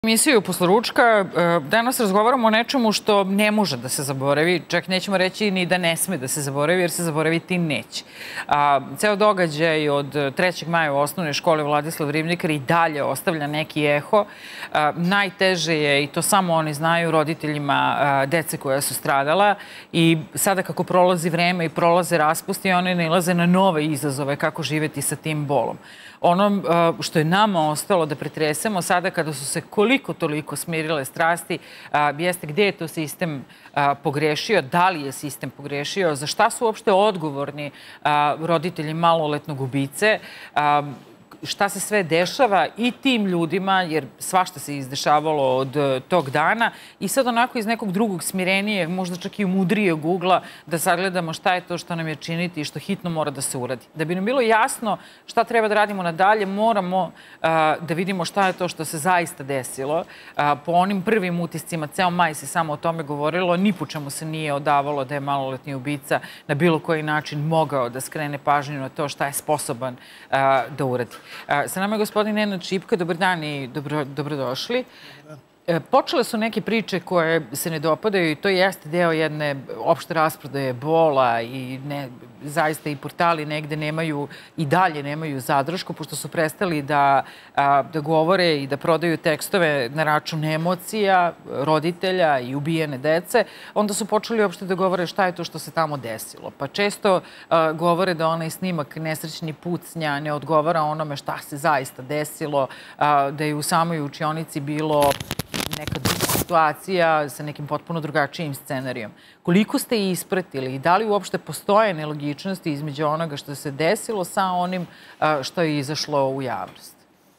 Emisiju posle ručka danas razgovaramo o nečemu što ne može da se zaboravi, čak nećemo reći ni da ne sme da se zaboravi, jer se zaboraviti neće. Ceo događaj od 3. maja u osnovnoj školi Vladislav Ribnikar i dalje ostavlja neki eho. Najteže je, i to samo oni znaju, roditeljima dece koja su stradala, i sada kako prolazi vreme i prolaze raspusti, oni nailaze na nove izazove kako živeti sa tim bolom. Ono što je nama ostalo da pretresemo sada kada su se koliko toliko smirile strasti jeste gde je to sistem pogrešio, da li je sistem pogrešio, za šta su uopšte odgovorni roditelji maloletnog ubice, šta se sve dešava i tim ljudima, jer svašta se izdešavalo od tog dana, i sad onako iz nekog drugog smirenijeg, možda čak i mudrijeg ugla, da sagledamo šta je to što nam je činiti i što hitno mora da se uradi. Da bi nam bilo jasno šta treba da radimo nadalje, moramo da vidimo šta je to što se zaista desilo. Po onim prvim utiscima, ceo maj se samo o tome govorilo, ni po čemu se nije odavalo da je maloletni ubica na bilo koji način mogao da skrene pažnju na to šta je sposoban da uradi. Sa nama je gospodin Nenad Šipka. Dobar dan i dobrodošli. Počele su neke priče koje se ne dopadaju i to jeste deo jedne opšte rasprodaje bola i zaista i portali negde nemaju i dalje nemaju zadršku, pošto su prestali da govore i da prodaju tekstove na račun emocija, roditelja i ubijene dece. Onda su počeli uopšte da govore šta je to što se tamo desilo. Pa često govore da onaj snimak nesrećni pucnja ne odgovara onome šta se zaista desilo, da je u samoj učionici bilo neka druga situacija sa nekim potpuno drugačijim scenarijom. Koliko ste ispratili i da li uopšte postoje nelogičnosti između onoga što se desilo sa onim što je izašlo u javnost?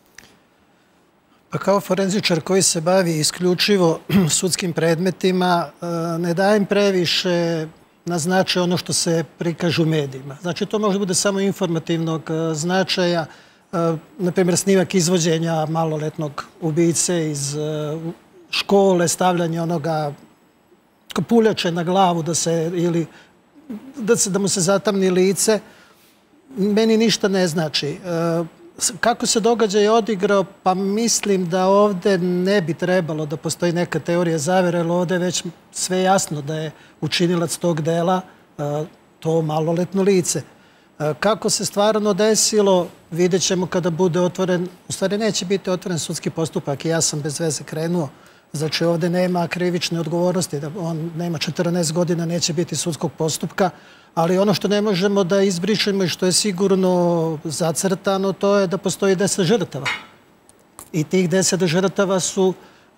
Pa kao forenzičar koji se bavi isključivo sudskim predmetima, ne dajem previše na značaj ono što se prikaže u medijima. Znači, to može bude samo informativnog značaja. Naprimjer, snimak izvođenja maloletnog ubice iz škole, stavljanje onoga puljače na glavu da mu se zatamni lice, meni ništa ne znači. Kako se događaj odigrao, pa mislim da ovde ne bi trebalo da postoji neka teorija zavere, jer ovde je već sve jasno da je učinilac tog dela to maloletno lice. Kako se stvarno desilo, vidjet ćemo kada bude otvoren, u stvari neće biti otvoren sudski postupak i ja sam bez veze krenuo. Znači ovde nema krivične odgovornosti, on nema 14 godina, neće biti sudskog postupka, ali ono što ne možemo da izbrišemo i što je sigurno zacrtano, to je da postoji 10 žrtava. I tih 10 žrtava su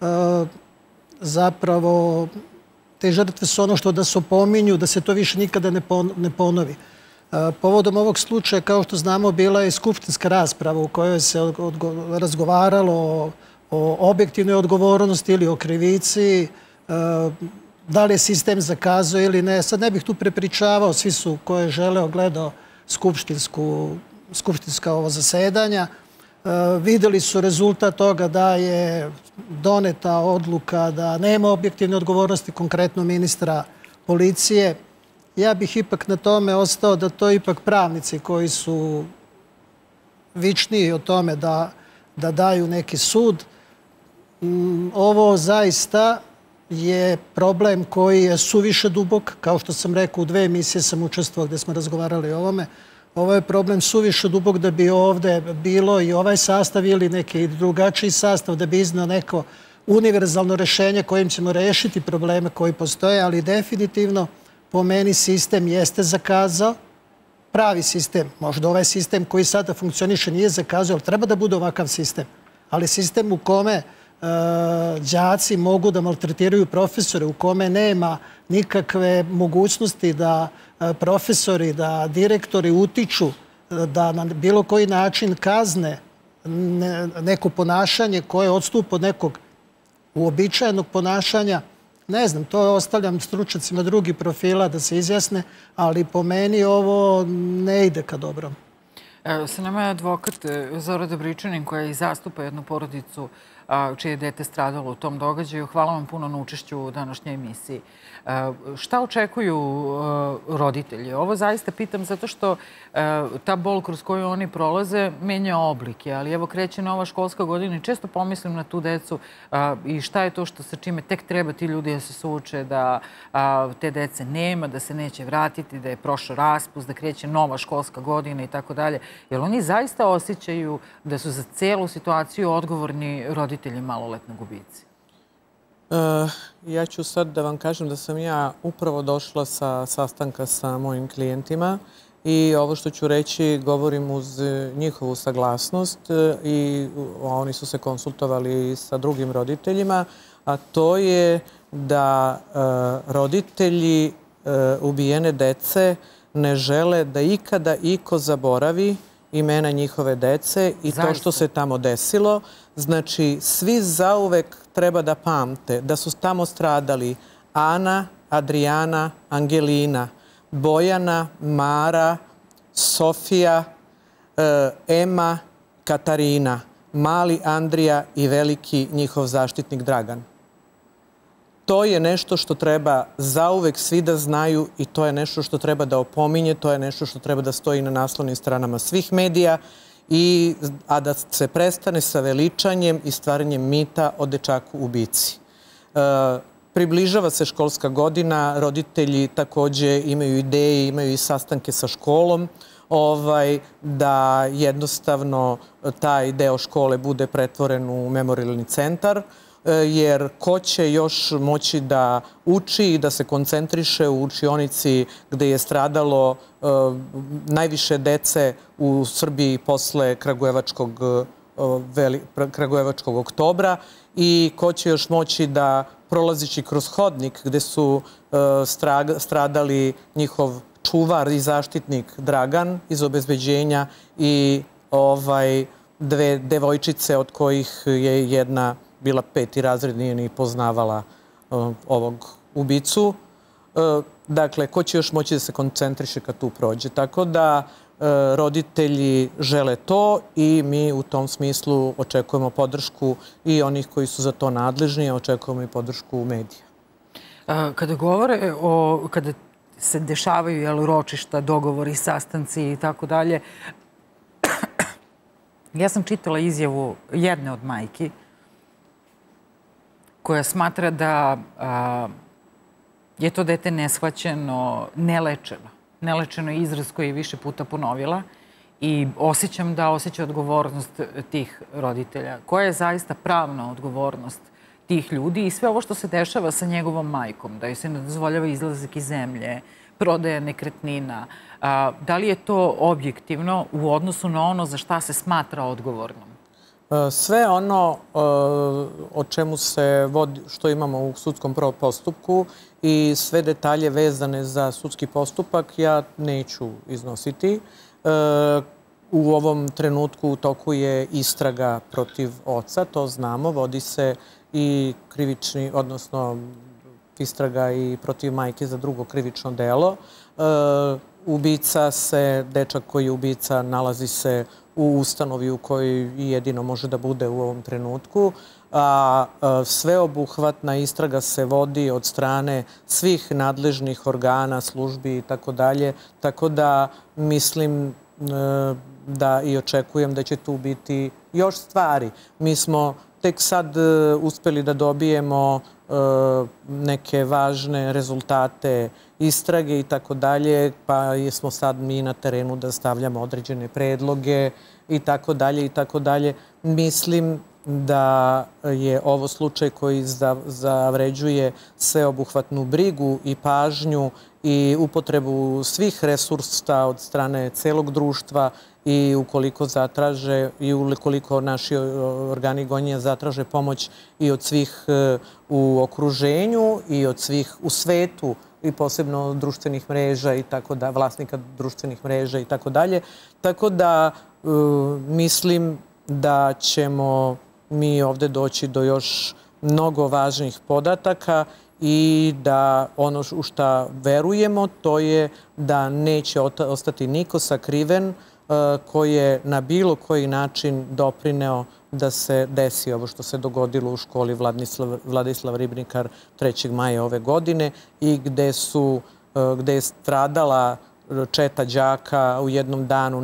zapravo, te žrtve su ono što da se opominju, da se to više nikada ne ponovi. Povodom ovog slučaja, kao što znamo, bila je skupštinska rasprava u kojoj se razgovaralo o objektivnoj odgovornosti ili o krivici, da li je sistem zakazao ili ne. Sad ne bih tu prepričavao, svi su ko je želeo gledao skupštinska ovo zasedanja. Videli su rezultat toga da je doneta odluka da nema objektivne odgovornosti, konkretno ministra policije. Ja bih ipak na tome ostao da to ipak pravnici koji su vičniji o tome da daju neki sud. Ovo zaista je problem koji je suviše dubok. Kao što sam rekao, u 2 emisije sam učestvovao gde smo razgovarali o ovome. Ovo je problem suviše dubok da bi ovde bilo i ovaj sastav ili neki drugačiji sastav, da bi iznao neko univerzalno rešenje kojim ćemo rešiti probleme koji postoje, ali definitivno po meni sistem jeste zakazao, pravi sistem. Možda ovaj sistem koji sada funkcioniše nije zakazao, ali treba da bude ovakav sistem. Ali sistem u kome đaci mogu da maltretiraju profesore, u kome nema nikakve mogućnosti da profesori, da direktori utiču, da na bilo koji način kazne neko ponašanje koje odstupa od nekog uobičajenog ponašanja. Ne znam, to ostavljam stručnjacima drugih profila da se izjasne, ali po meni ovo ne ide ka dobrom. Sa nama je advokat Zora Dobričanin koja i zastupa jednu porodicu čije je dete stradalo u tom događaju. Hvala vam puno na učešću u današnjoj emisiji. Šta očekuju roditelji? Ovo zaista pitam zato što ta bol kroz koju oni prolaze menja oblike, ali evo kreće nova školska godina i često pomislim na tu decu i šta je to sa čime tek treba ti ljudi da se suoče, da te dece nema, da se neće vratiti, da je prošao raspust, da kreće nova školska godina i tako dalje. Jer oni zaista osjećaju da su za celu situaciju odgovorni roditelji maloletnog ubici? Ja ću sad da vam kažem da sam ja upravo došla sa sastanka sa mojim klijentima i ovo što ću reći govorim uz njihovu saglasnost i oni su se konsultovali sa drugim roditeljima, a to je da roditelji ubijene dece ne žele da ikada iko zaboravi imena njihove dece i to što se tamo desilo. Znači, svi zauvek treba da pamte da su tamo stradali Ana, Adrijana, Angelina, Bojana, Mara, Sofija, Ema, Katarina, mali Andrija i veliki njihov zaštitnik Dragan. To je nešto što treba zauvek svi da znaju i to je nešto što treba da opominje, to je nešto što treba da stoji na naslovnim stranama svih medija, a da se prestane sa veličanjem i stvaranjem mita o dečaku ubici. Približava se školska godina, roditelji takođe imaju ideje, imaju i sastanke sa školom, da jednostavno taj deo škole bude pretvoren u memorijalni centar, jer ko će još moći da uči i da se koncentriše u učionici gde je stradalo najviše dece u Srbiji posle Kragujevačkog oktobra i ko će još moći da prolazići kroz hodnik gde su stradali njihov čuvar i zaštitnik Dragan iz obezbeđenja i dve devojčice od kojih je jedna bila 5. razred, nije ni poznavala ovog ubicu. Dakle, ko će još moći da se koncentriše kad tu prođe? Tako da roditelji žele to i mi u tom smislu očekujemo podršku i onih koji su za to nadležni, a očekujemo i podršku medija. Kada se dešavaju ročišta, dogovori, sastanci i tako dalje, ja sam čitala izjavu jedne od majki koja smatra da je to dete neshvaćeno, nelečeno. Nelečeno je izraz koji je više puta ponovila i osjećam da osjeća odgovornost tih roditelja. Koja je zaista pravna odgovornost tih ljudi i sve ovo što se dešava sa njegovom majkom, da joj se ne dozvoljava izlazak iz zemlje, prodaja nekretnina. Da li je to objektivno u odnosu na ono za šta se smatra odgovornom? Sve ono o čemu se vodi, što imamo u sudskom postupku i sve detalje vezane za sudski postupak ja neću iznositi. U ovom trenutku u toku je istraga protiv oca, to znamo, vodi se i krivični, odnosno istraga i protiv majke za drugo krivično delo. Ubica se, dečak koji je ubica, nalazi se u ustanovi u kojoj jedino može da bude u ovom trenutku. Sveobuhvatna istraga se vodi od strane svih nadležnih organa, službi i tako dalje. Tako da mislim da i očekujem da će tu biti još stvari. Mi smo tek sad uspeli da dobijemo neke važne rezultate istrage i tako dalje, pa smo sad mi na terenu da stavljamo određene predloge i tako dalje i tako dalje. Mislim da je ovo slučaj koji zavređuje sveobuhvatnu brigu i pažnju i upotrebu svih resursa od strane celog društva i ukoliko zatraže i ukoliko naši organi gonjenja zatraže pomoć i od svih u okruženju i od svih u svetu i posebno društvenih mreža i tako da, vlasnika društvenih mreža i tako dalje. Tako da mislim da ćemo mi ovde doći do još mnogo važnih podataka i da ono u šta verujemo to je da neće ostati niko sakriven ko je na bilo koji način doprineo da se desi ovo što se dogodilo u školi Vladislav Ribnikar 3. maja ove godine i gde je stradala četa đaka u jednom danu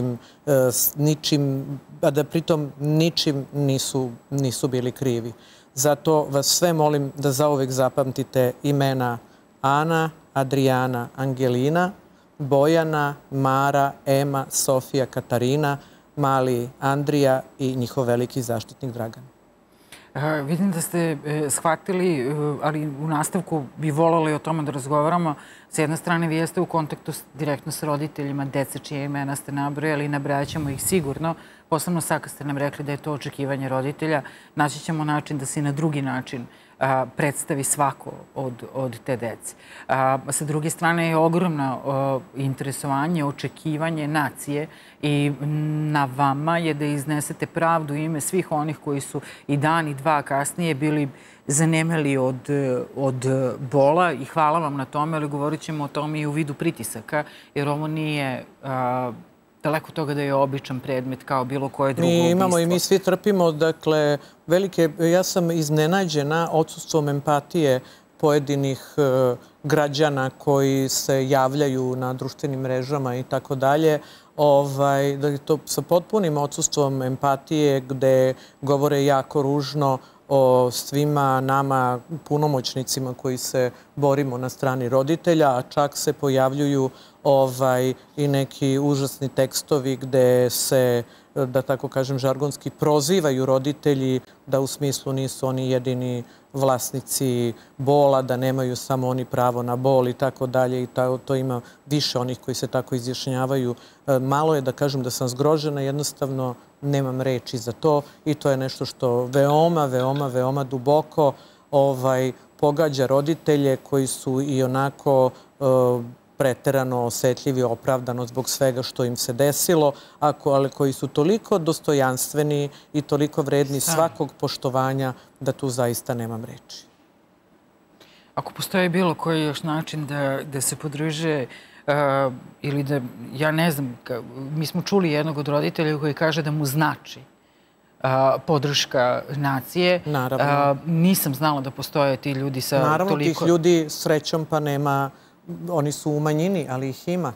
ničim, a da pritom ničim nisu bili krivi. Zato vas sve molim da zauvek zapamtite imena Ana, Adrijana, Angelina, Bojana, Mara, Ema, Sofija, Katarina, mali Andrija i njihov veliki zaštitnik Dragan. Vidim da ste shvatili, ali u nastavku bi volali o tome da razgovaramo. S jedne strane, vi jeste u kontaktu direktno sa roditeljima, dece čije imena ste nabrojali i nabrajat ćemo ih sigurno. Posebno sad kad ste nam rekli da je to očekivanje roditelja, naći ćemo način da se i na drugi način predstavi svako od te dece. Sa druge strane je ogromno interesovanje, očekivanje nacije i na vama je da iznesete pravdu u ime svih onih koji su i dan i dva kasnije bili zanemeli od bola i hvala vam na tome, ali govorit ćemo o tome i u vidu pritisaka, jer ovo nije daleko toga da je običan predmet kao bilo koje drugo ubistvo. Mi imamo i mi svi trpimo, dakle, ja sam iznenađena odsustvom empatije pojedinih građana koji se javljaju na društvenim mrežama i tako dalje, da je to sa potpunim odsustvom empatije gde govore jako ružno o svima nama punomoćnicima koji se borimo na strani roditelja, a čak se pojavljuju i neki užasni tekstovi gde se, da tako kažem, žargonski prozivaju roditelji da u smislu nisu oni jedini vlasnici bola, da nemaju samo oni pravo na bol i tako dalje. I to ima više onih koji se tako izjašnjavaju. Malo je da kažem da sam zgrožena, jednostavno nemam reči za to i to je nešto što veoma duboko pogađa roditelje koji su i onako preterano osetljivi, opravdano zbog svega što im se desilo, ali koji su toliko dostojanstveni i toliko vredni svakog poštovanja da tu zaista nemam reči. Ako postoji bilo koji još način da se podrže ili da, ja ne znam, mi smo čuli jednog od roditelja koji kaže da mu znači podrška nacije. Naravno. Nisam znala da postoje ti ljudi sa toliko... Naravno, tih ljudi srećom pa nema, oni su u manjini, ali ih ima.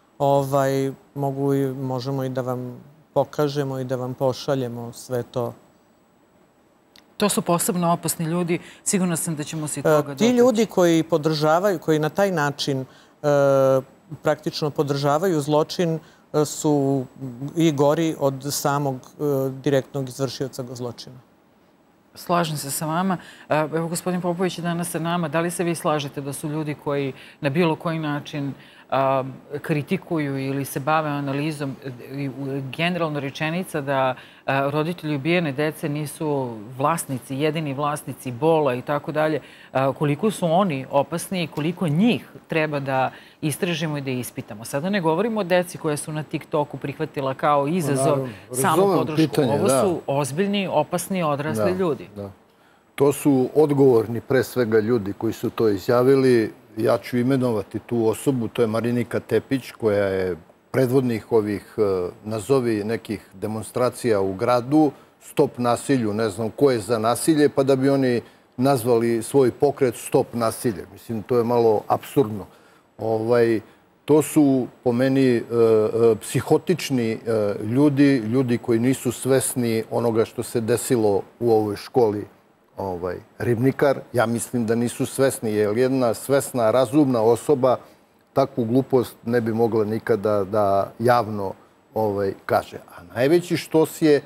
Možemo i da vam pokažemo i da vam pošaljemo sve to. To su posebno opasni ljudi. Sigurno sam da ćemo se i toga dotaći. Ti ljudi koji podržavaju, koji na taj način praktično podržavaju zločin su i gori od samog direktnog izvršioca zločina. Slažem se sa vama. Evo, gospodin Popović je danas sa nama. Da li se vi slažete da su ljudi koji na bilo koji način kritikuju ili se bave analizom, generalno rečenica da roditelji ubijene dece nisu vlasnici, jedini vlasnici bola i tako dalje, koliko su oni opasni i koliko njih treba da istražimo i da ispitamo. Sada ne govorimo o deci koja su na TikToku prihvatila kao izazov samu podršku. Ovo su ozbiljni, opasni, odrasli ljudi. To su odgovorni, pre svega, ljudi koji su to izjavili. Ja ću imenovati tu osobu, to je Marinika Tepić, koja je predvodnik ovih, nazovi, nekih demonstracija u gradu, Stop nasilju, ne znam ko je za nasilje, pa da bi oni nazvali svoj pokret Stop nasilje. Mislim, to je malo apsurdno. To su, po meni, psihotični ljudi koji nisu svesni onoga što se desilo u ovoj školi Ribnikar. Ja mislim da nisu svesni, jer jedna svesna, razumna osoba takvu glupost ne bi mogla nikada da javno kaže. A najveći štos je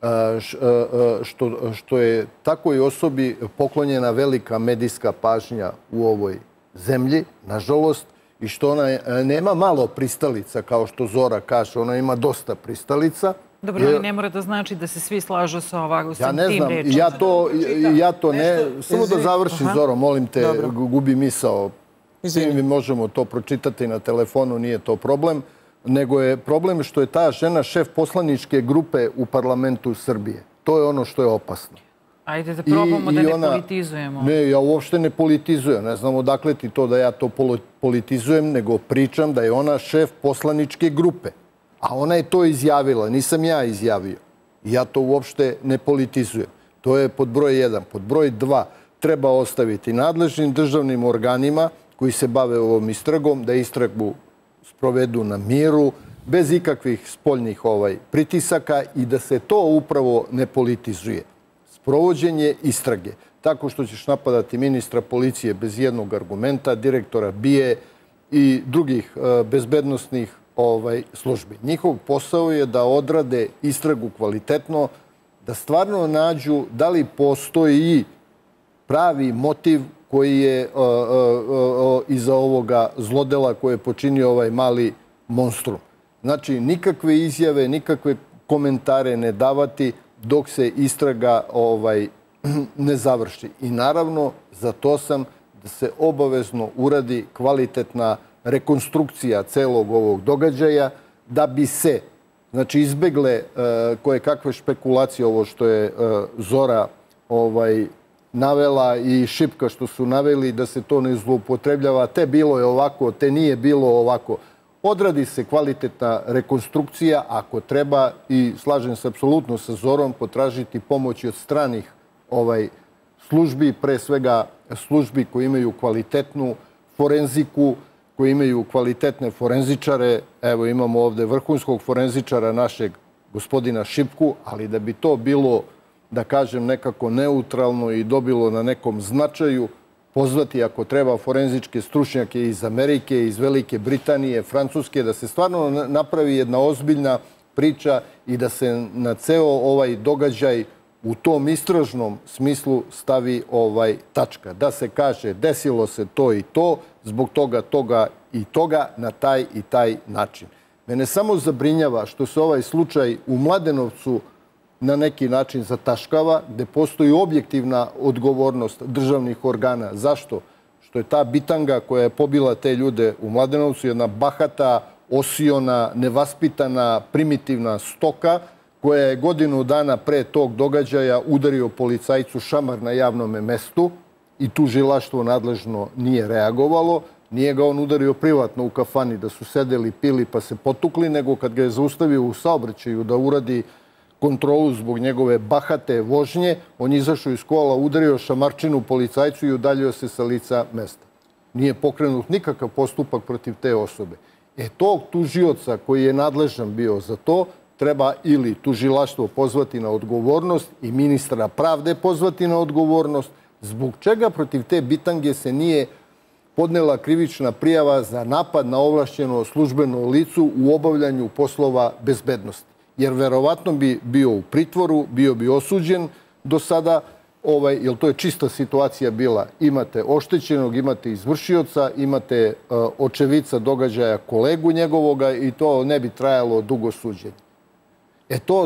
što je takvoj osobi poklonjena velika medijska pažnja u ovoj zemlji, nažalost, i što ona nema malo pristalica, kao što Zora kaže, ona ima dosta pristalica. Dobro, ali ne mora da znači da se svi slažu sa tim rečima. Ja to ne... Samo da završim, Zoro, molim te, gubi misao. Svi mi možemo to pročitati na telefonu, nije to problem. Nego je problem što je ta žena šef poslaničke grupe u parlamentu Srbije. To je ono što je opasno. Ajde da probamo da ne politizujemo. Ne, ja uopšte ne politizujem. Ne znam odakle ti to da ja to politizujem, nego pričam da je ona šef poslaničke grupe. A ona je to izjavila, nisam ja izjavio. I ja to uopšte ne politizujem. To je pod broj 1. Pod broj 2 treba ostaviti nadležnim državnim organima koji se bave ovom istragom, da istragu sprovedu na miru, bez ikakvih spoljnih pritisaka i da se to upravo ne politizuje. Sprovođenje istrage, tako što ćeš napadati ministra policije bez jednog argumenta, direktora BIA i drugih bezbednosnih službi. Njihov posao je da odrade istragu kvalitetno, da stvarno nađu da li postoji pravi motiv koji je iza ovoga zlodela koje je počinio ovaj mali monstrum. Znači, nikakve izjave, nikakve komentare ne davati dok se istraga ne završi. I naravno, za to sam da se obavezno uradi kvalitetna rekonstrukcija celog ovog događaja, da bi se izbegle koje kakve špekulacije, ovo što je Zora navela i Šipka što su naveli, da se to ne zloupotrebljava, te bilo je ovako, te nije bilo ovako. Odradi se kvalitetna rekonstrukcija, ako treba, i slažem se apsolutno sa Zorom, potražiti pomoć od stranih službi, pre svega službi koji imaju kvalitetnu forenziku, koji imaju kvalitetne forenzičare. Evo, imamo ovde vrhunskog forenzičara našeg gospodina Šipku, ali da bi to bilo, da kažem, nekako neutralno i dobilo na nekom značaju, pozvati ako treba forenzičke stručnjake iz Amerike, iz Velike Britanije, Francuske, da se stvarno napravi jedna ozbiljna priča i da se na ceo ovaj događaj u tom istražnom smislu stavi tačka. Da se kaže desilo se to i to, zbog toga, toga i toga, na taj i taj način. Mene samo zabrinjava što se ovaj slučaj u Mladenovcu na neki način zataškava, gde postoji objektivna odgovornost državnih organa. Zašto? Što je ta bitanga koja je pobila te ljude u Mladenovcu jedna bahata, osiona, nevaspitana, primitivna stoka, koja je godinu dana pre tog događaja udario policajcu šamar na javnom mestu i tužilaštvo nadležno nije reagovalo. Nije ga on udario privatno u kafani da su sedeli, pili pa se potukli, nego kad ga je zaustavio u saobraćaju da uradi kontrolu zbog njegove bahate vožnje, on je izašao iz kola, udario šamarčinu policajcu i udaljio se sa lica mesta. Nije pokrenut nikakav postupak protiv te osobe. Tog tužioca koji je nadležan bio za to, treba ili tužilaštvo pozvati na odgovornost i ministra pravde pozvati na odgovornost, zbog čega protiv te bitange se nije podnela krivična prijava za napad na ovlašćeno službeno licu u obavljanju poslova bezbednosti. Jer verovatno bi bio u pritvoru, bio bi osuđen do sada, jer to je čista situacija bila. Imate oštećenog, imate izvršioca, imate očevica događaja kolegu njegovoga i to ne bi trajalo dugo suđenje. Tu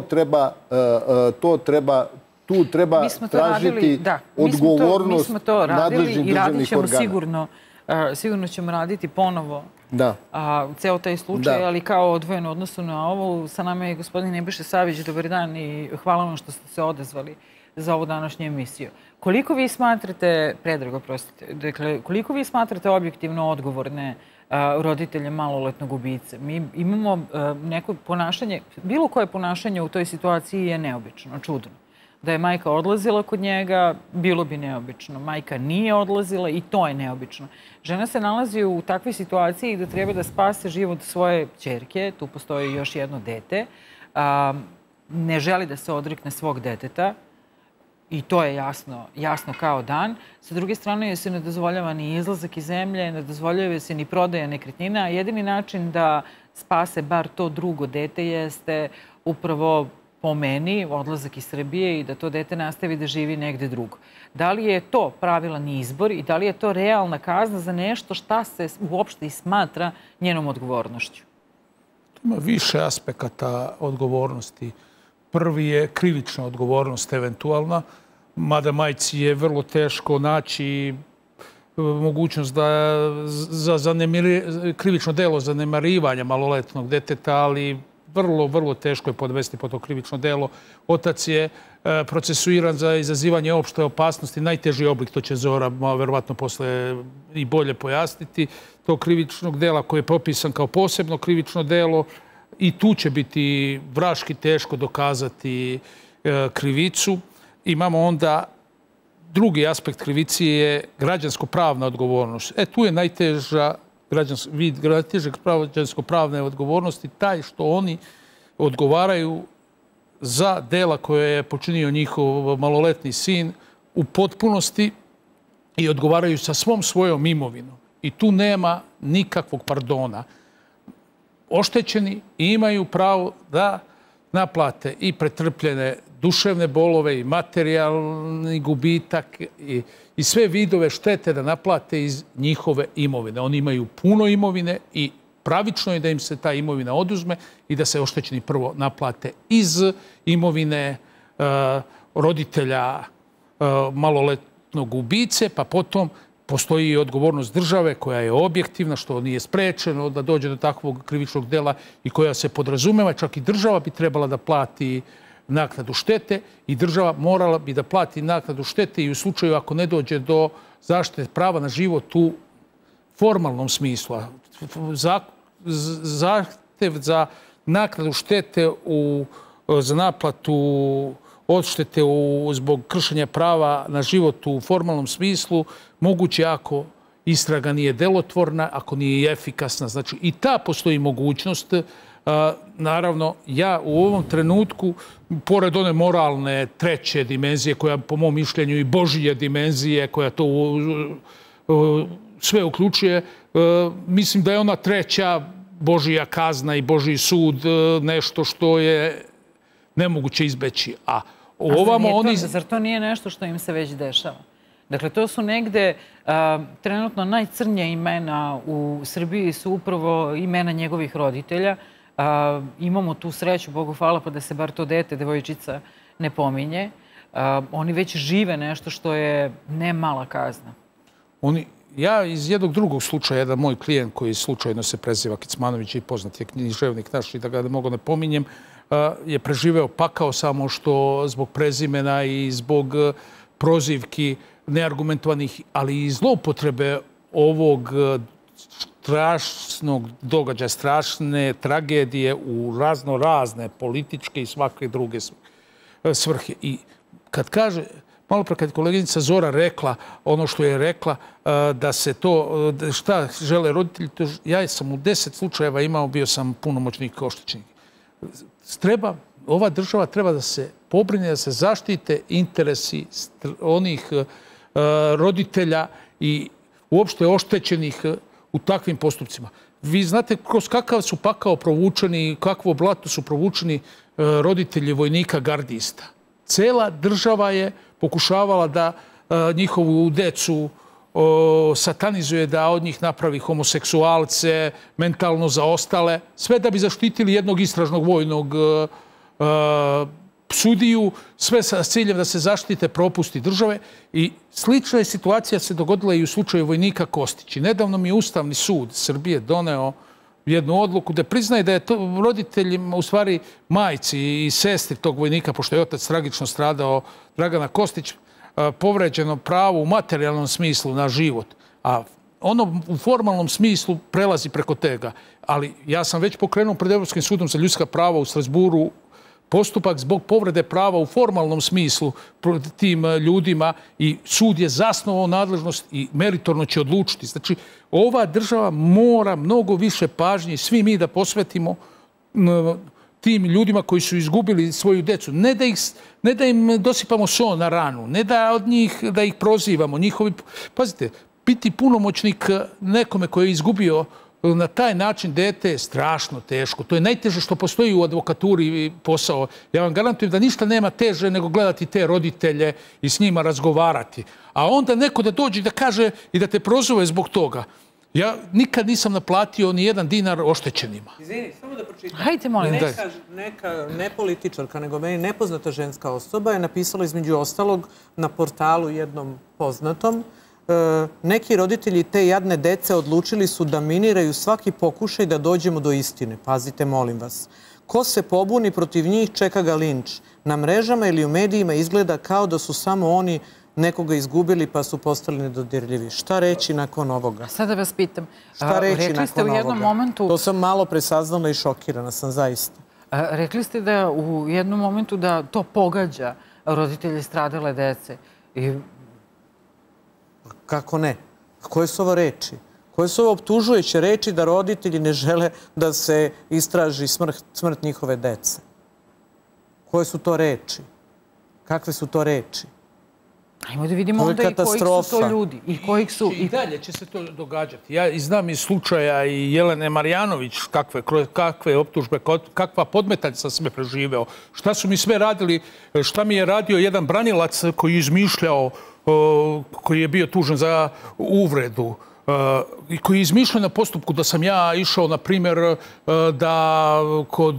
treba tražiti odgovornost nadležnih državnih organa. Sigurno ćemo raditi ponovo ceo taj slučaj, ali kao odvojeno odnosu na ovo. Sa nama je gospodin Nebojša Savić. Dobar dan i hvala vam što ste se odazvali za ovu današnju emisiju. Koliko vi smatrate, Predrag, oprostite, dakle, koliko vi smatrate objektivno odgovorne roditelje maloletnog ubice? Mi imamo neko ponašanje, bilo koje ponašanje u toj situaciji je neobično, čudno. Da je majka odlazila kod njega, bilo bi neobično. Majka nije odlazila i to je neobično. Žena se nalazi u takvoj situaciji da treba da spase život svoje ćerke, tu postoji još jedno dete, ne želi da se odrekne svog deteta i to je jasno kao dan. Sa druge strane, joj se ne dozvoljava ni izlazak iz zemlje, ne dozvoljava se ni prodaja nekretnina. Jedini način da spase bar to drugo dete jeste upravo po meni odlazak iz Srbije i da to dete nastavi da živi negde drugo. Da li je to pravilan izbor i da li je to realna kazna za nešto šta se uopšte i smatra njenom odgovornošću? Ima više aspekata odgovornosti. Prvi je krivična odgovornost eventualna, mada majci je vrlo teško naći mogućnost da za krivično delo zanemarivanja maloletnog deteta, ali vrlo teško je podvesti po to krivično delo. Otac je procesuiran za izazivanje opšte opasnosti, najteži oblik, to će Zora verovatno posle i bolje pojasniti, tog krivičnog dela koji je propisan kao posebno krivično delo. i tu će biti vraški teško dokazati krivicu. Imamo onda drugi aspekt krivici je građansko-pravna odgovornost. Tu je najteža vid građansko-pravne odgovornosti taj što oni odgovaraju za dela koje je počinio njihov maloletni sin u potpunosti i odgovaraju sa svom svojom imovinom. I tu nema nikakvog pardona. Oštećeni imaju pravo da naplate i pretrpljene duševne bolove i materijalni gubitak i sve vidove štete da naplate iz njihove imovine. Oni imaju puno imovine i pravično je da im se ta imovina oduzme i da se oštećeni prvo naplate iz imovine roditelja maloletnog ubice, pa potom postoji i odgovornost države koja je objektivna, što nije sprečeno da dođe do takvog krivičnog dela i koja se podrazumeva. Čak i država bi trebala da plati naknadu štete i država morala bi da plati naknadu štete i u slučaju ako ne dođe do zaštite prava na život u formalnom smislu. Zahtev za naknadu štete za naplatu odštete zbog kršenja prava na život u formalnom smislu moguće ako istraga nije delotvorna, ako nije efikasna. Znači i ta postoji mogućnost. Naravno, ja u ovom trenutku, pored one moralne treće dimenzije, koja po mom mišljenju i Božije dimenzije, koja to sve uključuje, mislim da je ona treća Božija kazna i Božji sud nešto što je nemoguće izbeći. Zar to nije nešto što im se već dešava? Dakle, to su negde trenutno najcrnja imena u Srbiji su upravo imena njegovih roditelja. Imamo tu sreću, Bogu hvala, pa da se bar to dete, devojčica, ne pominje. Oni već žive nešto što je ne mala kazna. Ja iz jednog drugog slučaja, jedan moj klijent koji slučajno se preziva Kecmanović i poznat je književnik naš i da ga mogu ne pominjem, je preživeo pakao samo što zbog prezimena i zbog prozivki neargumentovanih, ali i zloupotrebe ovog strašnog događaja, strašne tragedije u razne političke i svake druge svrhe. I kad kaže, malo pre kad je koleginica Zora rekla ono što je rekla, da se to, šta žele roditelji, ja sam u 10 slučajeva imao, bio sam punomoćnik oštećenih. Ova država treba da se pobrine, da se zaštite interesi onih roditelja i uopšte oštećenih u takvim postupcima. Vi znate kroz kakav su pakao provučeni i kakvo blato su provučeni roditelji vojnika gardista. Cela država je pokušavala da njihovu decu satanizuje, da od njih napravi homoseksualce, mentalno zaostale, sve da bi zaštitili jednog istražnog vojnog sudiju, sve sa ciljem da se zaštite propusti države. I slična je situacija se dogodila i u slučaju vojnika Kostić. I nedavno mi je Ustavni sud Srbije doneo jednu odluku da priznaje da je roditeljima, u stvari majci i sestri tog vojnika, pošto je otac tragično stradao, Dragana Kostić, povređeno pravo u materijalnom smislu na život. A ono u formalnom smislu prelazi preko tega. Ali ja sam već pokrenuo pred Evropskim sudom za ljudska prava u Strasburu postupak zbog povrede prava u formalnom smislu tim ljudima i sud je zasnovao nadležnost i meritorno će odlučiti. Znači, ova država mora mnogo više pažnje, svi mi da posvetimo tim ljudima koji su izgubili svoju decu. Ne da im dosipamo so na ranu, ne da od njih da ih prozivamo. Pazite, biti punomoćnik nekome koji je izgubio na taj način dete je strašno teško. To je najteže što postoji u advokaturi posao. Ja vam garantujem da ništa nema teže nego gledati te roditelje i s njima razgovarati. A onda neko da dođe da kaže i da te prozove zbog toga. Ja nikad nisam naplatio ni jedan dinar oštećenima. Izvini, samo da pročitam. Hajde, molim. Neka ne političarka, nego meni nepoznata ženska osoba je napisala između ostalog na portalu jednom poznatom: neki roditelji te jadne dece odlučili su da miniraju svaki pokušaj da dođemo do istine. Pazite, molim vas. Ko se pobuni protiv njih, čeka ga linč. Na mrežama ili u medijima izgleda kao da su samo oni nekoga izgubili pa su postali nedodirljivi. Šta reći nakon ovoga? Sada vas pitam, Šta reći rekli ste nakon u jednom ovoga? momentu... To sam malo presaznala i šokirana sam zaista. Rekli ste da u jednom momentu da to pogađa roditelje stradale dece. Kako ne? Koje su ovo reči? Koje su ovo optužujuće reči da roditelji ne žele da se istraži smrt njihove dece? Koje su to reči? Kakve su to reči? Ajmo da vidimo onda i kojih su to ljudi. I dalje će se to događati. Ja znam iz slučaja i Jelene Marjanović kakve optužbe, kakva podmetanja sam sve preživeo. Šta su mi sve radili, šta mi je radio jedan branilac koji je izmišljao, koji je bio tužen za uvredu i koji je izmišljao na postupku da sam ja išao, na primjer, da kod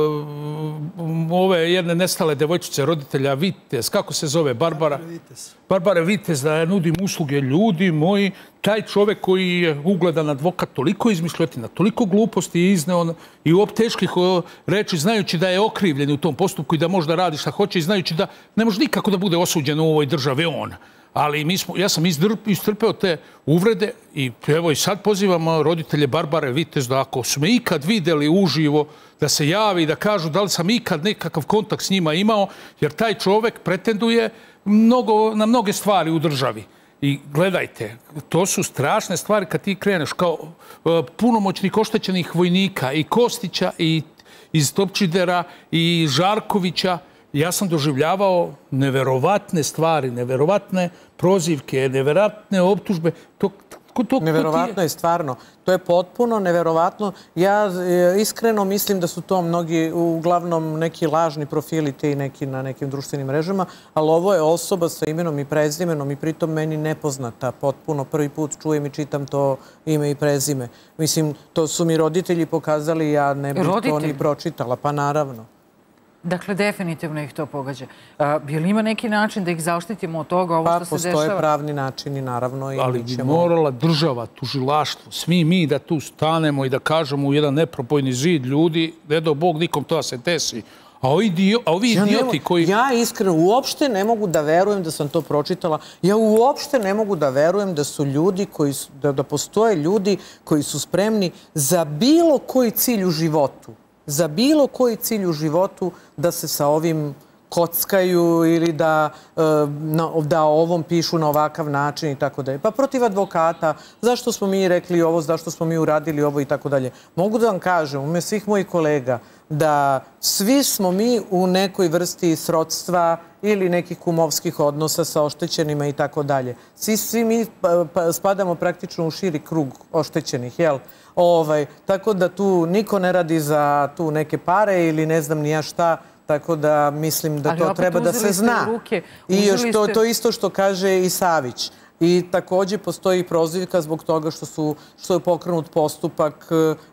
ove jedne nestale devojčice, roditelja Vitez, kako se zove, Barbara Vitez, da ja nudim usluge, ljudi moji, taj čovek koji je ugledan advokat, toliko izmišljotina, toliko gluposti izneo i uopće teških reči, znajući da je okrivljen u tom postupku i da može da radi šta hoće i znajući da ne može nikako da bude osuđen u ovoj državi on. Ali ja sam istrpeo te uvrede i evo i sad pozivam roditelje Barbare Vitez da ako su me ikad videli uživo, da se javi i da kažu da li sam ikad nekakav kontakt s njima imao, jer taj čovek pretenduje na mnoge stvari u državi. I gledajte, to su strašne stvari kad ti kreneš kao punomoćnik oštećenih vojnika i Kostića i iz Topčidera i Žarkovića. Ja sam doživljavao neverovatne stvari, neverovatne prozivke, neverovatne optužbe. Neverovatno je stvarno. To je potpuno neverovatno. Ja iskreno mislim da su to mnogi, uglavnom neki lažni profili te i neki na nekim društvenim mrežama, ali ovo je osoba sa imenom i prezimenom i pritom meni nepoznata. Potpuno prvi put čujem i čitam to ime i prezime. Mislim, to su mi roditelji pokazali, ja ne bih to ni pročitala. Pa naravno. Dakle, definitivno ih to pogađa. Je li ima neki način da ih zaštitimo od toga, ovo što se dešava? Pa, postoje pravni načini, naravno. Ali bi morala država, tužilaštvo, svi mi da tu stanemo i da kažemo u jedan nepropojni zid ljudi, ne do Bog nikom to da se desi. A ovi idioti koji... Ja iskreno uopšte ne mogu da verujem da sam to pročitala. Ja uopšte ne mogu da verujem da su ljudi koji, da postoje ljudi koji su spremni za bilo koji cilj u životu. Za bilo koji cilj u životu da se sa ovim kockaju ili da ovom pišu na ovakav način i tako dalje. Pa protiv advokata, zašto smo mi rekli ovo, zašto smo mi uradili ovo i tako dalje. Mogu da vam kažem, u ime svih mojih kolega, da svi smo mi u nekoj vrsti srodstva ili nekih kumovskih odnosa sa oštećenima i tako dalje. Svi mi spadamo praktično u širi krug oštećenih, jel? Tako da tu niko ne radi za tu neke pare ili ne znam ni ja šta, tako da mislim da to treba da se zna. I još to isto što kaže i Savić. I također postoji prozivka zbog toga što je pokrenut postupak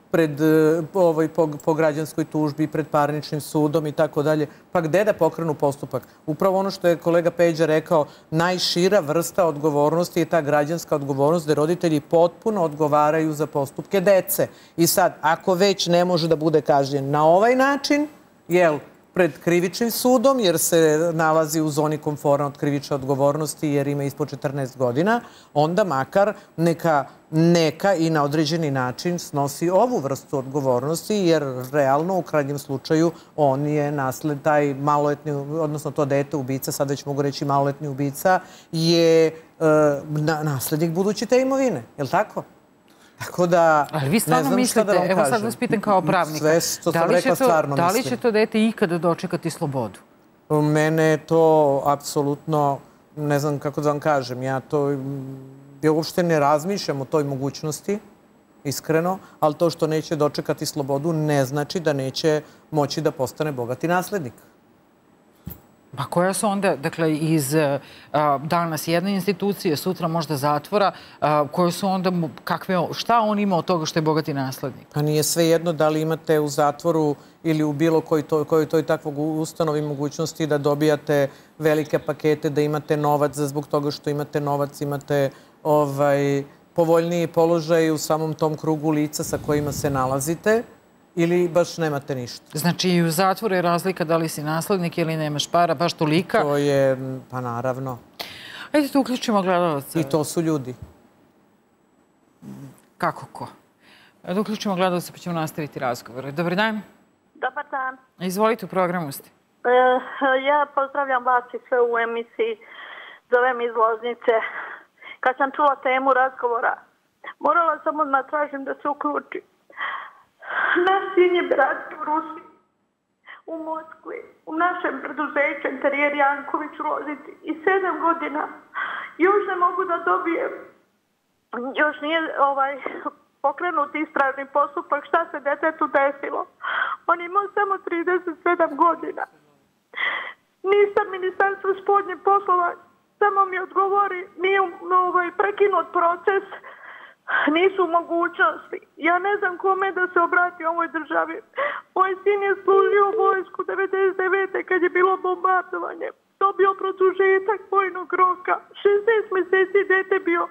po građanskoj tužbi, pred parničnim sudom i tako dalje. Pa gde da pokrenu postupak? Upravo ono što je kolega Peđa rekao, najšira vrsta odgovornosti je ta građanska odgovornost gde roditelji potpuno odgovaraju za postupke dece. I sad, ako već ne može da bude kažnjen na ovaj način, jel, pred krivičnim sudom, jer se nalazi u zoni komfora od krivične odgovornosti, jer ima ispod 14 godina, onda makar neka i na određeni način snosi ovu vrstu odgovornosti, jer realno u krajnjem slučaju on je taj maloletni, odnosno to dete ubica, sad već mogu reći maloletni ubica, je naslednik buduće te imovine. Je li tako? Tako da, ali vi stvarno mislite, evo sad vas pitam kao pravnika, sve što sam rekla stvarno mislim. Da li će to dete ikada dočekati slobodu? Mene je to apsolutno, ne znam kako da vam kažem, ja uopšte ne razmišljam o toj mogućnosti, iskreno, ali to što neće dočekati slobodu ne znači da neće moći da postane bogati naslednik. Pa koja su onda, dakle, iz danas jedne institucije, sutra možda zatvora, koje su onda, šta on ima od toga što je bogati naslednik? Pa nije sve jedno da li imate u zatvoru ili u bilo kojoj toj takvog ustanovi mogućnosti da dobijate velike pakete, da imate novac, zbog toga što imate novac, imate povoljniji položaj u samom tom krugu lica sa kojima se nalazite, ili baš nemate ništa. Znači i u zatvoru je razlika da li si naslednik ili nemaš para, baš tolika? To je, pa naravno. Ajde da uključimo gledalca. I to su ljudi. Kako ko? Da uključimo gledalca pa ćemo nastaviti razgovor. Dobar dan. Dobar dan. Izvolite, u programu ste. Ja pozdravljam vas i sve u emisiji. Zovem iz Loznice. Kad sam čula temu razgovora, morala sam odmah tražim da se uključi. Naš sin je brat u Rusiji, u Moskvi, u našem preduzeću Interijer Janković u Loznici i 7 godina. Još ne mogu da dobijem. Još nije pokrenut istražni postupak šta se detetu desilo. On imao samo 37 godina. Nisam Ministarstvo spoljnih poslova, samo mi odgovori, nije prekinut proces, nisu mogućnosti. Ja ne znam kome da se obrati ovoj državi. Moj sin je služio u vojsku 99. kad je bilo bombardovanje. Dobio produžetak vojnog roka. 16 mjeseci dete bio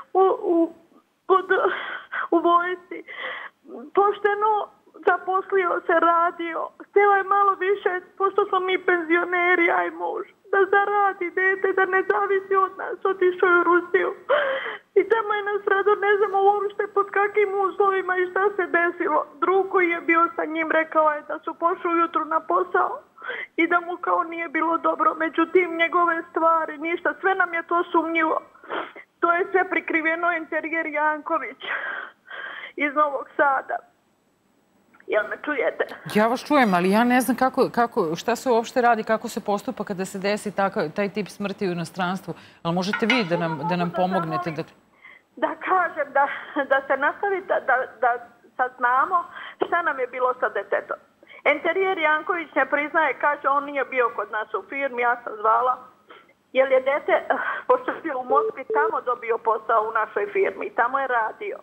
u vojsci. Pošteno zaposlio se, radio. Htjela je malo više, pošto smo mi penzioneri, aj muž, da zaradi dete, da ne zavisi od nas, otišao je u Rusiju. I tamo je nastradao, ne znamo uopšte pod kakvim uslovima i šta se desilo. Drug koji je bio sa njim rekao je da su pošli ujutru na posao i da mu kao nije bilo dobro. Međutim, njegove stvari, ništa, sve nam je to sumnjivo. To je sve prikriveno Interijer Janković iz Novog Sada. Jel me čujete? Ja vas čujem, ali ja ne znam šta se uopšte radi, kako se postupa kada se desi taj tip smrti u inostranstvu. Ali možete vi da nam pomognete? Da kažem, da se nastavite, da saznamo šta nam je bilo sa detetom. Interijer Janković ne priznaje, kaže on nije bio kod nas u firmi, ja sam zvala. Jer je dete, pošto je bio u Moskvi, tamo dobio posao u našoj firmi, tamo je radio.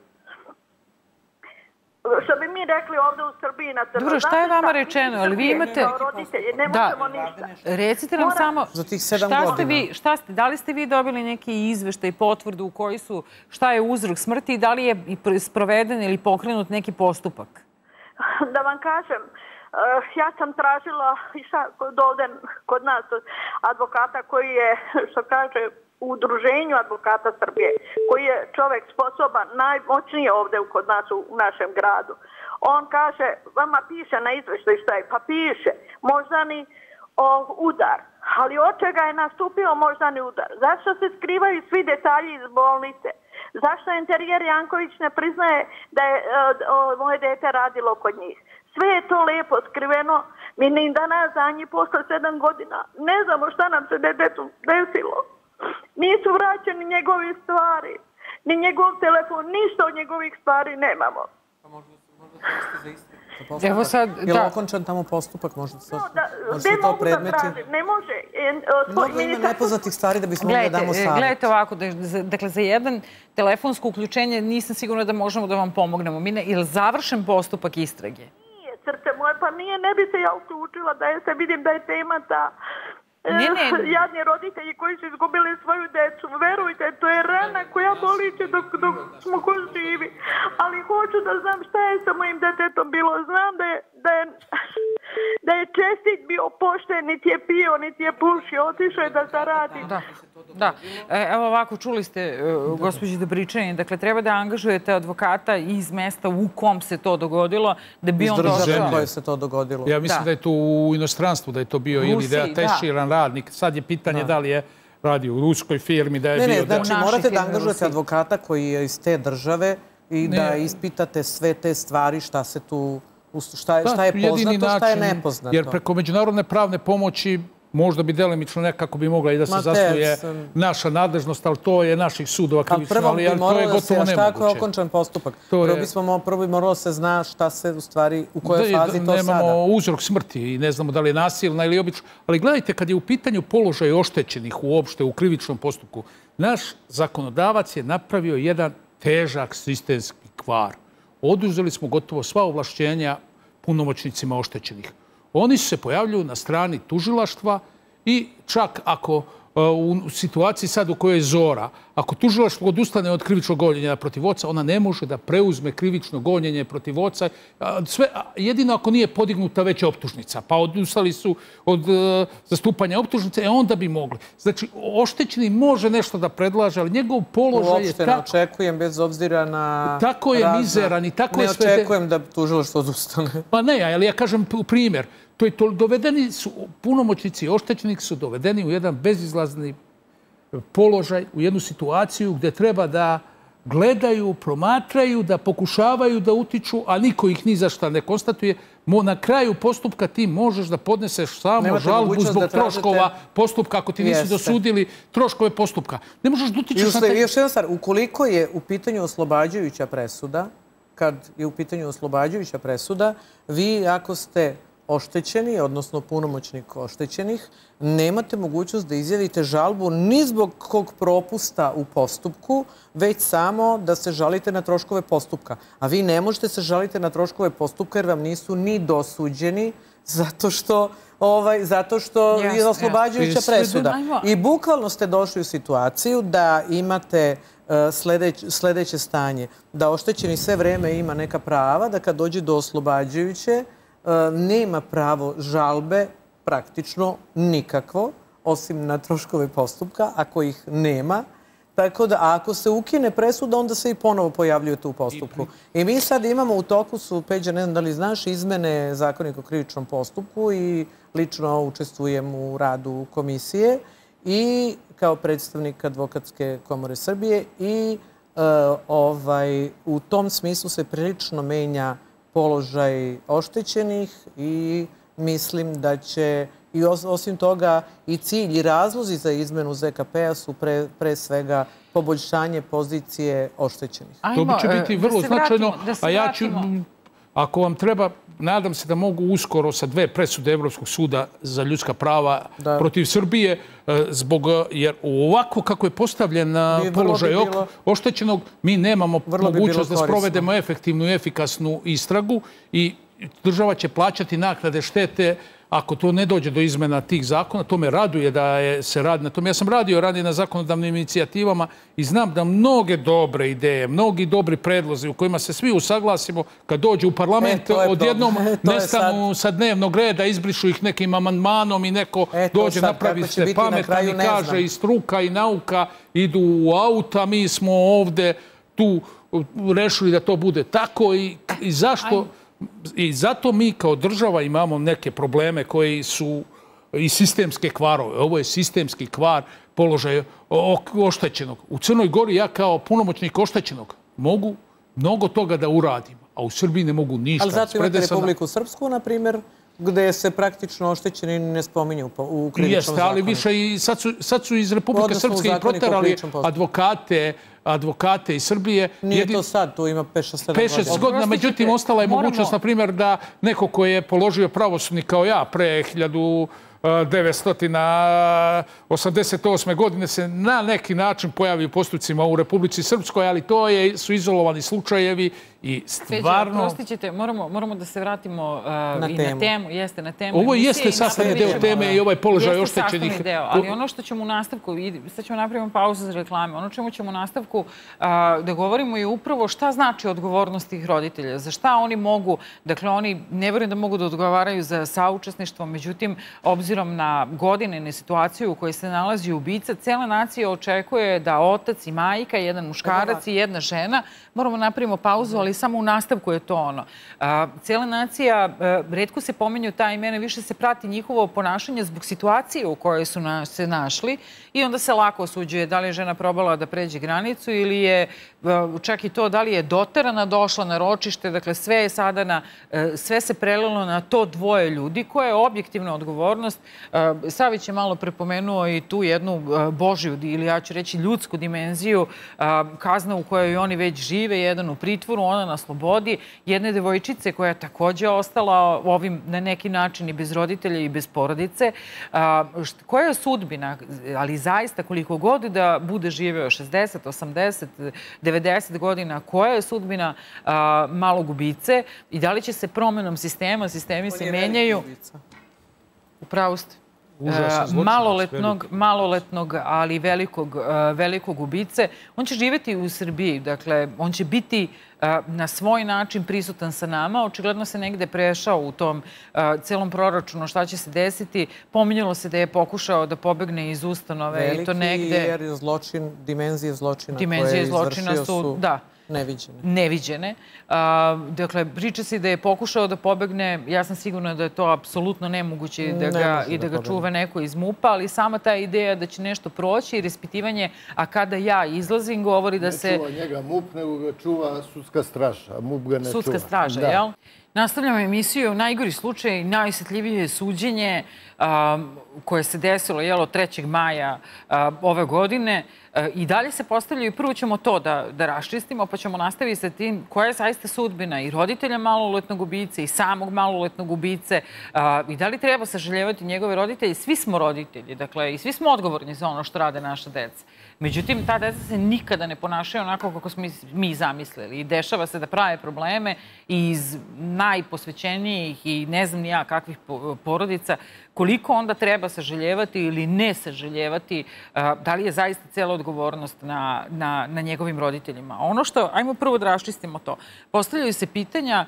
Što bi mi rekli ovdje u Srbiji na crno. Dobro, šta je vama rečeno? Ali vi imate... Kao roditelji, ne možemo ništa. Recite nam samo... Za tih 7 godina. Da li ste vi dobili neki izveštaj, potvrdu u koji su... Šta je uzrok smrti i da li je sproveden ili pokrenut neki postupak? Da vam kažem, ja sam tražila kod nas advokata koji je, što kaže, u udruženju advokata Srbije, koji je čovjek sposoban, najmoćniji ovdje kod nas u našem gradu. On kaže, vama piše na izveštaju šta je, pa piše moždani udar. Ali od čega je nastupio moždani udar? Zašto se skrivaju svi detalji iz bolnice? Zašto Interijer Janković ne priznaje da je moje dete radilo kod njih? Sve je to lijepo skriveno. Mi ni danas za njih posle 7 godina ne znamo šta nam se detetu desilo. Nisu vraćeni njegovi stvari, ni njegov telefon, ništa od njegovih stvari nemamo. Evo sad, je li okončan tamo postupak? Možda su to predmeti? Ne može. Mnogo ima nepoznatih stvari da bismo mogli da damo savjet. Gledajte ovako, dakle za jedan telefonsko uključenje nisam sigurna da možemo da vam pomognemo. Je li završen postupak istrage? Nije, srce moje, pa nije, ne bi se ja uključila da se vidim da je tema ta... Jadni roditelji koji su izgubili svoju decu. Verujte, to je rana koja boliće dok smo ko živi. Ali hoću da znam šta je sa mojim detetom bilo. Znam da je čestit bio pošten, niti je pio, niti je pušio. Otišao je da zaradi. Da. Evo ovako, čuli ste, gospođi Dobričanin, dakle, treba da angažujete advokata iz mesta u kom se to dogodilo, da bi on došao. Iz države koje se to dogodilo. Ja mislim da je to u inostranstvu, da je to bio ili da je teširan radnik. Sad je pitanje da li je radio u ruskoj firmi, da je bio... Ne, znači morate da angažujete advokata koji je iz te države i da ispitate sve te stvari, šta se tu... Šta je poznato, šta je nepoznato. Jer preko međunarodne pravne pomoći možda bi delimično nekako bi mogla i da se zasnuje naša nadležnost, ali to je naših sudova krivično, ali to je gotovo nemoguće. Tako je okončan postupak. Prvo bi moralo se zna šta se u stvari, u kojoj fazi to sada. Nemamo uzrok smrti i ne znamo da li je nasilna ili obična. Ali gledajte, kad je u pitanju položaj oštećenih uopšte u krivičnom postupku, naš zakonodavac je napravio jedan težak sistemski kvar. Oduzeli smo gotovo sva ovlašćenja punomoćnicima oštećenih. Oni se pojavljuju na strani tužilaštva i čak ako u situaciji sad u kojoj je Zora, ako tužilaštvo odustane od krivičnog gonjenja protiv oca, ona ne može da preuzme krivično gonjenje protiv oca, jedino ako nije podignuta već optužnica, pa odustali su od zastupanja optužnice, onda bi mogli. Znači, oštećeni može nešto da predlaže, ali njegov položaj je tako... Uopšte ne očekujem, bez obzira na... Tako je mizeran i tako je sve... Ne očekujem da tužilaštvo odustane. Pa ne, ali ja kažem primjer. Dovedeni su, punomoćnici oštećenih su dovedeni u jedan bezizlazni položaj, u jednu situaciju gdje treba da gledaju, promatraju, da pokušavaju da utiču, a niko ih ni za šta ne konstatuje. Na kraju postupka ti možeš da podneseš samo žalbu zbog troškova postupka, ako ti nisu dosudili troškove postupka. Ne možeš da utičeš na taj... Još jedna stvar, ukoliko je u pitanju oslobađajuća presuda, kad je u pitanju oslobađajuća presuda, vi ako ste oštećeni, odnosno punomoćnik oštećenih, nemate mogućnost da izjavite žalbu ni zbog kog propusta u postupku, već samo da se žalite na troškove postupka. A vi ne možete se žalite na troškove postupka jer vam nisu ni dosuđeni zato što je oslobađajuća presuda. I bukvalno ste došli u situaciju da imate sljedeće stanje, da oštećeni sve vreme ima neka prava, da kad dođe do oslobađajuće, nema pravo žalbe praktično nikakvo, osim na troškove postupka, ako ih nema. Tako da, ako se ukine presuda, onda se i ponovo pojavljujete u postupku. I mi sad imamo u toku su, Peđa, ne znam da li znaš, izmene Zakonika o krivičnom postupku i lično učestvujem u radu komisije i kao predstavnik Advokatske komore Srbije i u tom smislu se prilično menja položaj oštećenih i mislim da će, i osim toga, i cilj i razlozi za izmenu ZKP-a su pre svega poboljšanje pozicije oštećenih. To će biti vrlo značajno, a ja ću, ako vam treba, nadam se da mogu uskoro sa 2 presude Evropskog suda za ljudska prava protiv Srbije, jer ovako kako je postavljen položaj oštećenog, mi nemamo mogućnost da sprovedemo efektivnu i efikasnu istragu i država će plaćati naknade štete ako to ne dođe do izmena tih zakona. To me raduje da se radi na tom. Ja sam radio ranije na zakonodavnim inicijativama i znam da mnoge dobre ideje, mnogi dobri predlozi u kojima se svi usaglasimo, kad dođe u parlament, odjednom nestanu sa dnevnog reda, izbrišu ih nekim amandmanom i neko dođe, napravi se pametan i kaže i struka i nauka idu u auta, mi smo ovde tu rešili da to bude tako i zašto... I zato mi kao država imamo neke probleme koji su i sistemske kvarove. Ovo je sistemski kvar položaja oštećenog. U Crnoj Gori ja kao punomoćnik oštećenog mogu mnogo toga da uradim, a u Srbiji ne mogu ništa. Ali zato imate Republiku Srpsku, na primjer, gde se praktično oštećeni ne spominju u krivičnom zakonu. Jeste, ali više i sad su iz Republike Srpske i proterali advokate iz Srbije. Nije to sad, tu ima 5-6 godina. Međutim, ostala je mogućnost, na primjer, da neko ko je položio pravosudni kao ja pre 1988. godine se na neki način pojavi u postupcima u Republici Srpskoj, ali to su izolovani slučajevi i stvarno... Prostit ćete, moramo da se vratimo i na temu. Jeste, na temu. Ovo jeste sastavni deo teme i ovaj položaj oštećenih. Jeste sastavni deo, ali ono što ćemo u nastavku, sad ćemo napraviti pauzu za reklame, ono čemu ćemo u nastavku da govorimo je upravo šta znači odgovornost tih roditelja, za šta oni mogu, dakle oni ne vjerujem da mogu da odgovaraju za saučesništvo, međutim, obzirom na godine i situaciju u kojoj se nalazi ubica, cela nacija očekuje da otac i majka, jedan muškarac i jedna žena, moramo napravimo pauzu, ali samo u nastavku je to ono. Cijela nacija, retko se pomenju ta imena, više se prati njihovo ponašanje zbog situacije u kojoj su se našli i onda se lako osuđuje da li je žena probala da pređe granicu ili je čak i to da li je doterana, došla na ročište, dakle sve se prelilo na to dvoje ljudi koje je objektivna odgovornost. Savić je malo prepomenuo i tu jednu božju ili ja ću reći ljudsku dimenziju, kazna u kojoj oni već žive, jedan u pritvoru, ona na slobodi, jedne devojčice koja je također ostala ovim na neki način i bez roditelja i bez porodice. Koja je sudbina, ali zaista koliko god da bude živeo 60, 80, 90 godina, koja je sudbina malog ubice i da li će se promenom sistema, sistemi se menjaju. Upravo ste. maloletnog, ali velikog ubice. On će živjeti u Srbiji, dakle, on će biti na svoj način prisutan sa nama. Očigledno se negde prešao u tom celom proračunu šta će se desiti. Pominjalo se da je pokušao da pobegne iz ustanove. Veliki jer je zločin, dimenzije zločina koje je izvršio su neviđene. Dakle, priča se da je pokušao da pobegne. Ja sam sigurna da je to apsolutno nemoguće i da ga čuva neko iz MUP-a, ali sama ta ideja da će nešto proći i ispitivanje, a kada ja izlazim, govori da se... Ne čuva njega MUP, nego ga čuva sudska straža, a MUP ga ne čuva. Sudska straža, jel? Nastavljamo emisiju. Najgori slučaj, najosjetljivije suđenje koje se desilo 3. maja ove godine. I dalje se postavljaju, prvo ćemo to da raščistimo, pa ćemo nastaviti sa tim koja je zaista sudbina i roditelja maloletnog ubice i samog maloletnog ubice i da li treba sažaljevati njegove roditelje. Svi smo roditelji, dakle, i svi smo odgovorni za ono što rade naša deca. Međutim, ta deca se nikada ne ponašaju onako kako smo mi zamislili i dešava se da prave probleme iz najposvećenijih i ne znam ni ja kakvih porodica. Koliko onda treba sažaljevati ili ne sažaljevati, da li je zaista cela odgovornost na njegovim roditeljima. Ono što, ajmo prvo da raščistimo to. Postavljaju se pitanja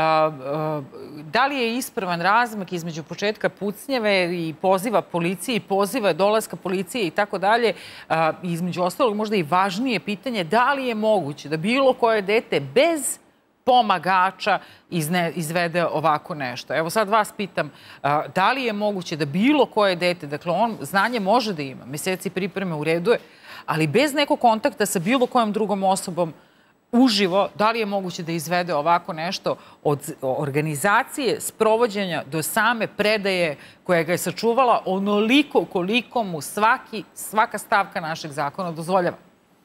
da li je ispravan razmak između početka pucnjeve i poziva policije i poziva dolaska policije i tako dalje. Između ostalog možda i važnije pitanje da li je moguće da bilo koje dete bez pomagača izvede ovako nešto. Evo sad vas pitam, da li je moguće da bilo koje dete, dakle on znanje može da ima, meseci pripreme u redu je, ali bez nekog kontakta sa bilo kojom drugom osobom uživo, da li je moguće da izvede ovako nešto od organizacije, sprovođenja do same predaje koja ga je sačuvala onoliko koliko mu svaka stavka našeg zakona dozvoljava?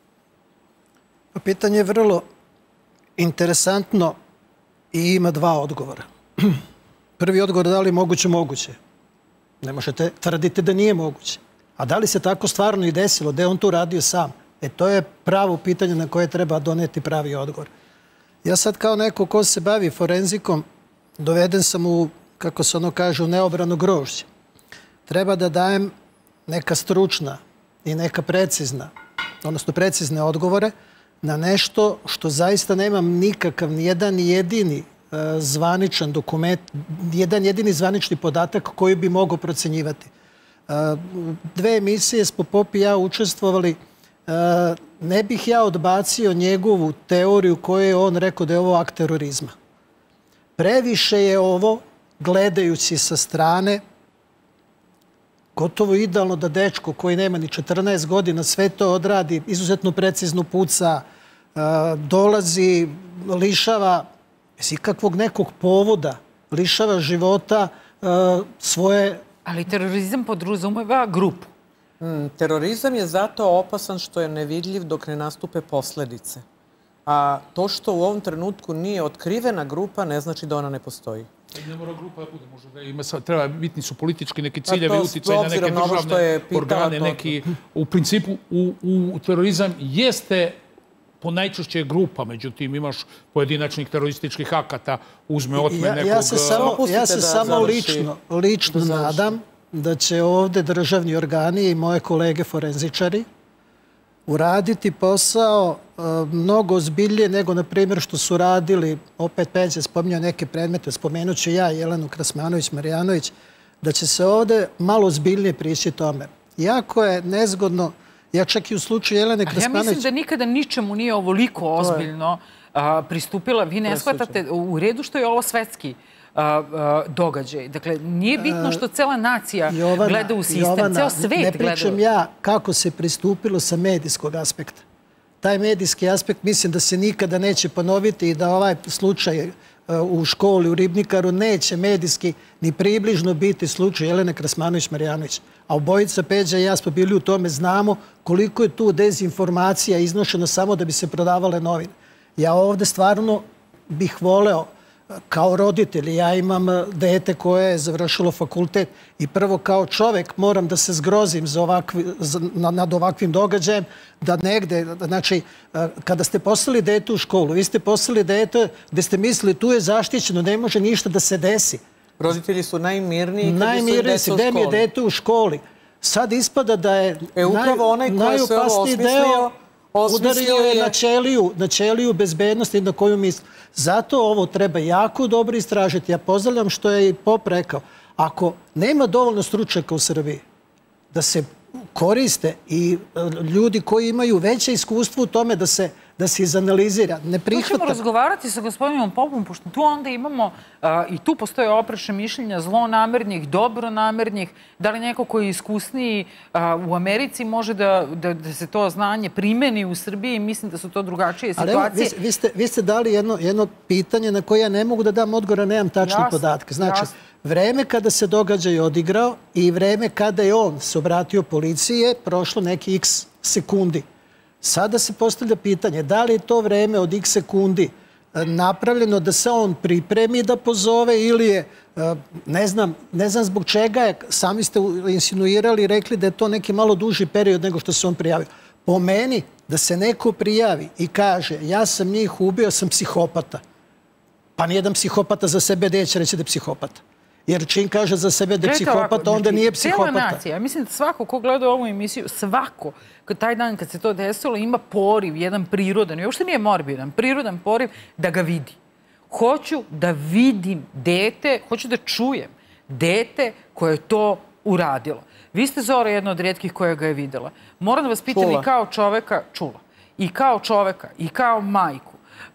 Pitanje je vrlo interesantno i ima dva odgovora. Prvi odgovor je da li je moguće, moguće. Ne možete tvrditi da nije moguće. A da li se tako stvarno i desilo, da je on tu radio sam? To je pravo pitanje na koje treba doneti pravi odgovor. Ja sad kao neko ko se bavi forenzikom, doveden sam u, kako se ono kaže, u neobrano grožđe. Treba da dajem neka stručna i neka precizna, odnosno precizne odgovore na nešto što zaista nemam nikakav, nijedan jedini zvaničan dokument, jedan jedini zvanični podatak koji bi mogao procenjivati. Dve emisije smo Pop i ja učestvovali. Ne bih ja odbacio njegovu teoriju koju je on rekao da je ovo akt terorizma. Previše je ovo, gledajući sa strane, gotovo idealno da dečko koji nema ni 14 godina sve to odradi, izuzetno precizno puca, dolazi, lišava bez ikakvog nekog povoda, lišava života svoje... Ali terorizam podrazumeva grupu. Terorizam je zato opasan što je nevidljiv dok ne nastupe posledice. A to što u ovom trenutku nije otkrivena grupa ne znači da ona ne postoji. Ne mora grupa da bude, možda da ima, treba bitni su politički neki ciljevi, uticaj na neke državne organe, neki, u principu u terorizam jeste po najčešće grupa, međutim imaš pojedinačnih terorističkih akata, uzme, otme nekog... Ja se samo lično nadam da će ovde državni organi i moje kolege forenzičari uraditi posao mnogo ozbiljnije nego, na primjer, što su radili, opet Peđa spominjao neke predmete, spomenut ću ja, Jelenu Krasmanović-Marjanović, da će se ovde malo ozbiljnije prići tome. Jako je nezgodno, ja čak i u slučaju Jelene Krasmanović... Ja mislim da nikada ničemu nije ovoliko ozbiljno pristupila. Vi ne shvatate u redu što je ovo svetski događaj. Dakle, nije bitno što cela nacija gleda u sistem, ceo svet gleda. Ne pričam ja kako se pristupilo sa medijskog aspekta. Taj medijski aspekt mislim da se nikada neće ponoviti i da ovaj slučaj u školi u Ribnikaru neće medijski ni približno biti slučaj Jelene Krasmanović-Marjanović. A obojica, Peđa i ja smo bili u tome, znamo koliko je tu dezinformacija iznošena samo da bi se prodavale novine. Ja ovde stvarno bih voleo, kao roditelj, ja imam dete koje je završilo fakultet i prvo kao čovek moram da se zgrozim nad ovakvim događajem, da negde, znači, kada ste poslali dete u školu, vi ste poslali dete gde ste mislili tu je zaštićeno, ne može ništa da se desi. Roditelji su najmirniji kad su im Najmirniji deca si, u gde mi je školi. dete u školi. Sad ispada da je Upravo onaj ko je sve ovo udario je na ćeliju bezbednosti na koju misli. Zato ovo treba jako dobro istražiti. Ja pozdravljam što je i Pop rekao. Ako nema dovoljno stručnjaka u Srbiji da se koriste i ljudi koji imaju veće iskustvo u tome da se izanalizira, ne prihvata. Tu ćemo razgovarati sa gospodinom Popom, pošto tu onda imamo i tu postoje oprečna mišljenja zlonamernih, dobronamernih. Da li neko koji je iskusniji u Americi može da se to znanje primeni u Srbiji? Mislim da su to drugačije situacije. Ali vi ste dali jedno pitanje na koje ja ne mogu da dam odgovor, a nemam tačne podatke. Znači, vreme kada se događaj odigrao i vreme kada je on se obratio policiji je prošlo neki x sekundi. Sada se postavlja pitanje da li je to vreme od x sekundi napravljeno da se on pripremi da pozove ili je, ne znam zbog čega je, sami ste insinuirali i rekli da je to neki malo duži period nego što se on prijavio. Po meni, da se neko prijavi i kaže ja sam njih ubio, sam psihopata. Pa nijedan psihopata za sebe neće reći da je psihopata. Jer čim kaže za sebe da je psihopata, onda nije psihopata. Cijela nacija, mislim da svako ko gleda ovu emisiju, svako, taj dan kad se to desilo, ima poriv, jedan prirodan, i uopšte nije morbidan, prirodan poriv da ga vidi. Hoću da vidim dete, hoću da čujem dete koje je to uradilo. Vi ste, Zora, jedna od rijetkih koja ga je videla. Moram da vas pitam i kao čoveka, čula, i kao čoveka, i kao majku,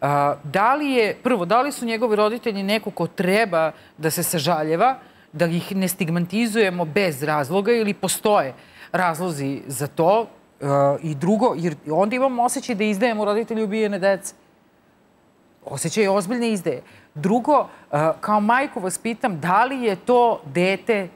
da li su njegovi roditelji neko ko treba da se sažaljeva, da ih ne stigmatizujemo bez razloga ili postoje razlozi za to? I drugo, jer onda imamo osjećaj da izdajemo roditelji ubijene dece. Osjećaj ozbiljne izdaje. Drugo, kao majku vas pitam, da li je to dete?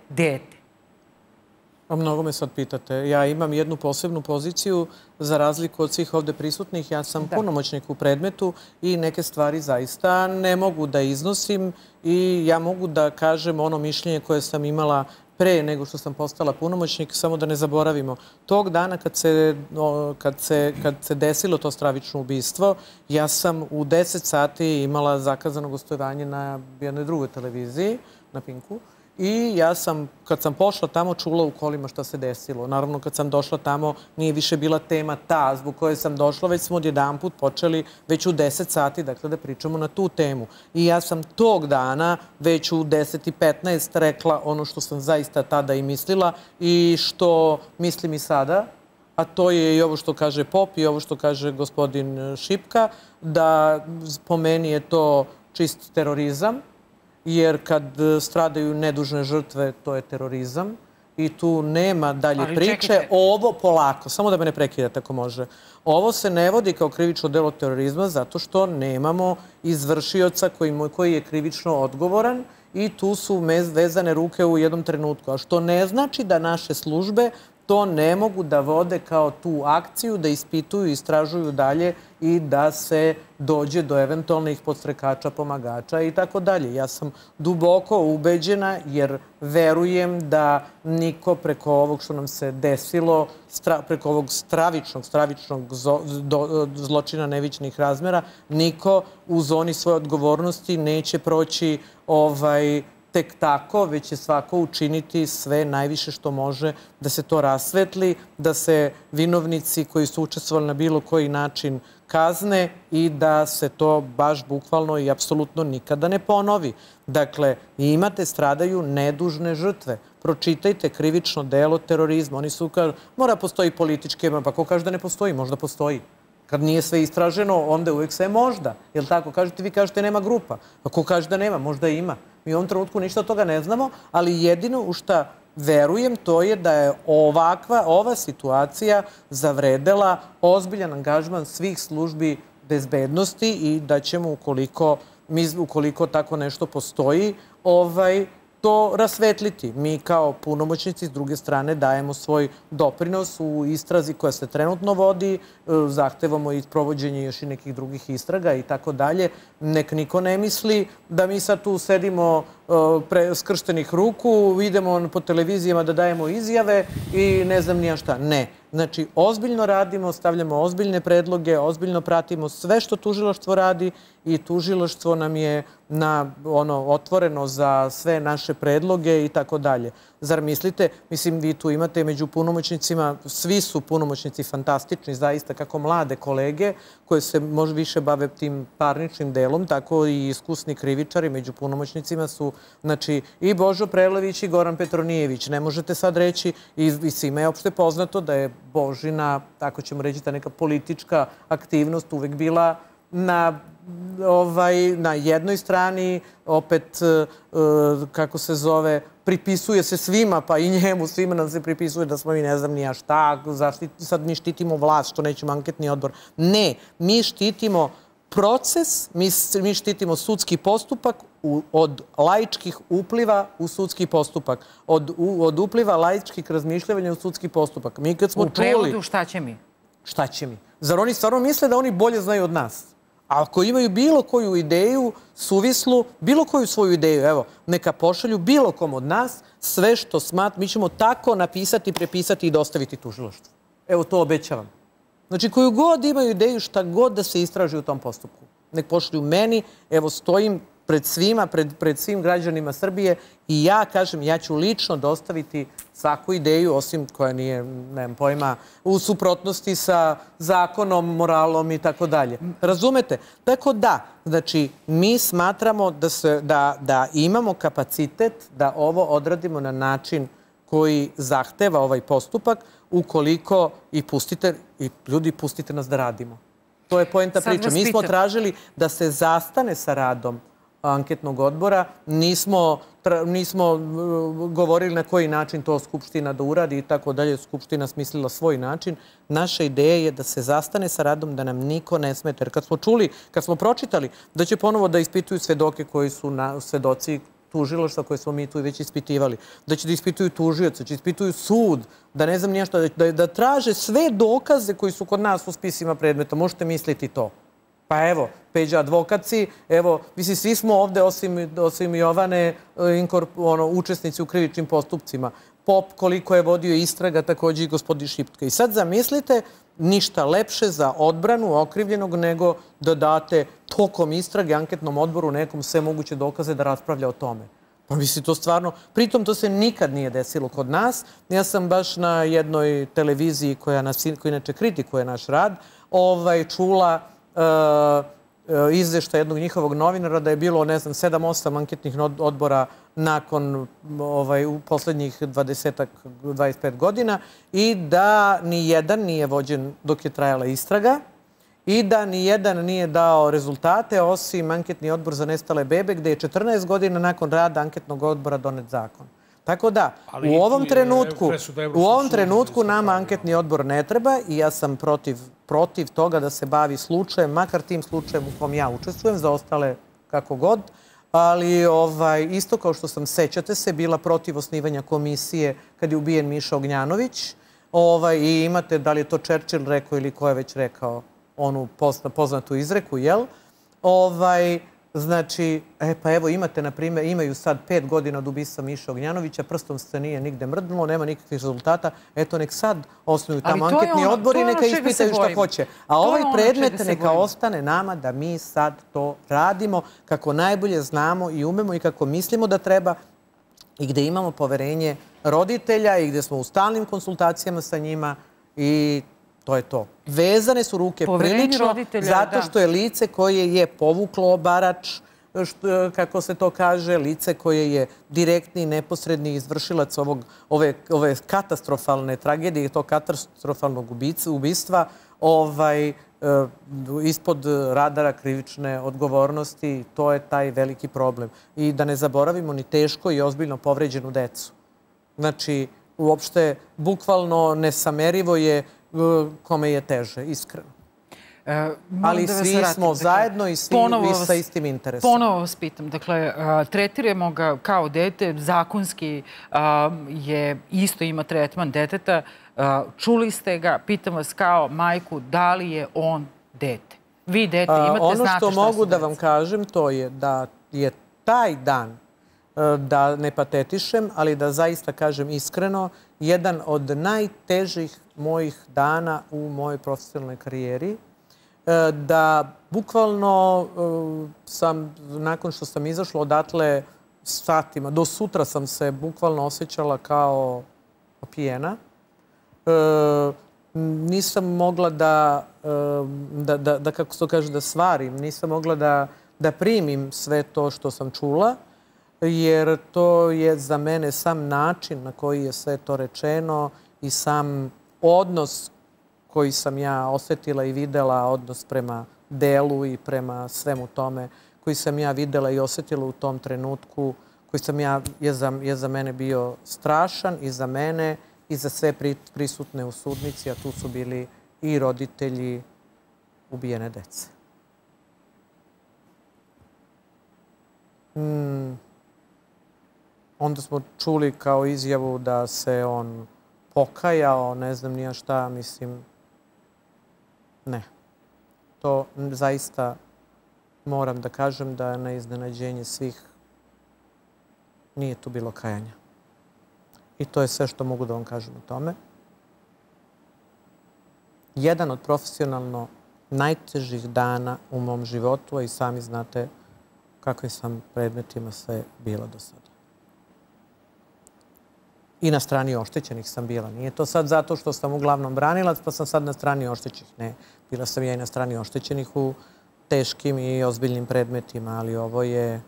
Mnogo me sad pitate. Ja imam jednu posebnu poziciju za razliku od svih ovde prisutnih. Ja sam punomoćnik u predmetu i neke stvari zaista ne mogu da iznosim i ja mogu da kažem ono mišljenje koje sam imala pre nego što sam postala punomoćnik, samo da ne zaboravimo. Tog dana kad se desilo to stravično ubistvo, ja sam u 10 sati imala zakazano gostovanje na jednoj drugoj televiziji, na Pinku. I ja sam, kad sam pošla tamo, čula u kolima šta se desilo. Naravno, kad sam došla tamo, nije više bila tema ta zbog koje sam došla, već smo odjedanput počeli već u 10 sati, dakle, da pričamo na tu temu. I ja sam tog dana već u 10:15 rekla ono što sam zaista tada i mislila i što mislim i sada, a to je i ovo što kaže Pop i ovo što kaže gospodin Šipka, da po meni je to čist terorizam, jer kad stradaju nedužne žrtve, to je terorizam i tu nema dalje priče. Ovo polako, samo da me ne prekidate ako može. Ovo se ne vodi kao krivično delo terorizma zato što nemamo izvršioca koji je krivično odgovoran i tu su vezane ruke u jednom trenutku. A što ne znači da naše službe to ne mogu da vode kao tu akciju, da ispituju, istražuju dalje i da se dođe do eventualnih podstrekača, pomagača i tako dalje. Ja sam duboko ubeđena jer verujem da niko preko ovog što nam se desilo, preko ovog stravičnog zločina neviđenih razmera, niko u zoni svoje odgovornosti neće proći tek tako, već će svako učiniti sve najviše što može da se to rasvetli, da se vinovnici koji su učestvovali na bilo koji način kazne i da se to baš bukvalno i apsolutno nikada ne ponovi. Dakle, stradaju nedužne žrtve. Pročitajte krivično delo terorizma. Oni su kao, mora postoji političke, pa ko kaže da ne postoji? Možda postoji. Kad nije sve istraženo, onda uvek sve možda. Jel' tako? Vi kažete nema grupa. A ko kaže da nema? Možda ima. Mi u ovom trenutku ništa od toga ne znamo, ali jedino u šta verujem to je da je ova situacija zavredela ozbiljan angažman svih službi bezbednosti i da ćemo, ukoliko tako nešto postoji, to rasvetliti. Mi kao punomoćnici s druge strane dajemo svoj doprinos u istrazi koja se trenutno vodi, zahtevamo i provođenje još i nekih drugih istraga i tako dalje. Nek niko ne misli da mi sad tu sedimo skrštenih ruku, idemo po televizijama da dajemo izjave i ne znam nija šta. Ne. Znači, ozbiljno radimo, stavljamo ozbiljne predloge, ozbiljno pratimo sve što tužilaštvo radi i tužilaštvo nam je otvoreno za sve naše predloge i tako dalje. Zar mislite, mislim, vi tu imate među punomoćnicima, svi su punomoćnici fantastični, zaista, kako mlade kolege koje se možda više bave tim parničnim delom, tako i iskusni krivičari među punomoćnicima su, znači, i Božo Prelević i Goran Petronijević. Ne možete sad reći, i svima je opšte poznato da je Božina, tako ćemo reći, ta neka politička aktivnost uvek bila na jednoj strani, opet, kako se zove, pripisuje se svima, pa i njemu, svima nam se pripisuje da smo mi ne znam nija šta, sad mi štitimo vlast, što nećemo anketni odbor. Ne, mi štitimo proces, mi štitimo sudski postupak od laičkih upliva u sudski postupak, od upliva laičkih razmišljavanja u sudski postupak. Mi kad smo čuli... U prevodu šta će mi? Šta će mi? Zar oni stvarno misle da oni bolje znaju od nas? A ako imaju bilo koju ideju, suvislu, bilo koju svoju ideju, evo, neka pošalju bilo kom od nas, sve što mi ćemo tako napisati, prepisati i dostaviti tužilaštvu. Evo, to obećavam. Znači, koju god imaju ideju, šta god da se istraži u tom postupku. Nek pošalju meni, evo, stojim pred svima, pred svim građanima Srbije i ja kažem, ja ću lično dostaviti svaku ideju, osim koja nije, nemam pojma, u suprotnosti sa zakonom, moralom i tako dalje. Razumete? Tako da, znači, mi smatramo da imamo kapacitet da ovo odradimo na način koji zahteva ovaj postupak, ukoliko ljudi pustite nas da radimo. To je poenta priče. Mi smo tražili da se zastane sa radom anketnog odbora. Nismo govorili na koji način to Skupština da uradi i tako dalje. Skupština smislila svoj način. Naša ideja je da se zastane sa radom, da nam niko ne smeta. Jer kad smo pročitali da će ponovo da ispituju svedoke koji su svedoci tužilaštva koje smo mi tu već ispitivali, da će da ispituju tužioce, da će ispituju sud, da ne znam ništa, da traže sve dokaze koji su kod nas u spisima predmeta. Možete misliti to. Pa evo, Peđa advokaci, evo, mislim, svi smo ovde, osim Jovane, učesnici u krivičnim postupcima. Pop, koliko je vodio istraga, takođe i gospodin Šiptka. I sad zamislite, ništa lepše za odbranu okrivljenog nego da date tokom istrage anketnom odboru nekom sve moguće dokaze da raspravlja o tome. Pa mislim, to stvarno... Pritom, to se nikad nije desilo kod nas. Ja sam baš na jednoj televiziji koja inače kritikuje naš rad, čula izveštaj jednog njihovog novinara da je bilo, ne znam, 7-8 anketnih odbora nakon u poslednjih 20-25 godina i da ni jedan nije vođen dok je trajala istraga i da ni jedan nije dao rezultate osim anketni odbor za nestale bebe gde je 14 godina nakon rada anketnog odbora donet zakon. Tako da, u ovom trenutku nama anketni odbor ne treba i ja sam protiv toga da se bavi slučajem, makar tim slučajem u kom ja učestvujem, za ostale kako god, ali isto kao što sam, sećate se, bila protiv osnivanja komisije kad je ubijen Miša Ognjanović i imate, da li je to Churchill rekao ili ko je već rekao onu poznatu izreku, jel? Znači, pa evo imate, na primjer, imaju sad 5 godina od ubistva Miša Ognjanovića, prstom se nije nigde mrdnulo, nema nikakvih rezultata. Eto, nek sad osnuju tamo anketni odbor i neka ispitaju šta hoće. A ovaj predmet neka ostane nama da mi sad to radimo kako najbolje znamo i umemo i kako mislimo da treba i gde imamo poverenje roditelja i gde smo u stalnim konsultacijama sa njima i to je to. Vezane su ruke prilično zato što je lice koje je povuklo obarač, kako se to kaže, lice koje je direktni i neposredni izvršilac ove katastrofalne tragedije i to katastrofalnog ubistva ispod radara krivične odgovornosti. To je taj veliki problem. I da ne zaboravimo ni teško i ozbiljno povređenu decu. Znači, uopšte, bukvalno nesamerivo je kome je teže, iskreno. Ali svi smo zajedno i svi sa istim interesom. Ponovo vas pitam, dakle, tretiramo ga kao dete, zakonski isto ima tretman deteta. Čuli ste ga, pitam vas kao majku, da li je on dete? Vi dete imate, znate šta su deca. Ono što mogu da deca. vam kažem, to je da je taj dan, da ne patetišem, ali da zaista kažem iskreno, jedan od najtežih mojih dana u mojoj profesionalnoj karijeri. Da bukvalno sam, nakon što sam izašla odatle satima, do sutra sam se bukvalno osjećala kao opijena. Nisam mogla da kako se to kaže, da svarim, nisam mogla da primim sve to što sam čula, jer to je za mene sam način na koji je sve to rečeno i sam odnos koji sam ja osjetila i videla, odnos prema delu i prema svemu tome, koji sam ja videla i osjetila u tom trenutku, koji je za mene bio strašan i za mene i za sve prisutne u sudnici, a tu su bili i roditelji ubijene dece. Onda smo čuli kao izjavu da se on pokajao, ne znam nija šta, mislim, ne. To zaista moram da kažem da na iznenađenje svih nije tu bilo kajanja. I to je sve što mogu da vam kažem o tome. Jedan od profesionalno najtežih dana u mom životu, a i sami znate kakvim sam predmetima sve bila do sada. I na strani oštećenih sam bila. Nije to sad zato što sam uglavnom branilac, pa sam sad na strani oštećenih. Ne, bila sam ja i na strani oštećenih u teškim i ozbiljnim predmetima, ali ovo je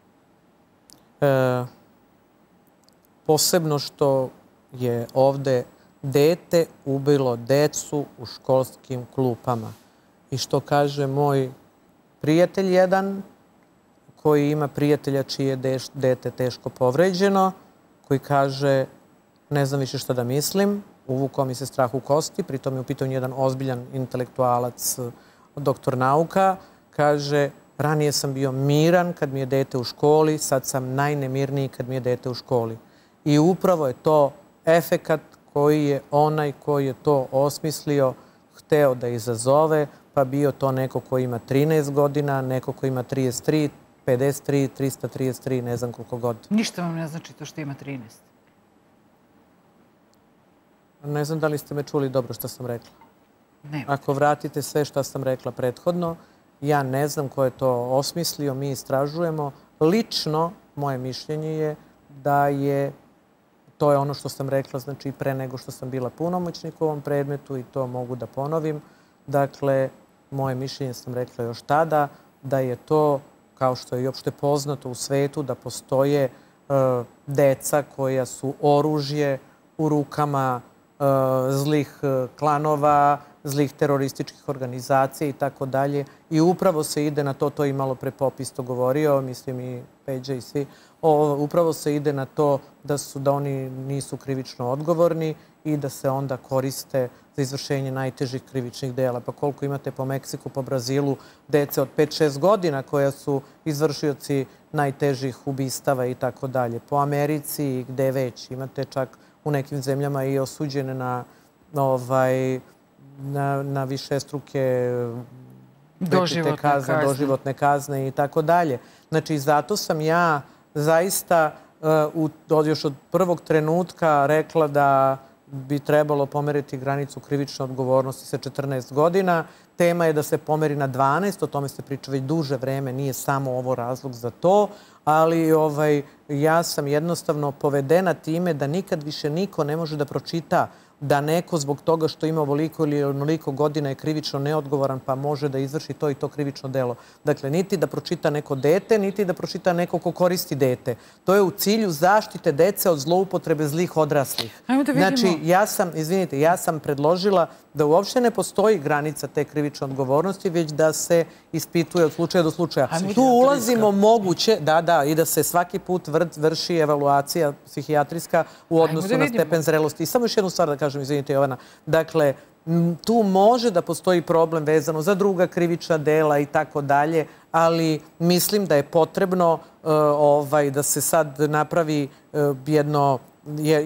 posebno što je ovde dete ubilo decu u školskim klupama. I što kaže moj prijatelj jedan, koji ima prijatelja čije dete teško povređeno, koji kaže, ne znam više šta da mislim, uvukao mi se strah u kosti, pritom je u pitanju jedan ozbiljan intelektualac, doktor nauka, kaže, ranije sam bio miran kad mi je dete u školi, sad sam najnemirniji kad mi je dete u školi. I upravo je to efekat koji je onaj koji je to osmislio, hteo da izazove, pa bio to neko koji ima 13 godina, neko koji ima 33, 53, 333, ne znam koliko god. Ništa vam ne znači to što ima 13. Ne znam da li ste me čuli dobro što sam rekla. Ne. Ako vratite sve što sam rekla prethodno, ja ne znam ko je to osmislio, mi istražujemo. Lično, moje mišljenje je da je, to je ono što sam rekla, znači pre nego što sam bila punomoćnik u ovom predmetu i to mogu da ponovim. Dakle, moje mišljenje sam rekla još tada, da je to, kao što je i opšte poznato u svetu, da postoje deca koja su oružje u rukama zlih klanova, zlih terorističkih organizacija i tako dalje. I upravo se ide na to, to je i malo pre Pop isto govorio, mislim i Peđa i svi, upravo se ide na to da oni nisu krivično odgovorni i da se onda koriste za izvršenje najtežih krivičnih dela. Pa koliko imate po Meksiku, po Brazilu, dece od 5-6 godina koja su izvršioci najtežih ubistava i tako dalje. Po Americi i gde već imate čak u nekim zemljama i osuđene na višestruke doživotne kazne i tako dalje. Znači, zato sam ja zaista još od prvog trenutka rekla da bi trebalo pomeriti granicu krivične odgovornosti sa 14 godina. Tema je da se pomeri na 12, o tome se priča već duže vreme, nije samo ovo razlog za to, ali ja sam jednostavno povedena time da nikad više niko ne može da pročita da neko zbog toga što ima ovoliko ili onoliko godina je krivično neodgovoran pa može da izvrši to i to krivično delo. Dakle, niti da pročita neko dete, niti da pročita neko ko koristi dete. To je u cilju zaštite dece od zloupotrebe zlih odraslih. Znači, ja sam predložila da uopšte ne postoji granica te krivične odgovornosti, već da se ispituje od slučaja do slučaja. Tu ulazimo moguće, i da se svaki put vrši evaluacija psihijatrijska u odnosu na stepen zrelosti. I samo još jednu stvar da kažem, izvinite Jovana, dakle, tu može da postoji problem vezano za druga krivična dela i tako dalje, ali mislim da je potrebno da se sad napravi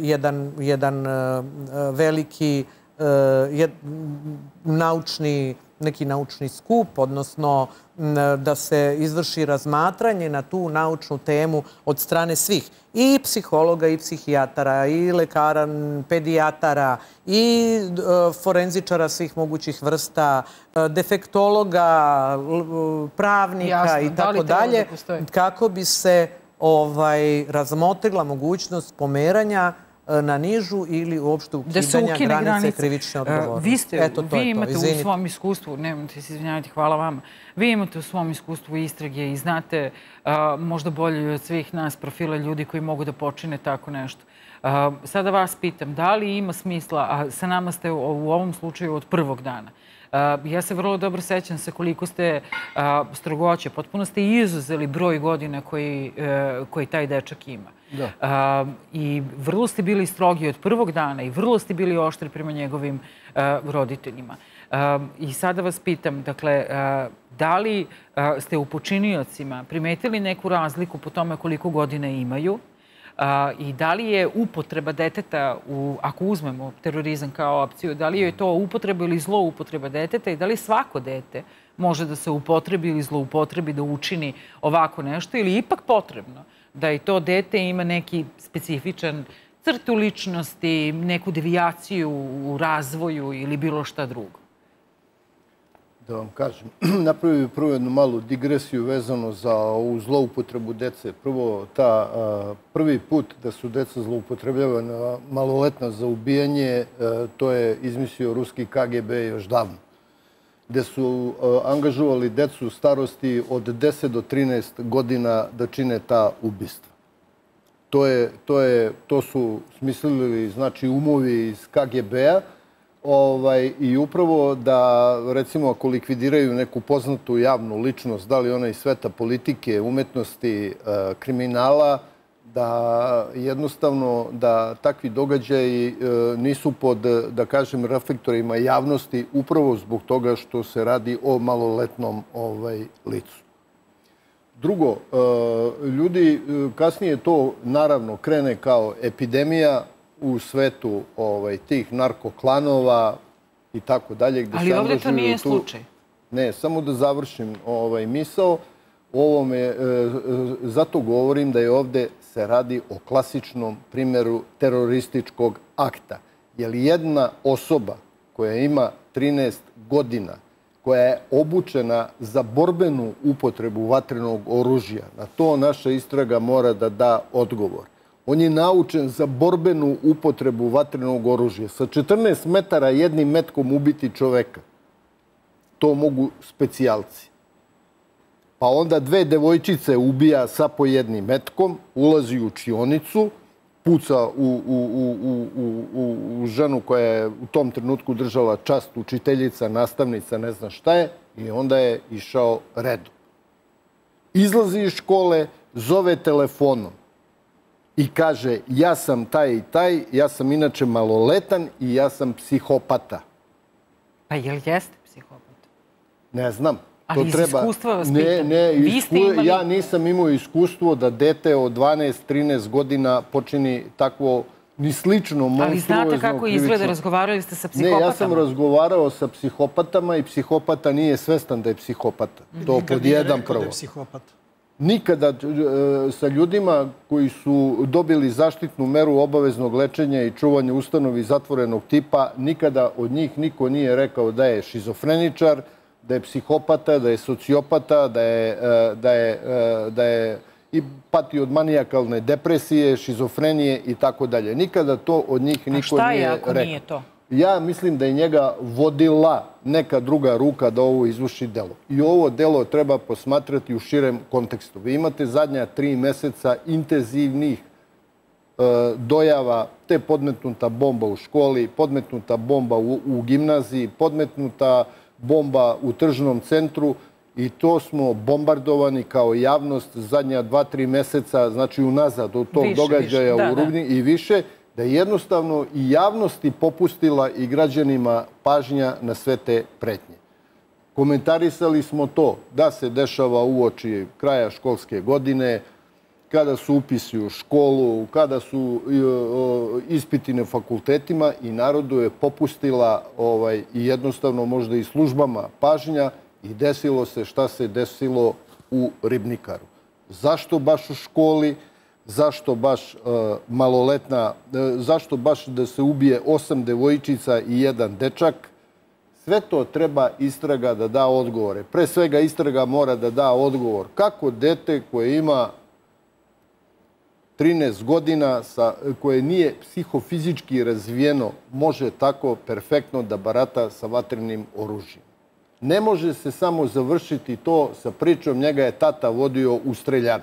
jedan veliki naučni neki naučni skup, odnosno da se izvrši razmatranje na tu naučnu temu od strane svih. I psihologa, i psihijatara, i lekara, pedijatara, i forenzičara svih mogućih vrsta, defektologa, pravnika i tako dalje, kako bi se razmotrila mogućnost pomeranja na nižu ili uopšte ukidanja granice krivične odgovornosti. Vi imate u svom iskustvu, nemojte se izvinjavati, hvala vama, vi imate u svom iskustvu istrage i znate možda bolje od svih nas profile ljudi koji mogu da počine tako nešto. Sada vas pitam, da li ima smisla, a sa nama ste u ovom slučaju od prvog dana, ja se vrlo dobro sećam sa koliko ste strogoće, potpuno ste izuzeli broj godina koji taj dečak ima. I vrlo ste bili strogi od prvog dana i vrlo ste bili oštri prema njegovim roditeljima. I sada vas pitam, dakle, da li ste u počiniocima primetili neku razliku po tome koliko godina imaju i da li je upotreba deteta, ako uzmemo terorizam kao opciju, da li je to upotreba ili zloupotreba deteta i da li svako dete može da se upotrebi ili zloupotrebi da učini ovako nešto ili ipak potrebno da i to dete ima neki specifičan crtu ličnosti, neku devijaciju u razvoju ili bilo šta drugo? Da vam kažem, napravio bih prvo jednu malu digresiju vezano za ovu zloupotrebu dece. Prvi put da su deca zloupotrebljavana maloletna za ubijanje, to je izmislio ruski KGB još davno, gde su angažovali decu starosti od 10 do 13 godina da čine ta ubistva. To su smislili, znači, umovi iz KGB-a i upravo da, recimo, ako likvidiraju neku poznatu javnu ličnost, da li ona iz sveta politike, umetnosti, kriminala, da jednostavno da takvi događaji nisu pod, da kažem, reflektorima javnosti upravo zbog toga što se radi o maloletnom licu. Drugo, ljudi, kasnije to naravno krene kao epidemija u svetu tih narkoklanova i tako dalje. Ali ovdje to nije slučaj. Ne, samo da završim misao. Zato govorim da je ovdje se radi o klasičnom primjeru terorističkog akta. Jer jedna osoba koja ima 13 godina, koja je obučena za borbenu upotrebu vatrenog oružja, na to naša istraga mora da da odgovor. On je naučen za borbenu upotrebu vatrenog oružja. Sa 14 metara jednim metkom ubiti čoveka. To mogu specijalci. Pa onda 2 devojčice ubija sa po jednim metkom, ulazi u učionicu, puca u ženu koja je u tom trenutku držala čast, učiteljica, nastavnica, ne znam šta je, i onda je išao redom. Izlazi iz škole, zove telefonom i kaže: ja sam taj i taj, ja sam inače maloletan i ja sam psihopata. Pa jel jeste psihopata? Ne znam. Ali iz iskustva vas pitam. Ja nisam imao iskustvo da dete od 12-13 godina počini takvo ni slično monstruozno. Ali znate kako izgleda? Razgovarali ste sa psihopatama? Ne, ja sam razgovarao sa psihopatama i psihopata nije svestan da je psihopata. To pod jedan prvo. Nikada sa ljudima koji su dobili zaštitnu meru obaveznog lečenja i čuvanja ustanovi zatvorenog tipa, nikada od njih niko nije rekao da je šizofreničar, da je psihopata, da je sociopata, da je i pati od manijakalne depresije, šizofrenije i tako dalje. Nikada to od njih niko nije rekao. A šta je ako nije to? Ja mislim da je njega vodila neka druga ruka da ovo izvrši delo. I ovo delo treba posmatrati u širem kontekstu. Vi imate zadnja 3 meseca intenzivnih dojava, te podmetnuta bomba u školi, podmetnuta bomba u gimnaziji, podmetnuta bomba u tržnom centru, i to smo bombardovani kao javnost zadnja 2-3 meseca, znači unazad od tog događaja u Rubni i više, da je jednostavno i javnosti popustila i građanima pažnja na sve te pretnje. Komentarisali smo to da se dešava uoči kraja školske godine, kada su upisi u školu, kada su ispiti na fakultetima i narodu je popustila i jednostavno možda i službama pažnja i desilo se šta se desilo u Ribnikaru. Zašto baš u školi? Zašto baš maloletna? Zašto baš da se ubije 8 devojčica i 1 dečak? Sve to treba istraga da da odgovore. Pre svega istraga mora da da odgovor kako dete koje ima 13 godina, koje nije psihofizički razvijeno, može tako perfektno da barata sa vatrenim oružjem. Ne može se samo završiti to sa pričom njega je tata vodio u streljanu.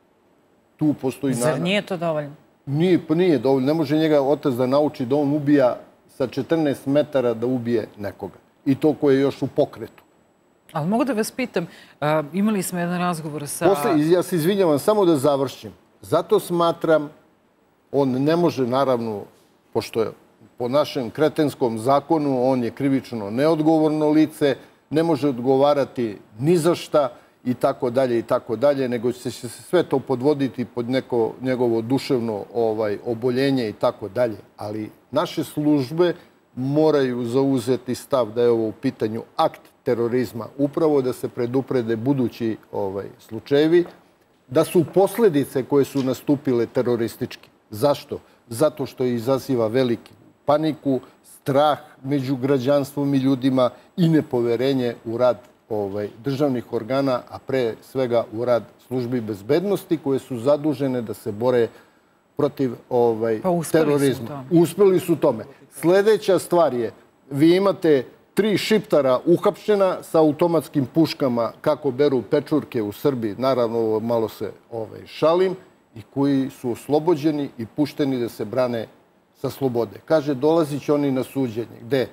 Tu postoji... Zar nije to dovoljno? Nije dovoljno. Ne može njega otac da nauči da on ubija sa 14 metara da ubije nekoga. I to koje je još u pokretu. Ali mogu da vas pitam, imali smo jedan razgovor sa... Ja se izvinjavam, samo da završim. Zato smatram, on ne može, naravno, pošto je po našem kretenskom zakonu, on je krivično neodgovorno lice, ne može odgovarati ni za šta i tako dalje, nego će se sve to podvoditi pod neko njegovo duševno oboljenje i tako dalje. Ali naše službe moraju zauzeti stav da je ovo u pitanju akt terorizma, upravo da se preduprede budući slučajevi, da su posljedice koje su nastupile teroristički. Zašto? Zato što izaziva veliku paniku, strah među građanstvom i ljudima i nepoverenje u rad državnih organa, a pre svega u rad službi bezbednosti koje su zadužene da se bore protiv terorizma. Uspeli su u tome. Sljedeća stvar je, vi imate 3 šiptara uhapšena sa automatskim puškama kako beru pečurke u Srbiji, naravno malo se šalim, i koji su oslobođeni i pušteni da se brane sa slobode. Kaže, dolazit će oni na suđenje. Gde?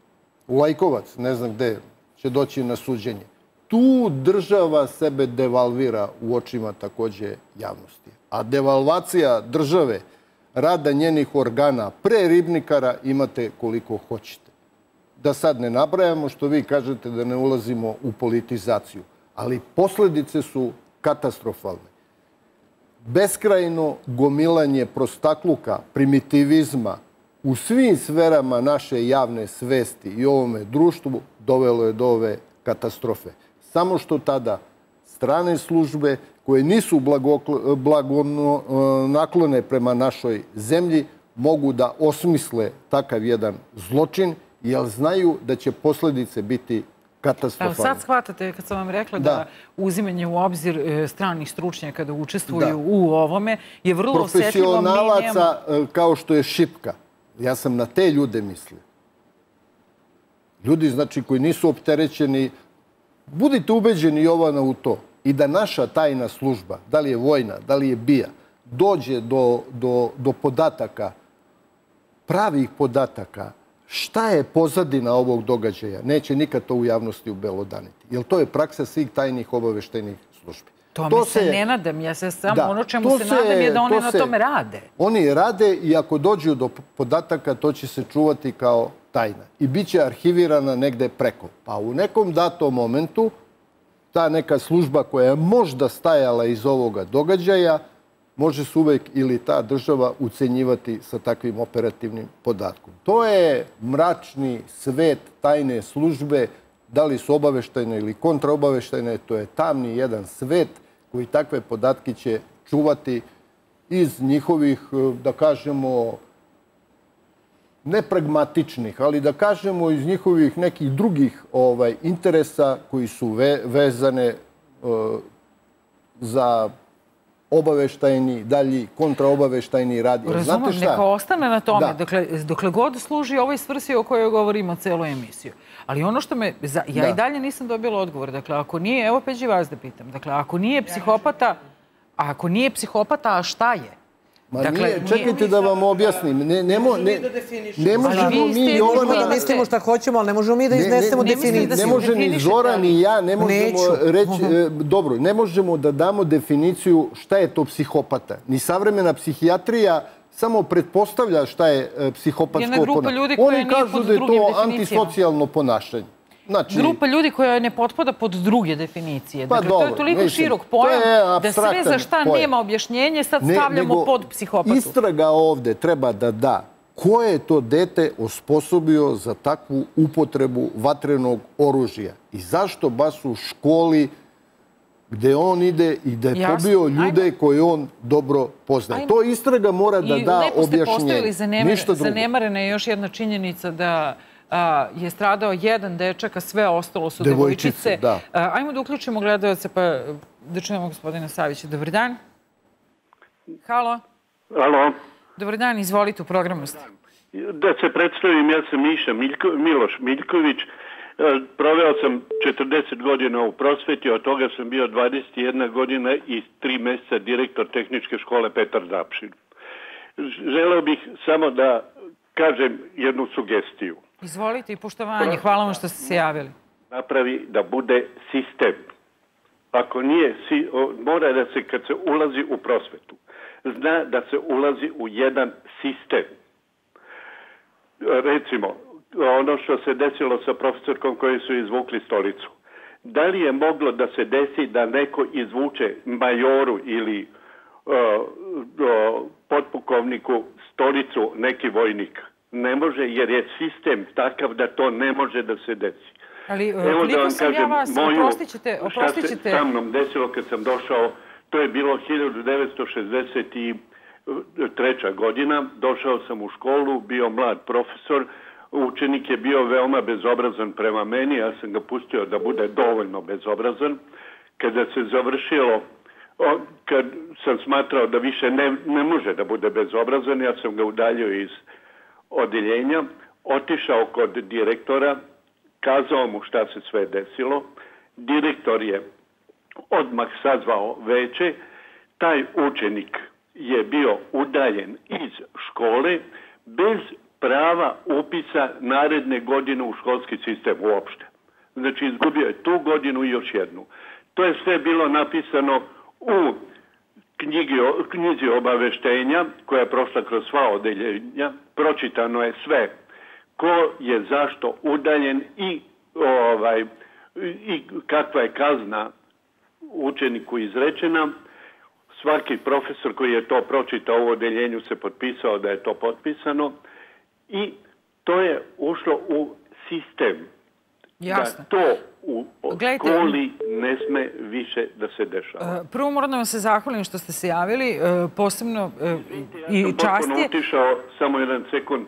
U Lajkovac, ne znam gde će doći na suđenje. Tu država sebe devalvira u očima takođe javnosti. A devalvacija države, rada njenih organa pre Ribnikara imate koliko hoćete. Da sad ne nabrajamo, što vi kažete da ne ulazimo u politizaciju. Ali posljedice su katastrofalne. Beskrajno gomilanje prostakluka, primitivizma u svim sferama naše javne svesti i ovome društvu dovelo je do ove katastrofe. Samo što tada strane službe koje nisu blagonaklone prema našoj zemlji mogu da osmisle takav jedan zločin, jer znaju da će posljedice biti katastrofalne. Sad shvatate, kad sam vam rekla da uzimanje u obzir stranih stručnjaka da učestvuju u ovome je vrlo osjetljivo. Profesionalaca kao što je Šipka. Ja sam na te ljude mislio. Ljudi, znači, koji nisu opterećeni. Budite ubeđeni, Jovana, u to. I da naša tajna služba, da li je vojna, da li je BIA, dođe do podataka, pravih podataka, šta je pozadina ovog događaja, neće nikad to u javnosti ubelodaniti. Jer to je praksa svih tajnih obaveštajnih službi. Tome se ne nadam. Ja se samo ono čemu se nadam je da oni na tome rade. Oni rade i ako dođu do podataka, to će se čuvati kao tajna. I bit će arhivirana negde preko. Pa u nekom datom momentu ta neka služba koja je možda stajala iz ovoga događaja može se uvek ili ta država ucenjivati sa takvim operativnim podatkom. To je mračni svet tajne službe, da li su obaveštajne ili kontraobaveštajne, to je tamni jedan svet koji takve podatke će čuvati iz njihovih, da kažemo, ne pragmatičnih, ali da kažemo iz njihovih nekih drugih interesa koji su vezane za obaveštajni, dalji kontraobaveštajni rad. Razumem, neka ostane na tome. Dokle god služi ovoj svrsi o kojoj govorimo celu emisiju. Ali ono što me... Ja i dalje nisam dobila odgovor. Dakle, ako nije... Evo Peđi vas da pitam. Dakle, ako nije psihopata, a šta je? Čekajte da vam objasnim. Ne možemo mi, Jovana... Mi mislimo šta hoćemo, ali ne možemo mi da iznesemo definiciju. Ne može ni Zora, ni ja, ne možemo reći... Dobro, ne možemo da damo definiciju šta je to psihopata. Ni savremena psihijatrija samo pretpostavlja šta je psihopatsko ponašanje. Oni kažu da je to antisocijalno ponašanje. grupa ljudi koja ne potpada pod druge definicije. Dakle, to je toliko širok pojam da sve za šta nema objašnjenje sad stavljamo pod psihopatu. Istraga ovde treba da da ko je to dete osposobio za takvu upotrebu vatrenog oružja i zašto baš u školi gde on ide i da je pobio ljude koje on dobro poznaje. To istraga mora da da objašnjenje. I lepo ste postavili zanemarena je još jedna činjenica da je stradao jedan dečak, a sve ostalo su devojčice. Ajmo da uključimo gledalce pa da čujemo gospodina Savića. Dobar dan. Halo. Halo. Dobar dan, izvolite, u programu ste. Da se predstavim, ja sam Miloš Miljković. Proveo sam 40 godina u prosveti, od toga sam bio 21 godina i 3 meseca direktor tehničke škole Petar Zapšin. Želeo bih samo da kažem jednu sugestiju. Izvolite i poštovanje. Hvala vam što ste se javili. Napravi da bude sistem. Ako nije, mora da se kad se ulazi u prosvetu, zna da se ulazi u jedan sistem. Recimo, ono što se desilo sa profesorkom koji su izvukli stolicu. Da li je moglo da se desi da neko izvuče majoru ili potpukovniku stolicu neki vojnik? Ne može jer je sistem takav da to ne može da se desi. Ali koliko sam ja vas, oprostit ćete... Šta se sa mnom desilo kad sam došao, to je bilo 1963. godina, došao sam u školu, bio mlad profesor, učenik je bio veoma bezobrazan prema meni, ja sam ga pustio da bude dovoljno bezobrazan. Kada se završilo, kad sam smatrao da više ne može da bude bezobrazan, ja sam ga udaljio iz odeljenja, otišao kod direktora, kazao mu šta se sve desilo. Direktor je odmah sazvao veće. Taj učenik je bio udaljen iz škole bez prava upisa naredne godine u školski sistem uopšte. Znači, izgubio je tu godinu i još jednu. To je sve bilo napisano u knjizi obaveštenja koja je prošla kroz sva odeljenja. Pročitano je sve ko je zašto udaljen i kakva je kazna učeniku izrečena. Svaki profesor koji je to pročitao u odeljenju se potpisao da je to potpisano i to je ušlo u sistem. Jasno. Da to u školi ne sme više da se dešava. Prvo moram da vam se zahvalim što ste se javili, posebno i čast je... Ja sam potpuno utišao, samo jedan sekund.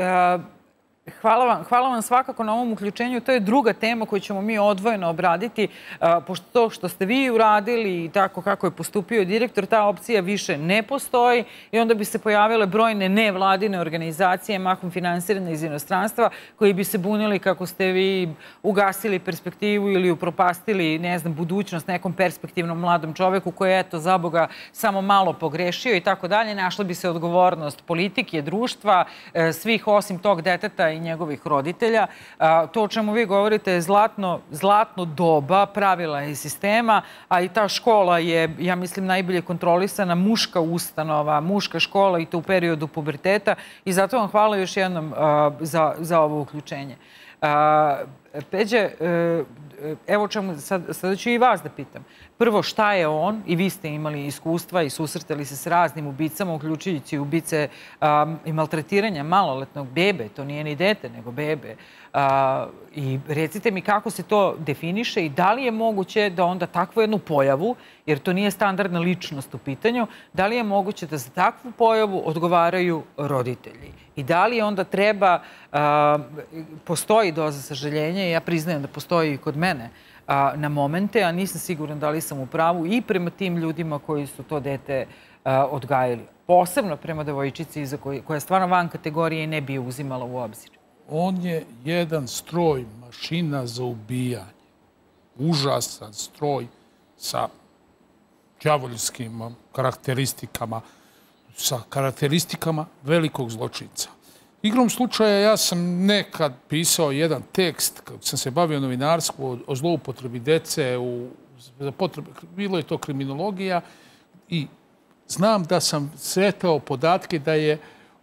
Hvala vam svakako na ovom uključenju. To je druga tema koju ćemo mi odvojeno obraditi. Pošto to što ste vi uradili i tako kako je postupio direktor, ta opcija više ne postoji i onda bi se pojavile brojne nevladine organizacije, mahom finansirane iz inostranstva, koji bi se bunili kako ste vi ugasili perspektivu ili upropastili, ne znam, budućnost nekom perspektivnom mladom čoveku koji je, eto, za Boga, samo malo pogrešio i tako dalje. Našla bi se odgovornost politike, društva, svih osim tog deteta i njegovih roditelja. To o čemu vi govorite je zlatno doba, pravila i sistema, a i ta škola je, ja mislim, najbolje kontrolisana muška ustanova, muška škola i to u periodu puberteta i zato vam hvala još jednom za ovo uključenje. Peđe, evo čemu, sada ću i vas da pitam. Prvo, šta je on, i vi ste imali iskustva i susretali se s raznim ubicama, uključujući ubice i maltretiranja maloletnog bebe, to nije ni dete, nego bebe. I recite mi kako se to definiše i da li je moguće da onda takvu jednu pojavu, jer to nije standardna ličnost u pitanju, da li je moguće da za takvu pojavu odgovaraju roditelji? I da li onda treba, postoji doza sažaljenja, i ja priznajem da postoji i kod mene na momente, a nisam siguran da li sam u pravu, i prema tim ljudima koji su to dete odgajali. Posebno prema devojčici koja je stvarno van kategorije i ne bi je uzimala u obzir. On je jedan stroj, mašina za ubijanje. Užasan stroj sa đavoljskim karakteristikama, sa karakteristikama velikog zločinca. Igrom slučaja ja sam nekad pisao jedan tekst, kad sam se bavio novinarstvom o zloupotrebi dece, bilo je to kriminologija i znam da sam sretao podatke da je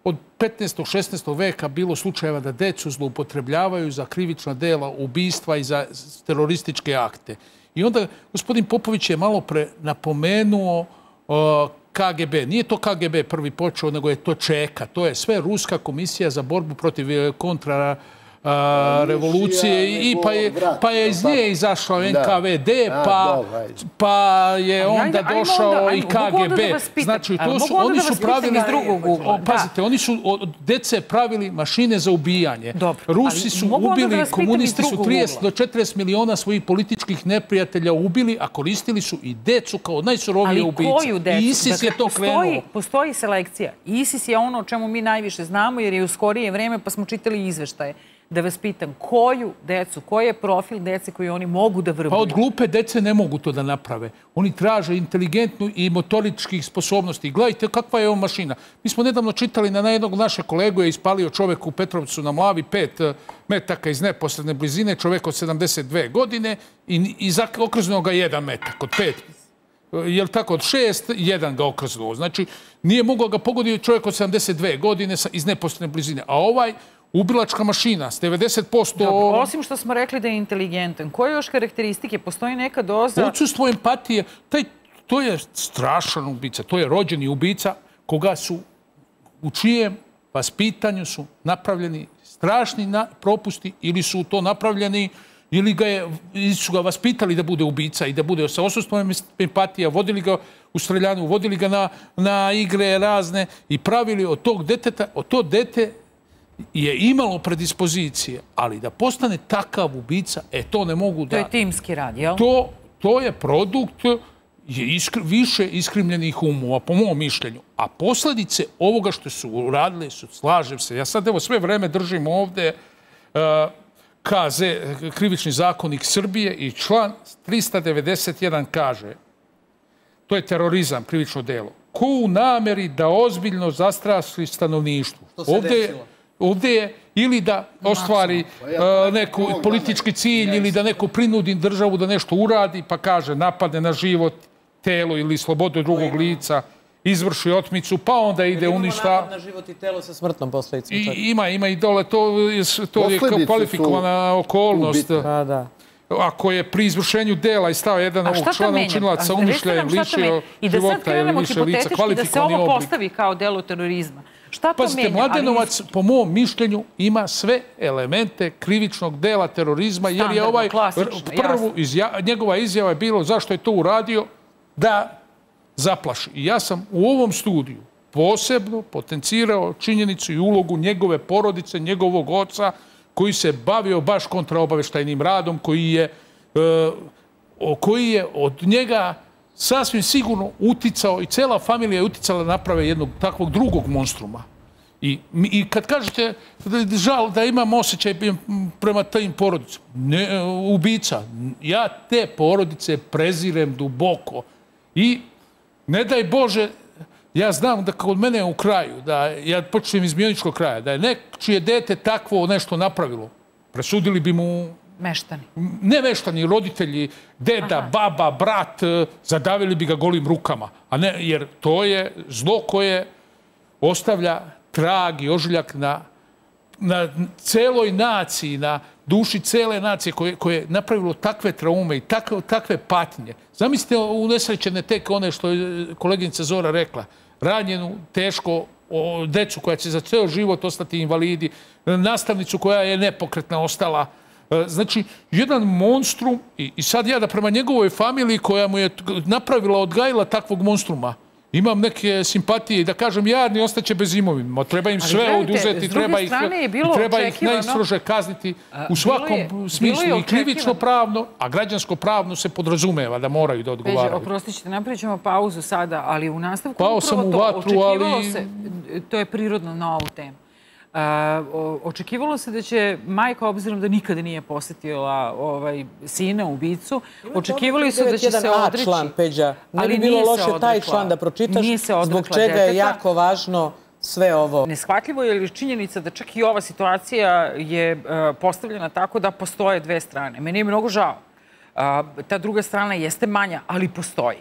od 15. 16. veka bilo slučajeva da decu zloupotrebljavaju za krivična dela, ubistva i za terorističke akte. I onda gospodin Popović je malo pre napomenuo KGB. Nije to KGB prvi počeo, nego je to ČEKA. To je sve Ruska komisija za borbu protiv kontra revolucije i pa je iz nje izašao NKVD, pa je onda došao i KGB. Znači, oni su pravili, pazite, oni su od dece pravili mašine za ubijanje. Rusi su ubili, komunisti su 30 do 40 miliona svojih političkih neprijatelja ubili, a koristili su i decu kao najsurovije ubice. Ali koju decu? I ISIS je to krenuo. Postoji selekcija. ISIS je ono o čemu mi najviše znamo, jer je u skorije vreme, pa smo čitali izveštaje. Da vas pitam, koju decu, koji je profil dece koji oni mogu da vrbuju? Pa od glupe dece ne mogu to da naprave. Oni traže inteligentnu i motoričkih sposobnosti. Gledajte kakva je ovo mašina. Mi smo nedavno čitali na jednog našeg kolegu je ispalio čovek u Petrovcu na Mlavi 5 metaka iz neposredne blizine, čovek od 72 godine i okrznuo ga 1 metak od 5. Jel tako, od 6, 1 ga okrznuo. Znači, nije mogao ga pogoditi čovjek od 72 godine iz neposredne blizine. A ovaj ubilačka mašina s 90%... Dobro, osim što smo rekli da je inteligentan, koje još karakteristike? Postoji neka doza... Odsustvo empatije, to je strašan ubica, to je rođeni ubica koga su, u čijem vaspitanju su napravljeni strašni propusti ili su to napravljeni ili su ga vaspitali da bude ubica i da bude sa odsustvom empatija, vodili ga u streljanu, vodili ga na igre razne i pravili od tog deteta, od to dete je imalo predispozicije, ali da postane takav ubica, to ne mogu da... To je timski rad, jel? To je produkt više iskrivljenih umova, po mom mišljenju. A posledice ovoga što su uradili su, slažem se, ja sad evo sve vreme držim ovde KZ, Krivični zakonik Srbije i član 391 kaže, to je terorizam, krivično delo, ko u nameri da ozbiljno zastraši stanovništvo. Što se desilo? Ovdje je ili da ostvari neku politički cilj ili da neko prinudi državu da nešto uradi, pa kaže napadne na život, telo ili slobodu drugog lica, izvrši otmicu, pa onda ide uništa... Napad na život i telo sa smrtnom posledicom. Ima i dole, to je kvalifikovana okolnost. Ako je pri izvršenju dela i stao jedan ovog člana učinilaca umišljajem lišio života ili lišio lica, kvalifikovani oblik. Da se ovo postavi kao delo terorizma. Šta to menja? Pazite, Mladenovac, po mom mišljenju, ima sve elemente krivičnog dela terorizma, jer je njegova izjava je bilo zašto je to uradio, da zaplaši. I ja sam u ovom studiju posebno potencirao činjenicu i ulogu njegove porodice, njegovog oca, koji se bavio baš kontraobaveštajnim radom, koji je od njega sasvim sigurno uticao i cela familija je uticala da naprave jednog takvog drugog monstruma. I kad kažete žal da imam osjećaj prema tim porodicama, ubica, ja te porodice prezirem duboko. I ne daj Bože, ja znam da kod mene u kraju, da ja počnem iz Mioničkog kraja, da je nečije dete takvo nešto napravilo, presudili bi mu... Meštani. Ne meštani, roditelji, deda, baba, brat, zadavili bi ga golim rukama. Jer to je zlo koje ostavlja trag i ožiljak na celoj naciji, na duši cele nacije koje je napravilo takve traume i takve patnje. Zamislite unesrećene tek one što je koleginica Zora rekla, ranjenu, teško, decu koja će za ceo život ostati invalidi, nastavnicu koja je nepokretna ostala. Znači, jedan monstrum i sad ja da prema njegovoj familiji koja mu je napravila, odgajila takvog monstruma, imam neke simpatije i da kažem jadni ostaće bez imovine. Treba im sve oduzeti, treba ih najstrože kazniti u svakom smislu i krivično pravno, a građansko pravno se podrazumeva da moraju da odgovaraju. Oprostit ćete, napravit ćemo pauzu sada, ali u nastavku upravo to očekivalo se, to je prirodno na ovu temu. Očekivalo se da će majka, obzirom da nikada nije posjetila sina, ubicu, očekivali su da će se odreći... Ne bi bilo loše taj član da pročitaš, zbog čega je jako važno sve ovo. Neshvatljivo je činjenica da čak i ova situacija je postavljena tako da postoje dve strane. Meni je mnogo žao. Ta druga strana jeste manja, ali postoji.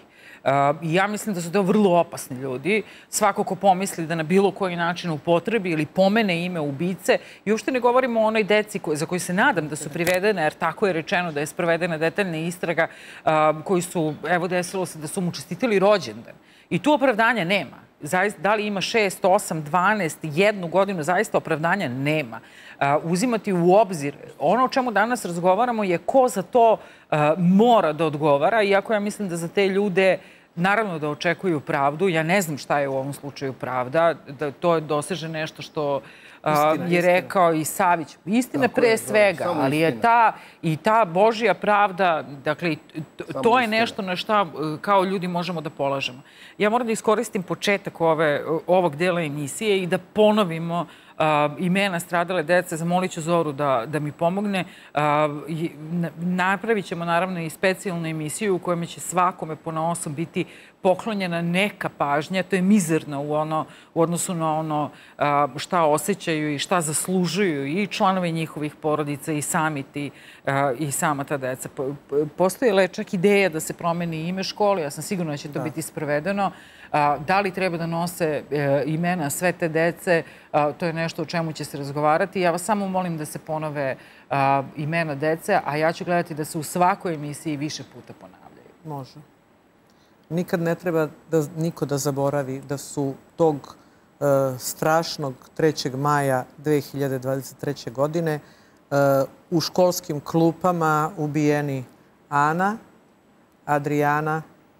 Ja mislim da su to vrlo opasni ljudi. Svako ko pomisli da na bilo koji način upotrebi ili pomene ime ubice, i uopšte ne govorimo o onoj deci za koju se nadam da su privedene, jer tako je rečeno da je sprovedena detaljna istraga, koji su, evo desilo se da su mu čestitili rođendan. I tu opravdanja nema. Da li ima 6, 8, 12, 1 godinu, zaista opravdanja nema. Uzimati u obzir ono o čemu danas razgovaramo je ko za to mora da odgovara, iako ja mislim da za te ljude naravno da očekuju pravdu. Ja ne znam šta je u ovom slučaju pravda, da to doseže nešto što je rekao i Savić. Istina pre svega, ali je ta Božja pravda, dakle, to je nešto na šta kao ljudi možemo da polažemo. Ja moram da iskoristim početak ovog dela emisije i da ponovimo imena stradale dece. Zamolit ću Zoru da mi pomogne. Napravit ćemo naravno i specijalnu emisiju u kojoj će svakome ponaosob biti poklonjena neka pažnja. To je mizerno u odnosu na ono šta osjećaju i šta zaslužuju i članovi njihovih porodica i i sama ta deca. Postoje čak ideja da se promeni ime škole. Ja sam sigurna da će to biti sprovedeno. Da li treba da nose imena sve te dece, to je nešto o čemu će se razgovarati. Ja vas samo molim da se ponove imena dece, a ja ću gledati da se u svakoj emisiji više puta ponavljaju. Može. Nikad ne treba niko da zaboravi da su tog strašnog 3. maja 2023. godine u školskim klupama ubijeni Ana, Adrijana,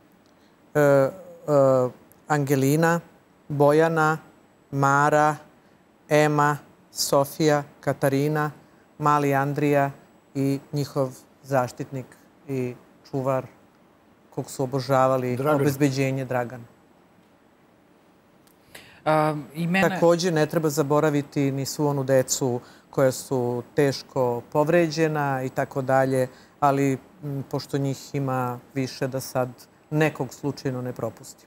Angelina, Bojana, Mara, Ema, Sofija, Katarina, mali Andrija i njihov zaštitnik i čuvar kog su obožavali, obezbeđenje Dragan. Također ne treba zaboraviti ni svu onu decu koja su teško povređena i tako dalje, ali pošto njih ima više da sad nekog slučajno ne propustim.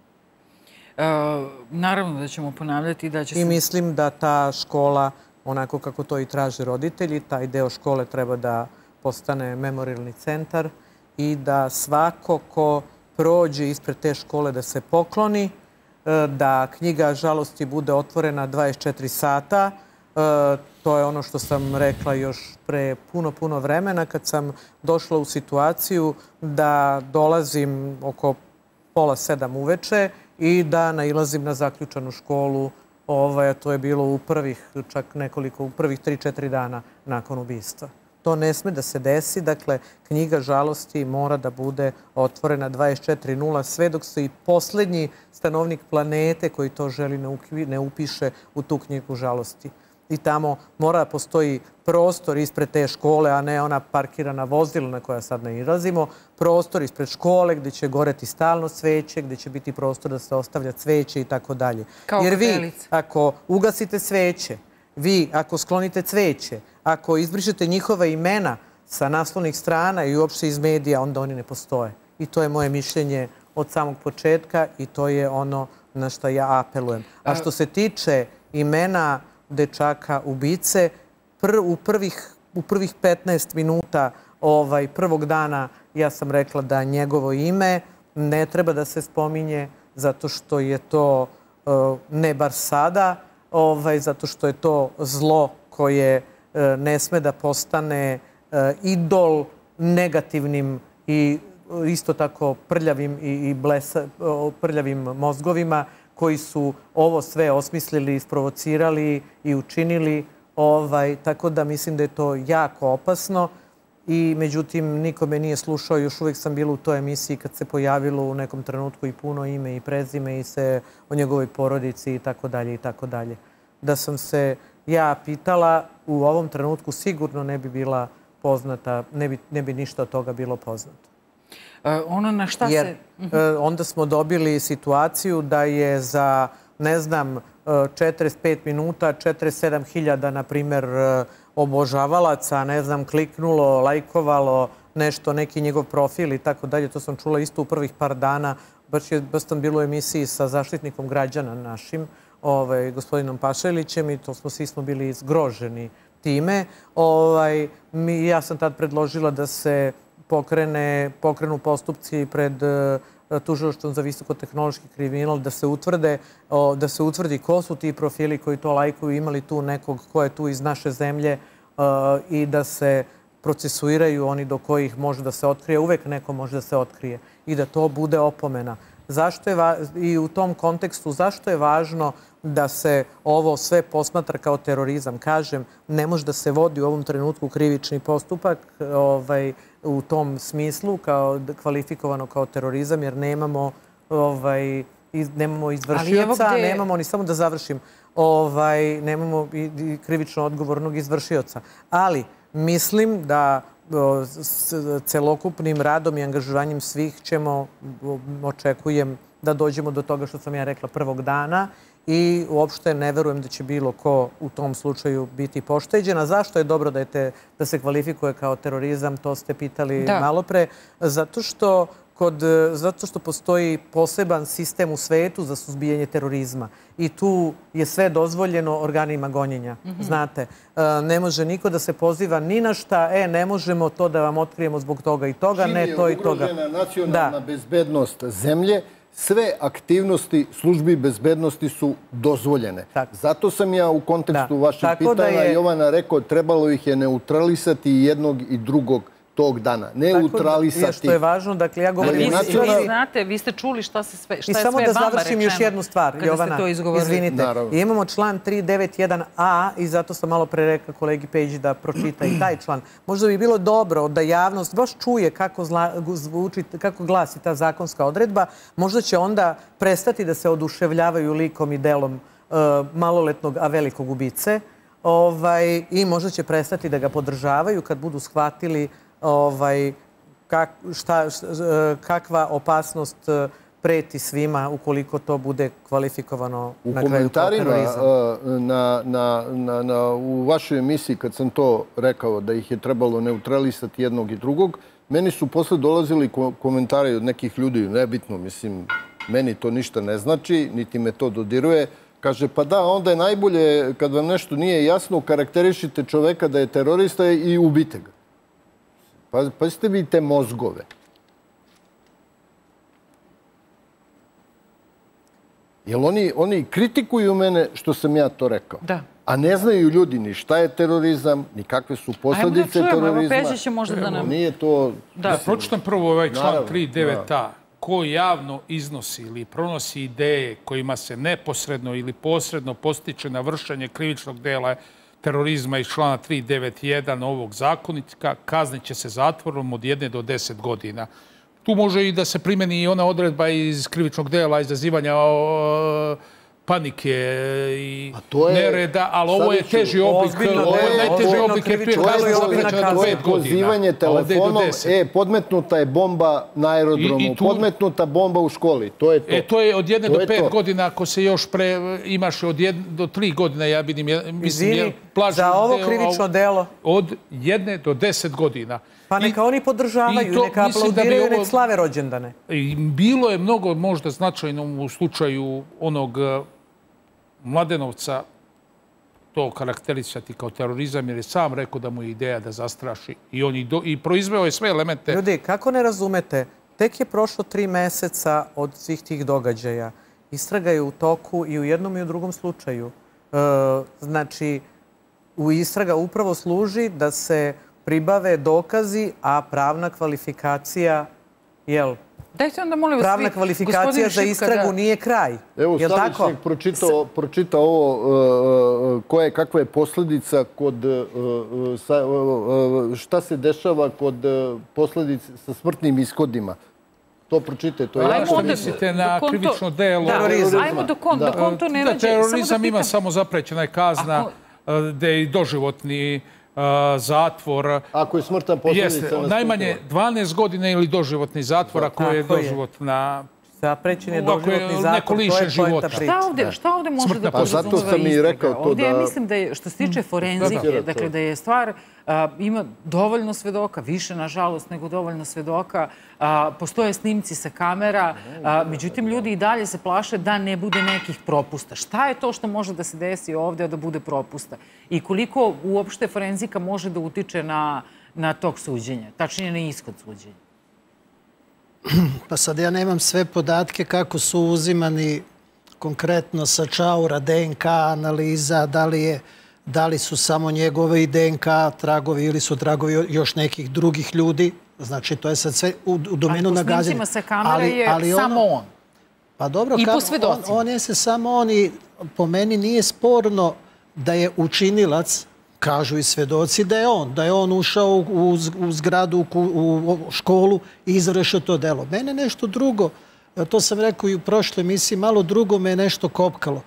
Naravno da ćemo ponavljati da će se... I mislim da ta škola, onako kako to i traže roditelji, taj deo škole treba da postane memorialni centar i da svako ko prođe ispred te škole da se pokloni, da knjiga žalosti bude otvorena 24 sata. To je ono što sam rekla još pre puno vremena kad sam došla u situaciju da dolazim oko 6:30 uveče i da nailazim na zaključanu školu. To je bilo u prvih 3-4 dana nakon ubistva. To ne sme da se desi. Dakle, knjiga žalosti mora da bude otvorena 24:00 sve dok se i poslednji stanovnik planete koji to želi ne upiše u tu knjigu žalosti. I tamo mora da postoji prostor ispred te škole, a ne ona parkirana vozila na koja sad nailazimo. Prostor ispred škole gdje će goreti stalno cveće, gdje će biti prostor da se ostavlja cveće i tako dalje. Jer vi, ako ugasite cveće, vi, ako sklonite cveće, ako izbrišete njihova imena sa naslovnih strana i uopšte iz medija, onda oni ne postoje. I to je moje mišljenje od samog početka i to je ono na što ja apelujem. A što se tiče imena dečaka ubice, u prvih 15 minuta prvog dana ja sam rekla da njegovo ime ne treba da se spominje zato što je to, ne bar sada, zato što je to zlo koje ne sme da postane idol negativnim i isto tako prljavim mozgovima koji su ovo sve osmislili, isprovocirali i učinili. Tako da mislim da je to jako opasno i međutim niko me nije slušao. Još uvijek sam bila u toj emisiji kad se pojavilo u nekom trenutku i puno ime i prezime i se o njegovoj porodici i tako dalje i tako dalje. Da sam se ja pitala, u ovom trenutku sigurno ne bi bila poznata, ne bi ništa od toga bilo poznato. Ono na šta se... Jer onda smo dobili situaciju da je za, ne znam, 45 minuta 47.000, na primjer, obožavalaca, ne znam, kliknulo, lajkovalo nešto, neki njegov profil i tako dalje. To sam čula isto u prvih par dana. Baš sam bilo u emisiji sa zaštitnikom građana našim, gospodinom Pašalićem, i to svi smo bili zgroženi time. Ja sam tad predložila da se pokrenu postupci pred tužilaštvom za visokotehnološki kriminal da se utvrdi ko su ti profili koji to lajkuju, imali tu nekog ko je tu iz naše zemlje i da se procesuiraju oni do kojih može da se otkrije. Uvek neko može da se otkrije i da to bude opomena. I u tom kontekstu zašto je važno da se ovo sve posmatra kao terorizam? Kažem, ne može da se vodi u ovom trenutku krivični postupak u tom smislu kvalifikovano kao terorizam jer nemamo izvršioca, nemamo, ni samo da završim, nemamo i krivično odgovornog izvršioca. Ali mislim da celokupnim radom i angažovanjem svih očekujem da dođemo do toga što sam ja rekla prvog dana i uopšte ne verujem da će bilo ko u tom slučaju biti pošteđen. Zašto je dobro da se kvalifikuje kao terorizam, to ste pitali malo pre. Zato što postoji poseban sistem u svetu za suzbijanje terorizma i tu je sve dozvoljeno organima gonjenja. Znate, ne može niko da se poziva ni na šta, ne možemo to da vam otkrijemo zbog toga i toga, ne to i toga. Čim je ugrožena nacionalna bezbednost zemlje, sve aktivnosti službi bezbednosti su dozvoljene. Zato sam ja u kontekstu vašeg pitanja Jovana rekao, trebalo ih je neutralisati jednog i drugog tog dana. Neutralisati. Što je važno, dakle, ja govorim... Vi znate, vi ste čuli šta je sve vama rečeno. I samo da završim još jednu stvar, Jovana, izvinite. Imamo član 391a i zato sam malo pre rekla kolegi Peđi da pročita i taj član. Možda bi bilo dobro da javnost baš čuje kako glasi ta zakonska odredba. Možda će onda prestati da se oduševljavaju likom i delom maloletnog, a velikog ubice. I možda će prestati da ga podržavaju kad budu shvatili kakva opasnost preti svima ukoliko to bude kvalifikovano na kraju kao terorizam. U komentarima u vašoj emisiji kad sam to rekao da ih je trebalo neutralisati jednog i drugog, meni su posle dolazili komentari od nekih ljudi, nebitno, mislim, meni to ništa ne znači, niti me to dodiruje. Kaže, pa da, onda je najbolje kad vam nešto nije jasno, karakterišite čoveka da je terorista i ubite ga. Pazite vi te mozgove. Jer oni kritikuju mene što sam ja to rekao. Da. A ne znaju ljudi ni šta je terorizam, ni kakve su posljedice terorizma. Ajmo da čujemo, evo Peđa će možda da nam... Nije to... Da, pročitam prvo ovaj član 3.9a. Ko javno iznosi ili pronosi ideje kojima se neposredno ili posredno postiče na vršenje krivičnog dela terorizma iz člana 391 ovog zakonika, kaznit će se zatvorom od 1 do 10 godina. Tu može i da se primeni i ona odredba iz krivičnog dela izazivanja panike i nereda, ali ovo je teži oblik. Ovo je najteži oblik jer tu je kazna do 5 godina. Pozivanje telefonom, podmetnuta je bomba na aerodromu, podmetnuta bomba u školi. To je to. To je od 1 do 5 godina, ako se još imaš od 1 do 3 godina, ja vidim... Izvini, za ovo krivično delo? Od 1 do 10 godina. Pa neka oni podržavaju, neka aplaudiraju, nek slave rođendane. Bilo je mnogo možda značajno u slučaju onog Mladenovca to karakterisati kao terorizam, jer je sam rekao da mu je ideja da zastraši. I proizveo je sve elemente. Ljudi, kako ne razumete, tek je prošlo 3 meseca od svih tih događaja. Istraga je u toku i u jednom i u drugom slučaju. Znači, istraga upravo služi da se pribave dokazi, a pravna kvalifikacija, jel? Dajte onda, molim vas, pravna kvalifikacija za istragu nije kraj. Evo, Slavić pročita ovo kakva je posljedica kod... Šta se dešava kod posljedica sa smrtnim ishodima. To pročite, to je jako što mislite na krivično delo. Ajmo do konto ne nađe. Terorizam ima samo zaprećena je kazna, da je i doživotni zatvor. Ako je smrtan posljedica... Najmanje 12 godina ili doživotni zatvor, ako je doživotna... Zaprećen je doživotni zatvor, to je pojenta priča. Šta ovde može da podrazumeva istraga? Ovdje ja mislim da je, što se tiče forenzike, dakle da je stvar, ima dovoljno svedoka, više nažalost nego dovoljno svedoka, postoje snimci sa kamera, međutim ljudi i dalje se plaše da ne bude nekih propusta. Šta je to što može da se desi ovdje da bude propusta? I koliko uopšte forenzika može da utiče na tok suđenja, tačnije na ishod suđenja? Pa sad ja nemam sve podatke kako su uzimani konkretno sa čaura, DNK analiza, da li su samo njegove DNK tragovi ili su tragovi još nekih drugih ljudi. Znači, to je sad sve u domenu nagađanja. Ali po snimcima sa kamere je samo on. Pa dobro, i po svedocima. On je se samo on i po meni nije sporno da je učinilac, kažu i svedoci, da je on ušao u zgradu, u školu i izvršio to delo. Mene nešto drugo, to sam rekao i u prošloj emisiji, malo drugo me je nešto kopkalo.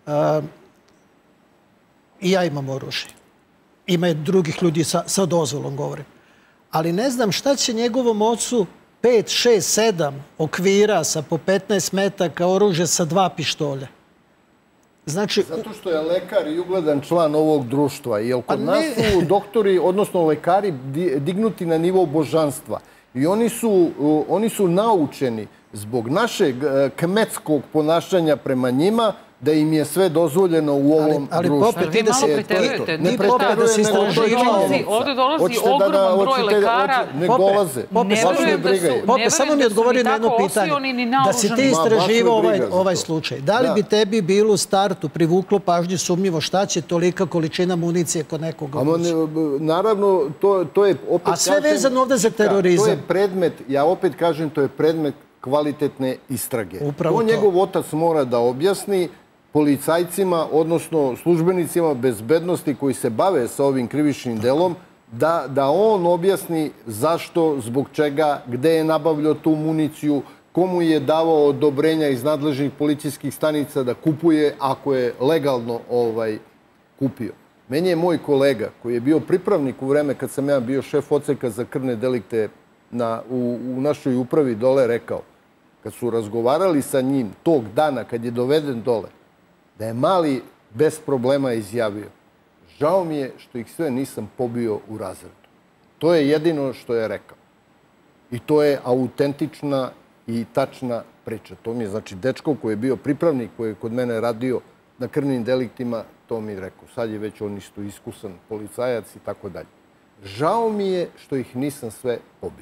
I ja imam oružje. Ima i drugih ljudi sa dozvolom, govorim. Ali ne znam šta će njegovom ocu 5, 6, 7 okvira sa po 15 metaka oružja sa 2 pištolja. Znači, zato što je lekar i ugledan član ovog društva. Jer kod nas su doktori, odnosno lekari, dignuti na nivo božanstva. I oni su naučeni zbog našeg kmetskog ponašanja prema njima da im je sve dozvoljeno u ovom društvu. Ali popet, vi malo preterujete. Ne preterujem, nego ovdje dolazi ogroman broj lekara. Ne dolaze. Popet, samo mi odgovori na jedno pitanje. Da si ti istraživao ovaj slučaj. Da li bi tebi bilo u startu privuklo pažnju sumnjivo šta će tolika količina municije kod nekog oružja? Naravno, to je opet... A sve vezano ovdje za terorizam. To je predmet, ja opet kažem, to je predmet kvalitetne istrage. Upravo to njegov otac mora da objasni policajcima, odnosno službenicima bezbednosti koji se bave sa ovim krivičnim delom, da on objasni zašto, zbog čega, gde je nabavljao tu municiju, komu je davao odobrenja iz nadležnih policijskih stanica da kupuje ako je legalno kupio. Meni je moj kolega, koji je bio pripravnik u vreme kad sam ja bio šef odseka za krvne delikte u našoj upravi dole, rekao, kad su razgovarali sa njim tog dana kad je doveden dole, da je Mali bez problema izjavio: žao mi je što ih sve nisam pobio u razredu. To je jedino što je rekao. I to je autentična i tačna priča. To mi je, znači, dečko koji je bio pripravnik, koji je kod mene radio na krvnim deliktima, to mi je rekao. Sad je već on isto iskusan policajac i tako dalje. Žao mi je što ih nisam sve pobio.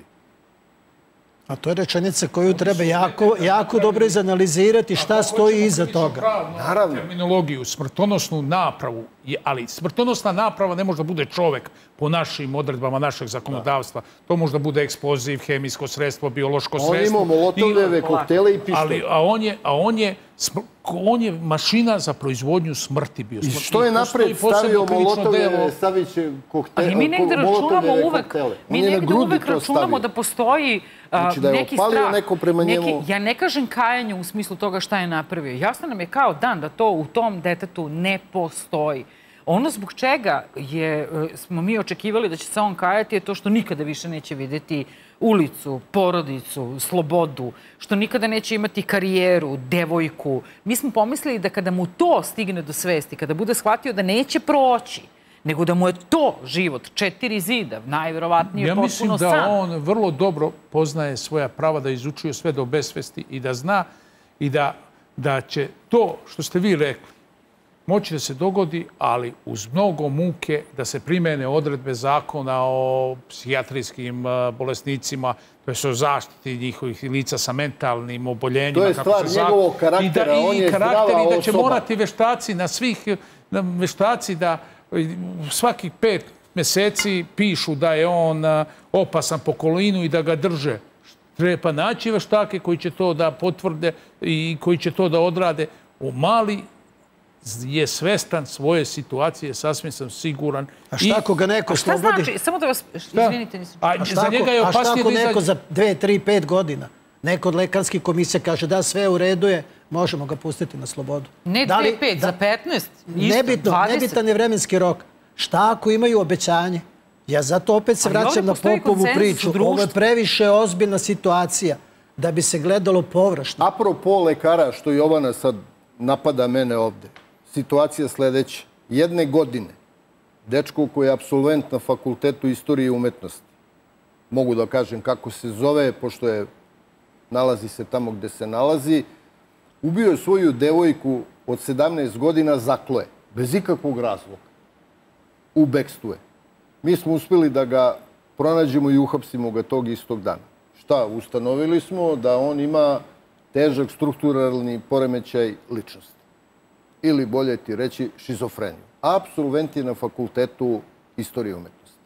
A to je rečenica koju treba jako dobro izanalizirati šta stoji iza toga. Naravno. Terminologiju, smrtonosnu napravu, ali smrtonosna naprava ne može da bude čovek po našim odredbama našeg zakonodavstva. To može da bude eksploziv, hemijsko sredstvo, biološko sredstvo. On ima molotovljeve koktele i pištolje. A on je mašina za proizvodnju smrti bio. I što je napred stavio molotovljeve, stavit će koktele? Ali mi negde računamo uvek računamo da postoji neki strah. Ja ne kažem kajanje u smislu toga šta je napravio. Jasno nam je kao dan da to u tom detetu ne postoji. Ono zbog čega smo mi očekivali da će se on kajati je to što nikada više neće vidjeti ulicu, porodicu, slobodu, što nikada neće imati karijeru, devojku. Mi smo pomislili da kada mu to stigne do svesti, kada bude shvatio da neće proći, nego da mu je to život, 4 zida, najverovatnije potpuno sam. Ja mislim da on vrlo dobro poznaje svoja prava, da je izučio sve do besvesti i da zna i da će to što ste vi rekli moći da se dogodi, ali uz mnogo muke da se primene odredbe zakona o psihijatrijskim bolesnicima, to je o zaštiti njihovih lica sa mentalnim oboljenjima. To je stvar njegovog karaktera, on je zdrava osoba. I da će morati veštaci da svakih 5 meseci pišu da je on opasan po okolinu i da ga drže. Treba naći veštake koji će to da potvrde i koji će to da odrade. U Mali je svestan svoje situacije, sasvim sam siguran. A šta ako ga neko slobodi? Šta znači? Samo da vas... Izvinite, nisam... A šta ako neko za 2, 3, 5 godina? Neko od lekarskih komisija kaže da sve u redu je, možemo ga pustiti na slobodu. Ne 2, 5, za 15? Nebitan je vremenski rok. Šta ako imaju obećanje? Ja zato opet se vraćam na Popovu priču. Ovo je previše ozbiljna situacija da bi se gledalo površno. Apropo lekara, što Jovana sad napada mene ovde, situacija sljedeća. 1 godine, dečko koji je apsolvent na Fakultetu istorije i umetnosti, mogu da kažem kako se zove, pošto nalazi se tamo gde se nalazi, ubio je svoju devojku od 17 godina, zakloje, bez ikakvog razloga. U bekstvu je. Mi smo uspjeli da ga pronađemo i uhapsimo ga tog istog dana. Šta? Ustanovili smo da on ima težak strukturalni poremećaj ličnosti. Ili bolje ti reći šizofreniju. Apsolvent je na fakultetu istorije umetnosti.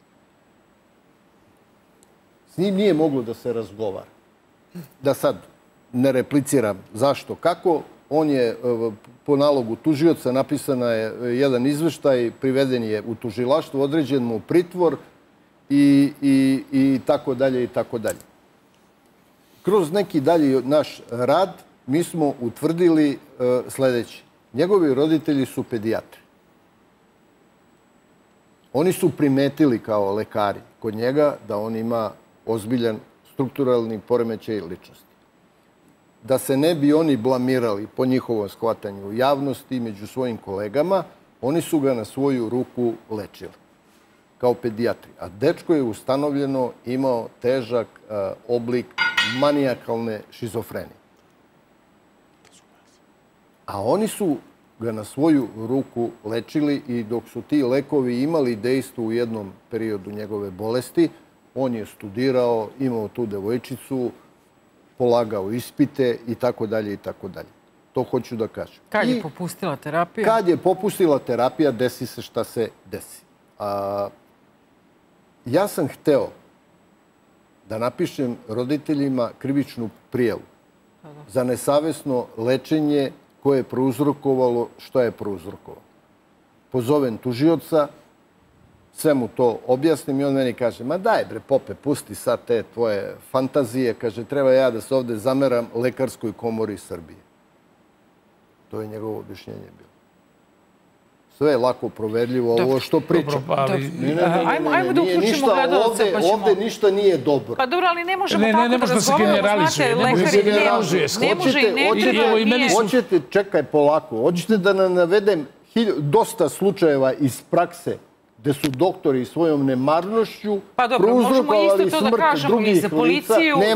S njim nije moglo da se razgovara. Da sad ne repliciram zašto, kako. On je po nalogu tužioca, napisana je jedan izveštaj, priveden je u tužilaštvo, određen mu pritvor i tako dalje i tako dalje. Kroz neki dalji naš rad mi smo utvrdili sledeće. Njegovi roditelji su pedijatri. Oni su primetili kao lekari kod njega da on ima ozbiljan strukturalni poremećaj ličnosti. Da se ne bi oni blamirali po njihovom shvatanju u javnosti među svojim kolegama, oni su ga na svoju ruku lečili kao pedijatri. A dečko je ustanovljeno imao težak oblik manijakalne šizofrenije. A oni su ga na svoju ruku lečili i dok su ti lekovi imali dejstvo u jednom periodu njegove bolesti, on je studirao, imao tu devojčicu, polagao ispite i tako dalje i tako dalje. To hoću da kažem. Kad je popustila terapija? Kad je popustila terapija, desi se šta se desi. Ja sam hteo da napišem roditeljima krivičnu prijavu za nesavesno lečenje koje je prouzrokovalo što je prouzrokovalo. Pozovem tužioca, sve mu to objasnim i on meni kaže, ma daj bre pope, pusti sad te tvoje fantazije, kaže, treba ja da se ovde zameram Lekarskoj komori Srbije. To je njegovo objašnjenje bilo. Sve je lako proverljivo, ovo što pričam. Ajmo da uključimo gledalce. Ovde ništa nije dobro. Pa dobro, ali ne možemo tako da razgovaramo. Ne može da se generalizuje. Ne može i ne treba. Hoćete, čekaj polako, hoćete da nam navedem dosta slučajeva iz prakse gde su doktori svojom nemarnošću prouzrokovali smrt drugih lica. Ne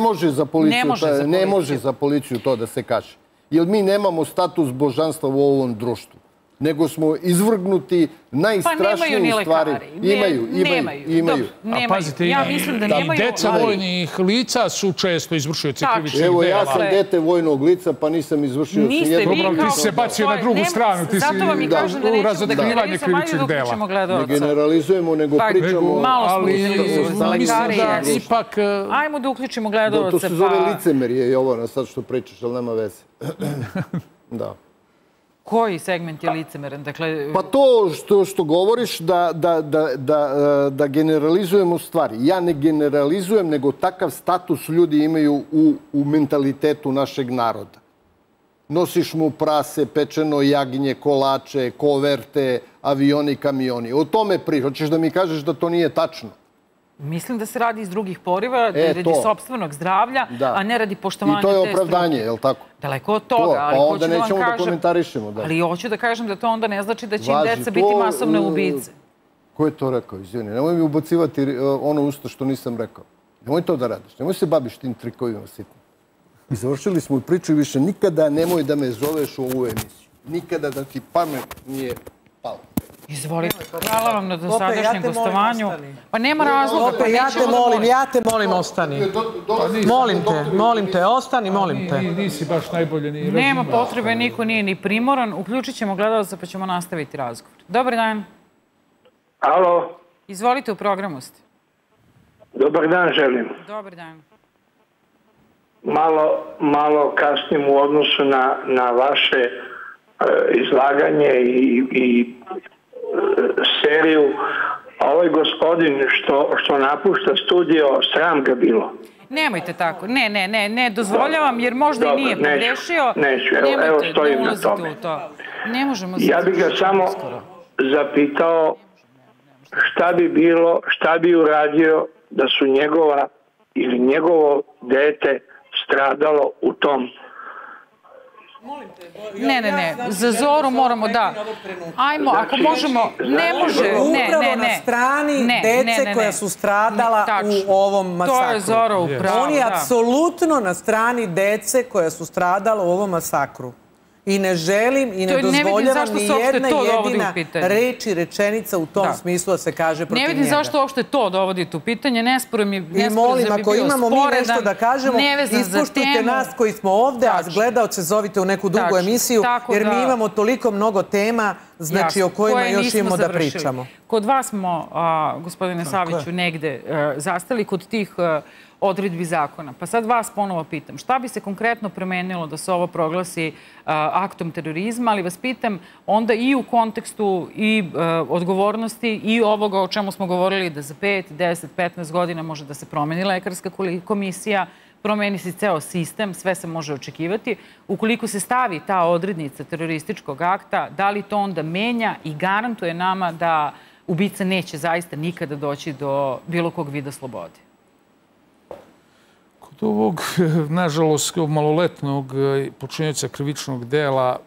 može za policiju to da se kaže. Jer mi nemamo status božanstva u ovom društvu. Nego smo izvrgnuti najstrašnijim stvarima. Imaju. A pazite, i deca vojnih lica su često izvršioci krivičnih dela. Evo, ja sam dete vojnog lica, pa nisam izvršio... Niste vi kao... Ti si se bacio na drugu stranu. Zato vam i kažem da nećemo da generalizujemo, ajde da uključimo gledalca. Ne generalizujemo, nego pričamo... Malo smo uzeli za lekare i ipak... Ajmo da uključimo gledalce, pa... To se zove licemerje, Jovana, sad što pričaš, ali nema veze. Da. Koji segment je licemeran? Pa to što govoriš da generalizujemo stvari. Ja ne generalizujem, nego takav status ljudi imaju u mentalitetu našeg naroda. Nosiš mu prase, pečeno jagnje, kolače, koverte, avioni, kamioni. O tome pričaš. Hoćeš da mi kažeš da to nije tačno? Mislim da se radi iz drugih poriva, radi sopstvenog zdravlja, a ne radi poštovanja te struke. I to je opravdanje, je li tako? Daleko od toga. Pa onda nećemo da komentarišemo. Ali hoću da kažem da to onda ne znači da će im deca biti masovne ubice. Ko je to rekao? Izvini, nemoj mi ubacivati ono usto što nisam rekao. Nemoj to da radiš. Nemoj se babiš tim trikovima sitnim. I završili smo priču i više nikada nemoj da me zoveš u ovu emisiju. Nikada da ti pamet nije pala. Izvolite. Hvala vam na dosadašnjem gostovanju. Pa nema razloga. Ja te molim, ostani. Molim te, ostani, molim te. Nisi baš najbolje ni razumela. Nema potrebe, niko nije ni primoran. Uključit ćemo gledalca pa ćemo nastaviti razgovor. Dobar dan. Alo. Izvolite, u programu ste. Dobar dan želim. Dobar dan. Malo kasnim u odnosu na vaše izlaganje i seriju. Ovaj gospodin što napušta studio, sram ga bilo. Nemojte tako. Ne, dozvoljavam jer možda i nije pogrešio. Neću, evo stojim na tome. Ja bih ga samo zapitao šta bi uradio da su njegova ili njegovo dete stradalo u tom. Ne, za Zoru moramo da... Ajmo, ako možemo... Ne može, upravo na strani dece koja su stradala u ovom masakru. To je Zora upravo. On je apsolutno na strani dece koja su stradala u ovom masakru. I ne želim i ne dozvoljavam ni jedna jedina reč i rečenica u tom smislu da se kaže protiv njega. Ne vidim zašto uopšte to dovodite u pitanje. Nesporom je bio sporedan. I molim, ako imamo mi nešto da kažemo, ispuštujte nas koji smo ovde, a gledaoce zovite u neku drugu emisiju, jer mi imamo toliko mnogo tema, znači o kojima još imamo da pričamo. Kod vas smo, gospodine Saviću, negde zastali kod tih odredbi zakona. Pa sad vas ponovo pitam, šta bi se konkretno promenilo da se ovo proglasi aktom terorizma, ali vas pitam onda i u kontekstu i odgovornosti i ovoga o čemu smo govorili da za 5, 10, 15 godina može da se promeni lekarska komisija, promeni se ceo sistem, sve se može očekivati. Ukoliko se stavi ta odrednica terorističkog akta, da li to onda menja i garantuje nama da ubica neće zaista nikada doći do bilo kog vida slobode? Kod ovog, nažalost, maloletnog počinioca krivičnog dela,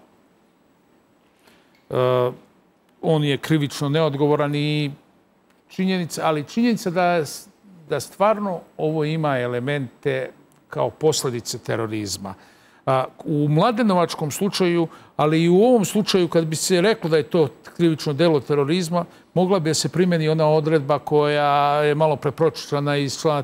on je krivično neodgovoran i činjenica da stvarno ovo ima elemente kao posljedice terorizma. U mladenovačkom slučaju, ali i u ovom slučaju, kad bi se reklo da je to krivično delo terorizma, mogla bi se primjeni ona odredba koja je malo prepročitana iz člana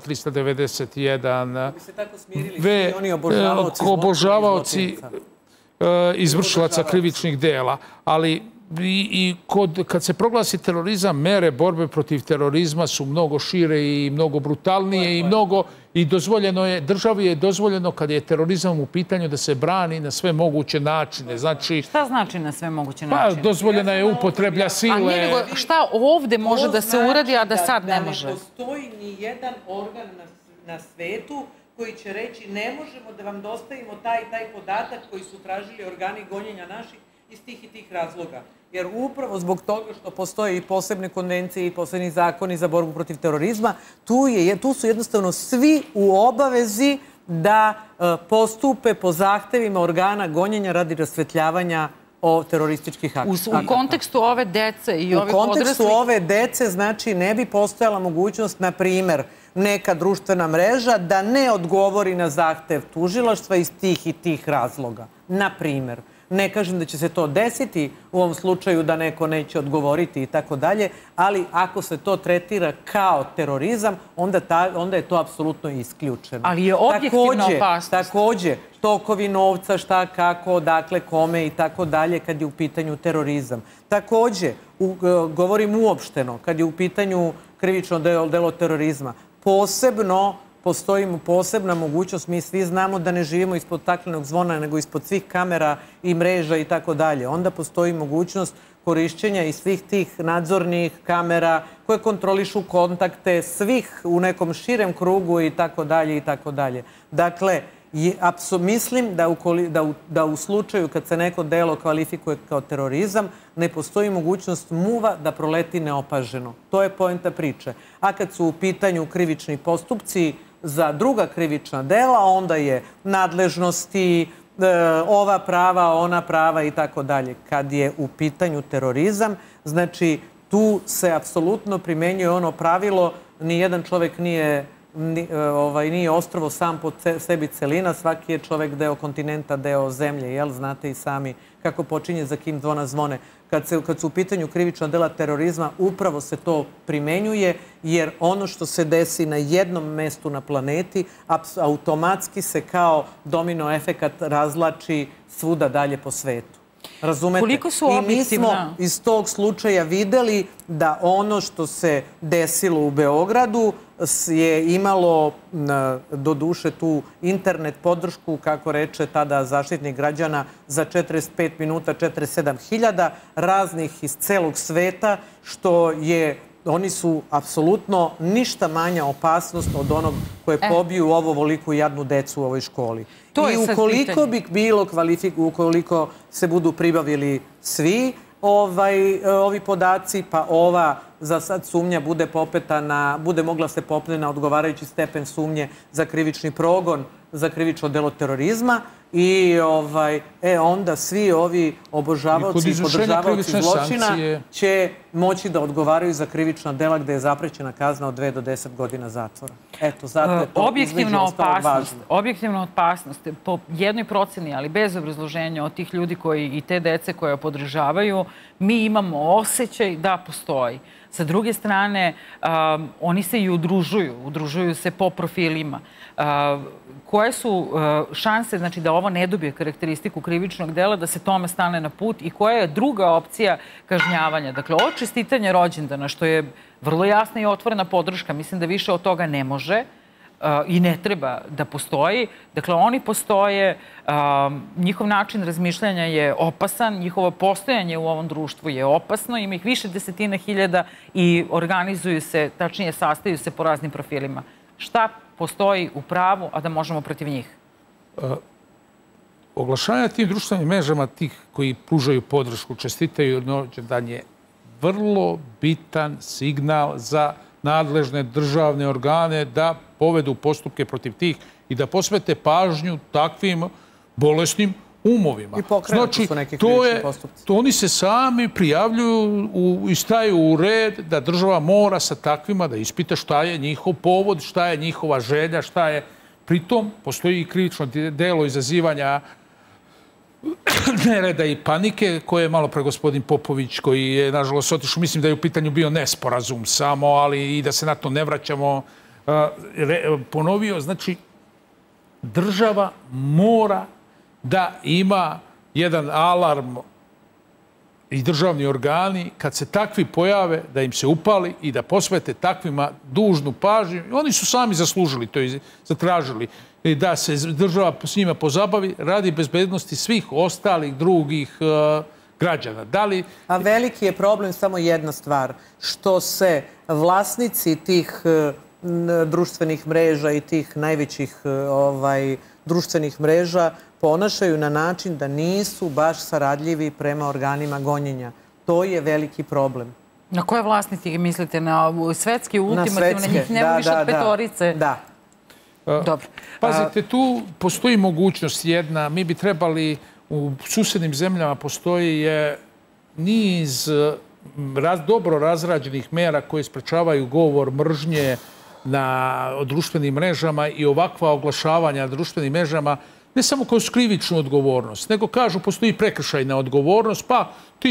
391. Bi se tako smirili svi oni obožavaoci izvršilaca krivičnih dela. Ali i kad se proglasi terorizam, mere borbe protiv terorizma su mnogo šire i mnogo brutalnije i dozvoljeno je, državi je dozvoljeno kad je terorizam u pitanju da se brani na sve moguće načine. Šta znači na sve moguće načine? Dozvoljena je upotreblja sile. Šta ovde može da se uradi, a da sad ne može? Da ne postoji ni jedan organ na svetu koji će reći ne možemo da vam dostavimo taj podatak koji su tražili organi gonjenja naših iz tih i tih razloga. Jer upravo zbog toga što postoje i posebne konvencije i posebni zakoni za borbu protiv terorizma, tu su jednostavno svi u obavezi da postupe po zahtevima organa gonjenja radi rasvetljavanja o terorističkih akata. U kontekstu ove dece i ovih odraslih... U kontekstu ove dece, znači, ne bi postojala mogućnost, na primer, neka društvena mreža da ne odgovori na zahtev tužilaštva iz tih i tih razloga. Na primer. Ne kažem da će se to desiti u ovom slučaju da neko neće odgovoriti i tako dalje, ali ako se to tretira kao terorizam, onda je to apsolutno isključeno. Ali je objektivna opasnost. Takođe, tokovi novca, šta, kako, odakle, kome i tako dalje kad je u pitanju terorizam. Takođe, govorim uopšteno, kad je u pitanju krivično delo terorizma, postoji posebna mogućnost, mi svi znamo da ne živimo ispod staklenog zvona, nego ispod svih kamera i mreža i tako dalje. Onda postoji mogućnost korišćenja i svih tih nadzornih kamera koje kontrolišu kontakte svih u nekom širem krugu i tako dalje i tako dalje. Dakle, mislim da u slučaju kad se neko delo kvalifikuje kao terorizam, ne postoji mogućnost muva da proleti neopaženo. To je poenta priče. A kad su u pitanju krivični postupci za druga krivična dela, onda je nadležnosti, ova prava, ona prava i tako dalje. Kad je u pitanju terorizam, znači tu se apsolutno primenjuje ono pravilo, nijedan čovek nije ostrvo sam po sebi celina, svaki je čovek deo kontinenta, deo zemlje, jel? Znate i sami kako počinje za kim zvona zvone. Kad su u pitanju krivična dela terorizma, upravo se to primenjuje, jer ono što se desi na jednom mestu na planeti, automatski se kao domino efekat razlači svuda dalje po svetu. Razumete? I mi smo iz tog slučaja videli da ono što se desilo u Beogradu je imalo do duše tu internet podršku, kako reče tada Zaštitnik građana, za 45 minuta 47.000 raznih iz celog sveta, što je oni su apsolutno ništa manja opasnost od onog koje pobiju ovoliko jadnu decu u ovoj školi. I ukoliko bi bilo ukoliko se budu pribavili svi ovi podaci, pa ova za sad sumnja bude mogla se popne na odgovarajući stepen sumnje za krivični progon, za krivično delo terorizma i onda svi ovi obožavaoci i podržavaoci zločina će moći da odgovaraju za krivična dela gde je zaprećena kazna od 2 do 10 godina zatvora. Eto, zato je to između ostalog važno. Objektivna opasnost, po jednoj proceni, ali bez obrazloženja od tih ljudi i te dece koje podržavaju, mi imamo osjećaj da postoji. Sa druge strane, oni se i udružuju se po profilima. Koje su šanse, znači, da ovo ne dobije karakteristiku krivičnog dela, da se tome stane na put i koja je druga opcija kažnjavanja? Dakle, ovo čestitanje rođendana, što je vrlo jasna i otvorena podrška, mislim da više od toga ne može i ne treba da postoji. Dakle, oni postoje, njihov način razmišljanja je opasan, njihovo postojanje u ovom društvu je opasno, ima ih više desetina hiljada i organizuju se, tačnije sastaju se po raznim profilima. Šta postoji u pravu, a da možemo protiv njih? Oglašavanje tim društvenim mrežama, tih koji pružaju podršku, čestitaju rođendan je vrlo bitan signal za nadležne državne organe da povedu postupke protiv tih i da posvete pažnju takvim bolesnim umovima. I pokrenuti su neki krivični postupci. Oni se sami prijavljuju i staju u red da država mora sa takvima da ispita šta je njihov povod, šta je njihova želja, šta je... Pritom postoji i krivično delo izazivanja nereda i panike, koje je malo pre gospodin Popović, koji je, nažalost, otišao, mislim da je u pitanju bio nesporazum samo, ali i da se na to ne vraćamo, ponovio. Znači, država mora da ima jedan alarm i državni organi, kad se takvi pojave, da im se upali i da posvete takvima dužnu pažnju. Oni su sami zaslužili to i zatražili da se država s njima pozabavi radi bezbednosti svih ostalih drugih građana. A veliki je problem samo jedna stvar, što se vlasnici tih društvenih mreža i tih najvećih društvenih mreža ponašaju na način da nisu baš saradljivi prema organima gonjenja. To je veliki problem. Na koje vlasnici mislite? Na svetski, ultimativne? Njih nema više od petorice? Da. Dobro. Pazite, tu postoji mogućnost jedna. Mi bi trebali, u susednim zemljama postoji niz dobro razrađenih mera koje sprečavaju govor mržnje na društvenim mrežama i ovakva oglašavanja na društvenim mrežama, ne samo kroz krivičnu odgovornost, nego kažu postoji prekršajna odgovornost, pa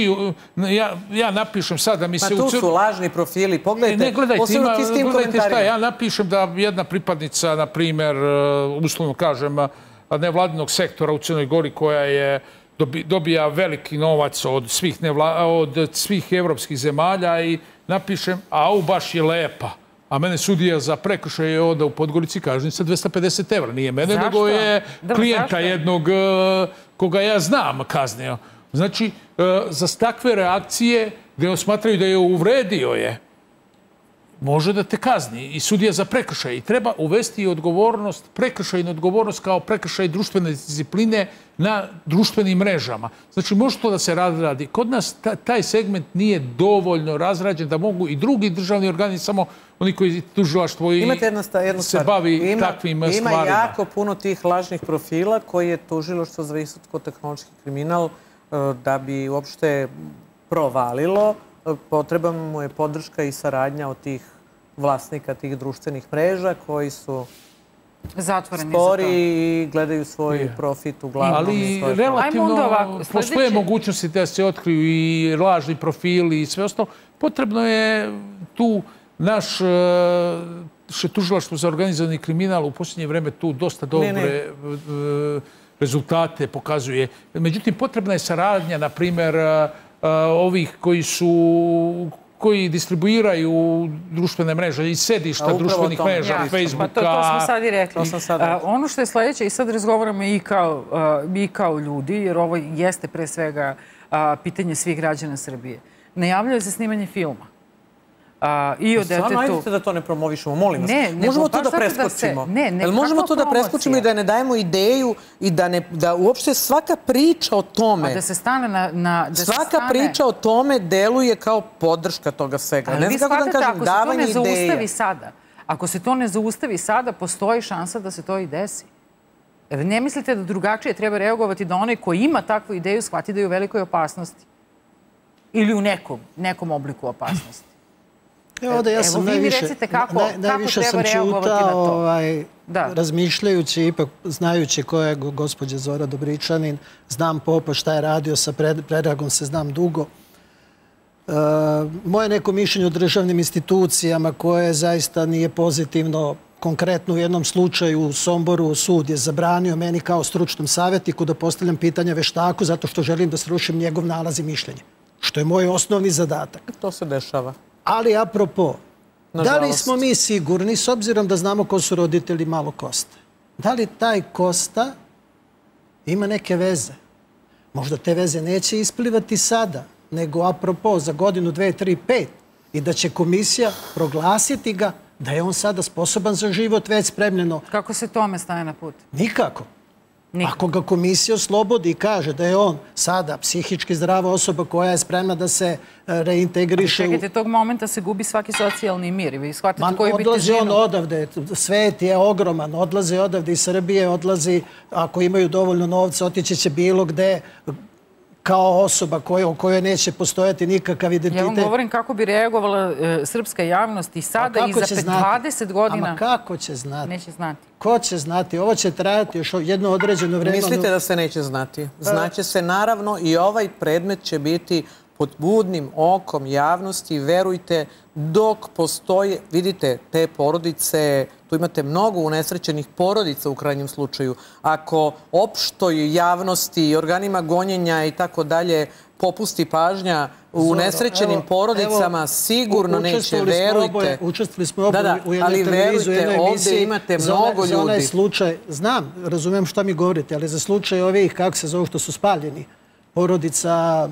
ja napišem sad da mi se... Pa tu su lažni profili, pogledajte, posebno ti s tim komentarima. Ja napišem da jedna pripadnica, na primjer, uslovno kažem, nevladinog sektora u Crnoj Gori, koja dobija veliki novac od svih evropskih zemalja i napišem, au, baš je lepa. A mene sudija za prekršaj je onda u Podgorici kažnjica 250 €. Nije mene, nego je klijenta jednog koga ja znam kaznio. Znači, za takve reakcije gde smatraju da je uvredio je, može da te kazni i sudija za prekršaj. I treba uvesti odgovornost, prekršajnu odgovornost kao prekršaj društvene discipline na društvenim mrežama. Znači, može to da se razradi. Kod nas taj segment nije dovoljno razrađen da mogu i drugi državni organi, samo oni koji tužilaštvo i se bavi takvim stvarima. Ima jako puno tih lažnih profila koji je tužilaštvo za visokotehnološki kriminal da bi uopšte provalilo. Potrebna mu je podrška i saradnja od tih vlasnika tih društvenih mreža koji su spori i gledaju svoj profit uglavnom. Ali relativno postoje mogućnosti da se otkriju i lažni profili i sve ostalo. Potrebno je tu naše tužilaštvo za organizovani kriminal u posljednje vreme tu dosta dobre rezultate pokazuje. Međutim, potrebna je saradnja, na primjer, ovih koji distribuiraju društvene mreže i sedišta društvenih mreža, Facebooka. To smo sad i rekli. Ono što je sljedeće, i sad razgovaramo i kao ljudi, jer ovo jeste pre svega pitanje svih građana Srbije. Najavljaju se snimanje filma. Stvarno, ajdete da to ne promovišemo, molim vas. Možemo to da preskočimo? Možemo to da preskočimo i da ne dajemo ideju i da uopšte svaka priča o tome... Da se stane na... Svaka priča o tome deluje kao podrška toga svega. Ne znam kako da kažem, davanje ideja. Ako se to ne zaustavi sada, postoji šansa da se to i desi. Ne mislite da drugačije treba reagovati da onaj koji ima takvu ideju shvati da je u velikoj opasnosti? ili u nekom obliku opasnosti? Ovdje ja sam najviše sam čutao, razmišljajući, ipak znajući ko je gospođa Zora Dobričanin, znam Popa šta je radio sa Predragom, se znam dugo. Moje neko mišljenje o državnim institucijama koje zaista nije pozitivno. Konkretno u jednom slučaju u Somboru sud je zabranio meni kao stručnom savjetniku da postavljam pitanja veštaku zato što želim da srušim njegov nalaz i mišljenje. Što je moj osnovni zadatak. To se dešava. Ali apropo, da li smo mi sigurni, s obzirom da znamo ko su roditelji Malo Kosta, da li taj Kosta ima neke veze? Možda te veze neće isplivati sada, nego apropo za godinu, 2, 3, 5 i da će komisija proglasiti ga da je on sada sposoban za život, već spremljeno. Kako se tome staje na put? Nikako. Ako ga komisija oslobodi i kaže da je on sada psihički zdrava osoba koja je spremna da se reintegriše... Čekajte, tog momenta se gubi svaki socijalni mir. Vi shvatite koju bi odlazi težinu... on odavde. Svet je ogroman. Odlazi odavde iz Srbije, odlazi, ako imaju dovoljno novca, otići će bilo gde kao osoba o kojoj neće postojati nikakav identitet. Ja vam govorim kako bi reagovala srpska javnost i sada i za 20 godina. Ama kako će znati? Neće znati. Ko će znati? Ovo će trajati još jedno određeno vreme. Mislite da se neće znati? Znaće se naravno i ovaj predmet će biti pod budnim okom javnosti. Verujte, dok postoje, vidite, te porodice, tu imate mnogo unesrećenih porodica u krajnjem slučaju. Ako opštoj javnosti i organima gonjenja i tako dalje popusti pažnja u unesrećenim porodicama, sigurno neće, verujte. Učestvili smo oboje u jednoj televiziji, u jednoj emisiji. Imate mnogo za onaj ljudi. slučaj, znam, razumem šta mi govorite, ali za slučaj ovih, kako se zove, što su spaljeni, porodica...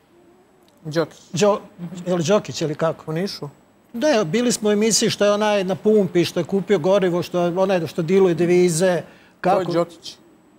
Đokić ili kako? U Nišu? Da, bili smo u emisiji što je onaj na pumpi, što je kupio gorivo, što je onaj što diluje devize. Ko je Đokić?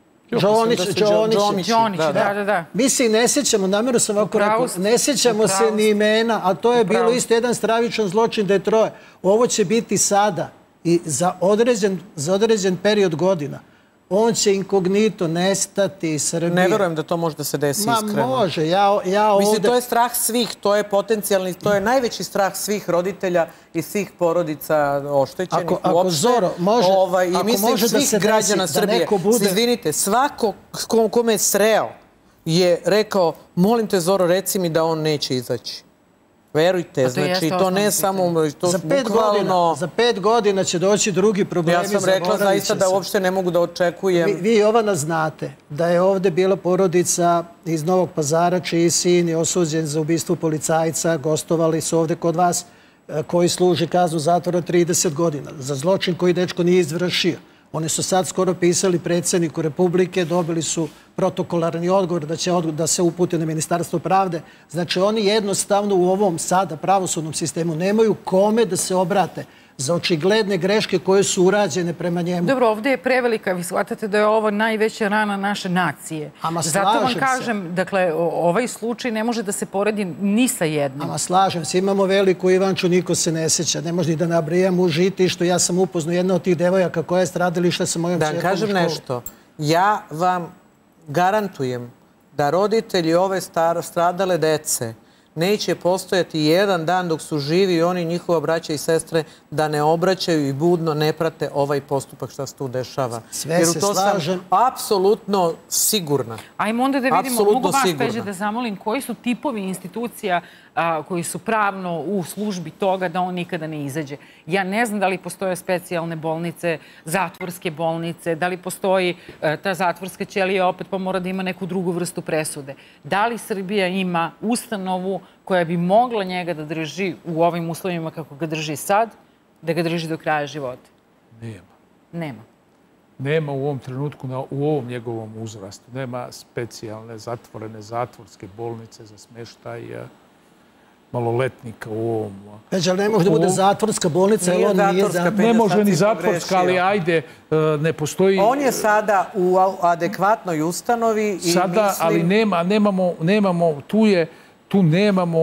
Đonić, da. Mi se i ne sjećamo, namjerno sam ovako rekao, ne sjećamo se ni imena, a to je bilo isto jedan stravičan zločin da je troje. Ovo će biti sada i za određen period godina. On će inkognito nestati iz Srbije. Ne verujem da to može da se desi iskreno. Ma može, ja ovdje... Mislim, to je strah svih, to je potencijalni, to je najveći strah svih roditelja i svih porodica oštećenih uopšte. Ako Zoro može, I mislim svih građana Srbije. Izvinite, svako kome je sreo je rekao, molim te Zoro, reci mi da on neće izaći. Verujte, znači to ne samo... Za 5 godina će doći drugi problemi. Ja sam rekla zaista da uopšte ne mogu da očekujem. Vi, Jovana, znate da je ovdje bila porodica iz Novog Pazara, čiji sin je osuđen za ubistvo policajca. Gostovali su ovdje kod vas, koji služi kaznu zatvora 30 godina. Za zločin koji dečko nije izvršio. Oni su sad skoro pisali predsjedniku Republike, dobili su protokolarni odgovor da se upute na Ministarstvo pravde. Znači, oni jednostavno u ovom sada pravosudnom sistemu nemaju kome da se obrate za očigledne greške koje su urađene prema njemu. Dobro, ovdje je prevelika. Vi shvatate da je ovo najveća rana naše nacije. Zato vam kažem, dakle, ovaj slučaj ne može da se poredi ni sa jednim. Ama slažem se. Imamo veliku Ivanču, niko se ne sjeća. Ne može ni da nabrijam u žitištu. Ja sam upoznao jedna od tih devojaka koja je stradila, išla sa mojom čerkom u školu. Da kažem nešto. Ja vam garantujem da roditelji ove stradale dece neće postojati jedan dan dok su živi oni, njihova braća i sestre, da ne obraćaju i budno ne prate ovaj postupak što se tu dešava. Sve se slažem. Jer u to sam apsolutno sigurna. Ajmo onda da vidimo, mogu vas Peđe da zamolim, koji su tipovi institucija koji su pravno u službi toga da on nikada ne izađe. Ja ne znam da li postoje specijalne bolnice, zatvorske bolnice, da li postoji ta zatvorska ćelija, opet pa mora da ima neku drugu vrstu presude. Da li Srbija ima ustanovu koja bi mogla njega da drži u ovim uslovima kako ga drži sad, da ga drži do kraja života? Nema. Nema u ovom trenutku, u ovom njegovom uzrastu. Nema specijalne zatvorene zatvorske bolnice za smeštaj maloletnika u ovom... Peđa, ali ne može da bude zatvorska bolnica, jer on nije zatvorska. Ne može ni zatvorska, ali ajde, ne postoji... On je sada u adekvatnoj ustanovi i sada, ali nemamo, tu tu nemamo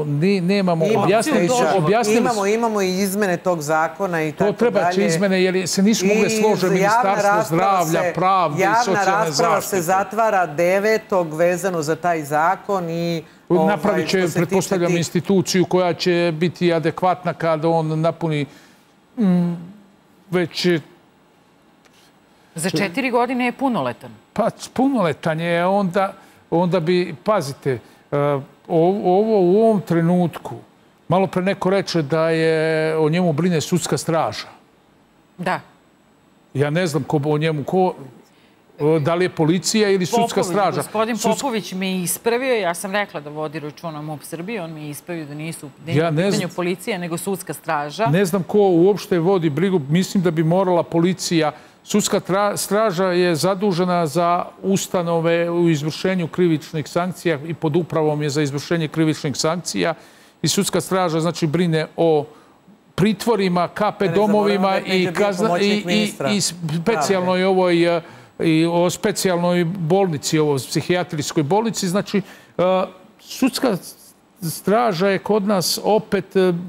objasnili. Imamo i izmene tog zakona i tako dalje. To treba će izmene jer se nisu mogle složiti Ministarstvo zdravlja, pravde i socijalne zaštite. Javna rasprava se zatvara 9. vezano za taj zakon i napravit će, pretpostavljam, instituciju koja će biti adekvatna kada on napuni već... Za 4 godine je punoletan. Pa punoletan je, onda bi, pazite, ovo u ovom trenutku, malo pre neko reče da je o njemu brine sudska straža. Da. Ja ne znam ko o njemu, da li je policija ili sudska straža. Gospodin Popović me je ispravio, ja sam rekla da vodi računa MUP Srbije, on me je ispravio da nisu pitanju policija, nego sudska straža. Ne znam ko uopšte vodi brigu, mislim da bi morala policija. Sudska straža je zadužena za ustanove u izvršenju krivičnih sankcija i pod upravom je za izvršenje krivičnih sankcija. I sudska straža znači brine o pritvorima, KP domovima i specijalnoj ovoj i o specijalnoj bolnici, ovo psihijatrijskoj bolnici. Znači, sudska straža je kod nas opet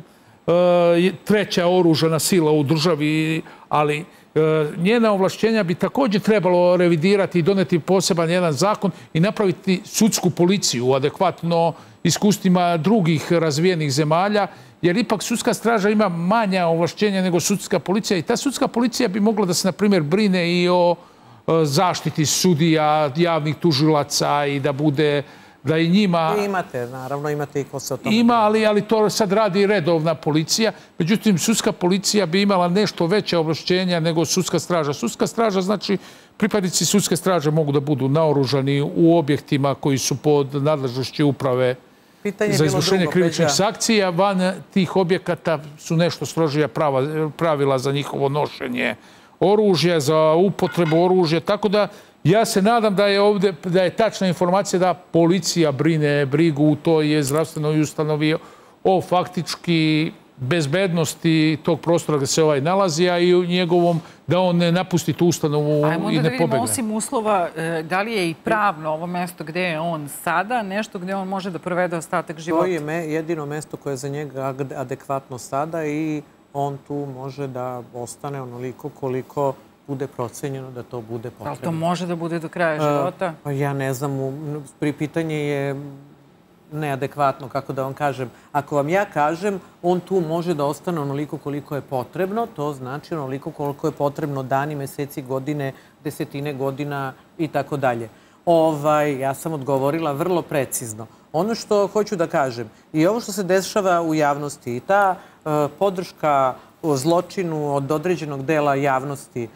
treća oružana sila u državi, ali njena ovlašćenja bi također trebalo revidirati i doneti poseban jedan zakon i napraviti sudsku policiju adekvatno iskustvima drugih razvijenih zemalja, jer ipak sudska straža ima manja ovlašćenja nego sudska policija i ta sudska policija bi mogla da se, na primjer, brine i o zaštiti sudija, javnih tužilaca i da bude, da i njima... Imate, naravno, imate i ko se o tome... Ima, ali to sad radi redovna policija. Međutim, sudska policija bi imala nešto veće ovlašćenja nego sudska straža. Sudska straža, znači, pripadnici sudske straže mogu da budu naoružani u objektima koji su pod nadležnošću uprave za izvršenje krivičnih sankcija. Van tih objekata su nešto strožija pravila za njihovo nošenje oružja, za upotrebu oružja. Tako da ja se nadam da je tačna informacija da policija brine brigu u toj zdravstvenoj ustanovi o faktički bezbednosti tog prostora gdje se ovaj nalazi, a i u njegovom da on ne napusti tu ustanovu i ne pobegne. Ajmo da vidimo, osim uslova, da li je i pravno ovo mesto gdje je on sada, nešto gdje on može da provede ostatak života? To je jedino mesto koje je za njega adekvatno sada i on tu može da ostane onoliko koliko bude procenjeno da to bude potrebno. Ali to može da bude do kraja života? Pa ja ne znam, pitanje je neadekvatno, kako da vam kažem. Ako vam ja kažem, on tu može da ostane onoliko koliko je potrebno, to znači onoliko koliko je potrebno dani, meseci, godine, desetine godina i tako dalje. Ja sam odgovorila vrlo precizno. Ono što hoću da kažem, i ovo što se dešava u javnosti, i ta podrška zločinu od određenog dela javnosti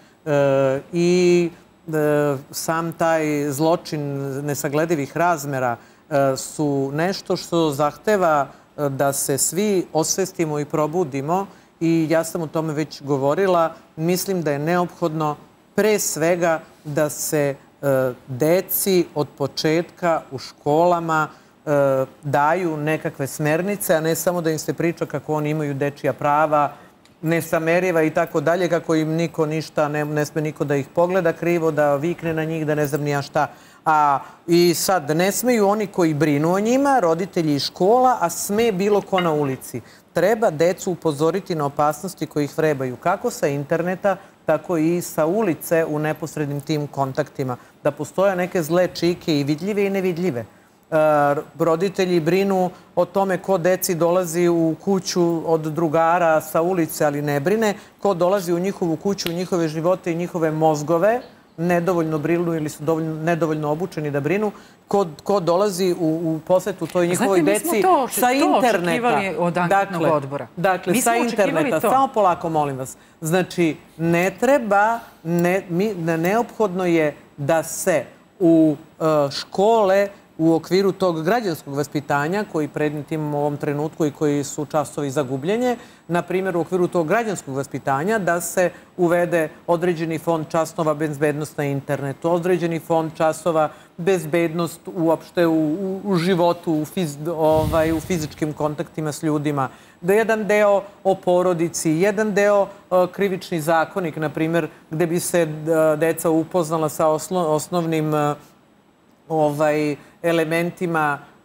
i sam taj zločin nesagledivih razmera su nešto što zahteva da se svi osvestimo i probudimo i ja sam o tome već govorila. Mislim da je neophodno pre svega da se deci od početka u školama daju nekakve smernice, a ne samo da im se priča kako oni imaju dečija prava, nesameriva i tako dalje, kako im niko ništa, ne sme niko da ih pogleda krivo, da vikne na njih, da ne znam ni ja šta. I sad, ne smeju oni koji brinu o njima, roditelji i škola, a sme bilo ko na ulici. Treba decu upozoriti na opasnosti koji ih vrebaju, kako sa interneta, tako i sa ulice u neposrednim tim kontaktima. Da postoje neke zle čike i vidljive i nevidljive. Roditelji brinu o tome ko deci dolazi u kuću od drugara sa ulice, ali ne brine. Ko dolazi u njihovu kuću, u njihove živote i njihove mozgove, nedovoljno brinu ili su nedovoljno obučeni da brinu. Ko dolazi u posetu toj njihovoj deci sa interneta. Znate, mi smo to očekivali od anketnog odbora. Dakle, sa interneta. Samo polako, molim vas. Znači, ne treba, neophodno je da se u škole u okviru tog građanskog vaspitanja, koji predmet imamo u ovom trenutku i koji su časovi za gubljenje, na primjer u okviru tog građanskog vaspitanja da se uvede određeni fond časova bezbednost na internetu, određeni fond časova bezbednost uopšte u životu, u fizičkim kontaktima s ljudima, da jedan deo o porodici, jedan deo krivični zakonik, na primjer, gde bi se deca upoznala sa osnovnim elementima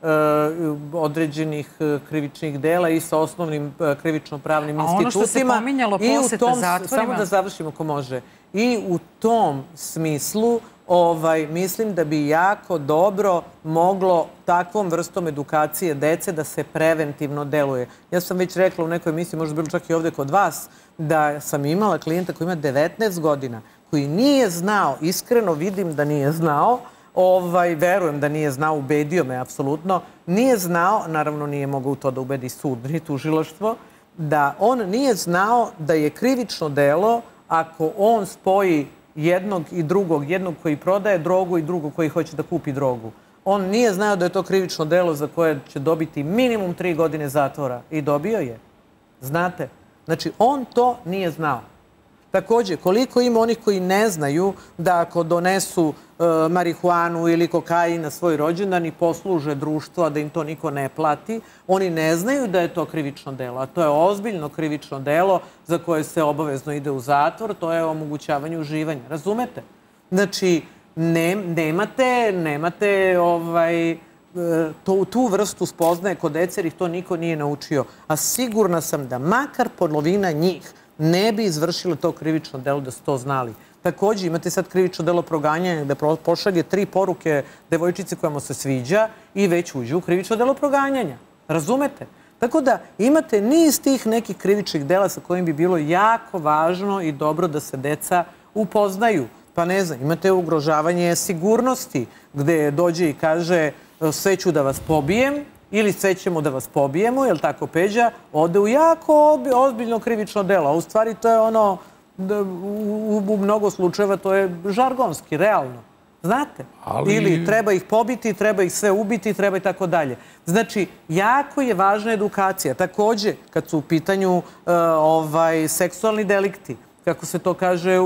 određenih krivičnih dela i sa osnovnim krivično-pravnim institutima. A ono što se pominjalo poseta zatvorima... Samo da završimo ako može. I u tom smislu mislim da bi jako dobro moglo takvom vrstom edukacije dece da se preventivno deluje. Ja sam već rekla u nekoj emisiji, možda bilo čak i ovde kod vas, da sam imala klijenta koji ima 19 godina, koji nije znao, iskreno vidim da nije znao, verujem da nije znao, ubedio me apsolutno, nije znao, naravno nije mogao u to da ubedi sud, ni tužilaštvo, da on nije znao da je krivično delo ako on spoji jednog i drugog, jednog koji prodaje drogu i drugog koji hoće da kupi drogu. On nije znao da je to krivično delo za koje će dobiti minimum 3 godine zatvora. I dobio je. Znate? Znači, on to nije znao. Takođe, koliko ima onih koji ne znaju da ako donesu marihuanu ili kokain na svoj rođendan i posluže društvo, a da im to niko ne plati, oni ne znaju da je to krivično delo. A to je ozbiljno krivično delo za koje se obavezno ide u zatvor, to je omogućavanje uživanja. Razumete? Znači, nemate tu vrstu spoznaje kod dece, jer ih to niko nije naučio. A sigurna sam da makar polovina njih ne bi izvršilo to krivično delo da su to znali. Takođe, imate sad krivično delo proganjanja gde pošalje 3 poruke devojčice koja mu se sviđa i već uđe u krivično delo proganjanja. Razumete? Tako da imate niz tih nekih krivičnih dela sa kojim bi bilo jako važno i dobro da se deca upoznaju. Pa ne znam, imate ugrožavanje sigurnosti gde dođe i kaže sve ću da vas pobijem ili sve ćemo da vas pobijemo, je li tako Peđa, ode u jako ozbiljno krivično delo. A u stvari to je ono, u mnogo slučajeva to je žargonski, realno. Znate? Ili treba ih pobiti, treba ih sve ubiti, treba i tako dalje. Znači, jako je važna edukacija. Takođe, kad su u pitanju seksualni delikti, kako se to kaže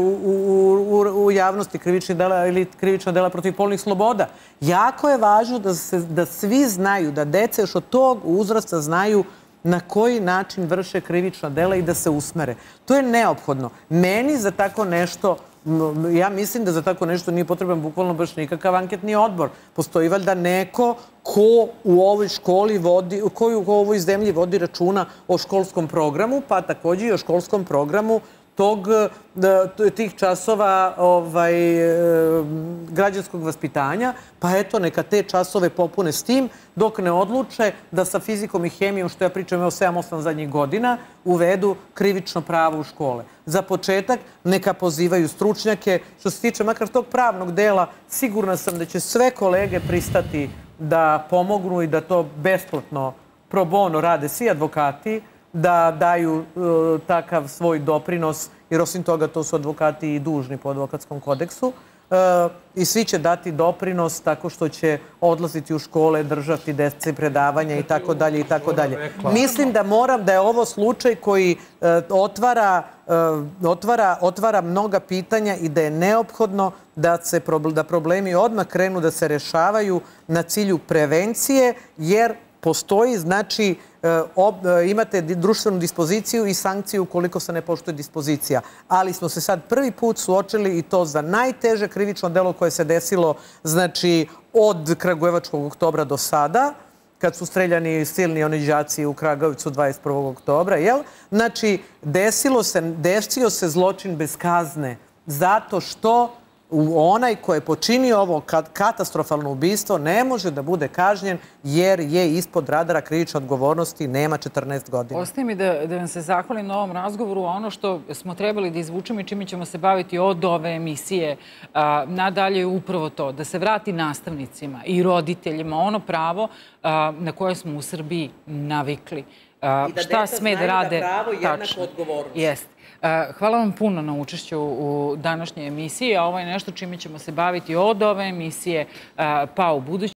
u javnosti, krivičnih dela ili krivična dela protiv polnih sloboda. Jako je važno da svi znaju, da deca još od tog uzrasta znaju na koji način vrše krivična dela i da se usmere. To je neophodno. Meni za tako nešto, ja mislim da za tako nešto nije potreban bukvalno baš nikakav anketni odbor. Postoji valjda neko ko u ovoj školi vodi, ko u ovoj zemlji vodi računa o školskom programu, pa takođe i o školskom programu tih časova građanskog vaspitanja, pa eto, neka te časove popune s tim, dok ne odluče da sa fizikom i hemijom, što ja pričam o 7-8 zadnjih godina, uvedu krivično pravo u škole. Za početak, neka pozivaju stručnjake. Što se tiče makar tog pravnog dela, sigurna sam da će sve kolege pristati da pomognu i da to besplatno pro bono rade svi advokati, da daju takav svoj doprinos, jer osim toga to su advokati i dužni po advokatskom kodeksu. I svi će dati doprinos tako što će odlaziti u škole, držati deci predavanja i tako dalje i tako dalje. Mislim da je ovo slučaj koji otvara mnoga pitanja i da je neophodno da problemi odmah krenu da se rešavaju na cilju prevencije, jer postoji, znači, imate društvenu dispoziciju i sankciju ukoliko se ne poštuje dispozicija. Ali smo se sad prvi put suočili i to za najteže krivično delo koje se desilo, znači, od Kragujevačkog oktobra do sada, kad su streljani oni đaci u Kragujevcu 21. oktobra, jel? Znači, desio se zločin bez kazne zato što onaj ko je počinio ovo katastrofalno ubistvo ne može da bude kažnjen jer je ispod radara krivične odgovornosti, nema 14 godina. Ostaje mi da vam se zahvalim na ovom razgovoru, a ono što smo trebali da izvučemo i čime ćemo se baviti od ove emisije nadalje je upravo to, da se vrati nastavnicima i roditeljima ono pravo na koje smo u Srbiji navikli. I da deca znaju da pravo jednako odgovornost. Jeste. Hvala vam puno na učešću u današnjoj emisiji, a ovo je nešto čime ćemo se baviti od ove emisije pa u budući.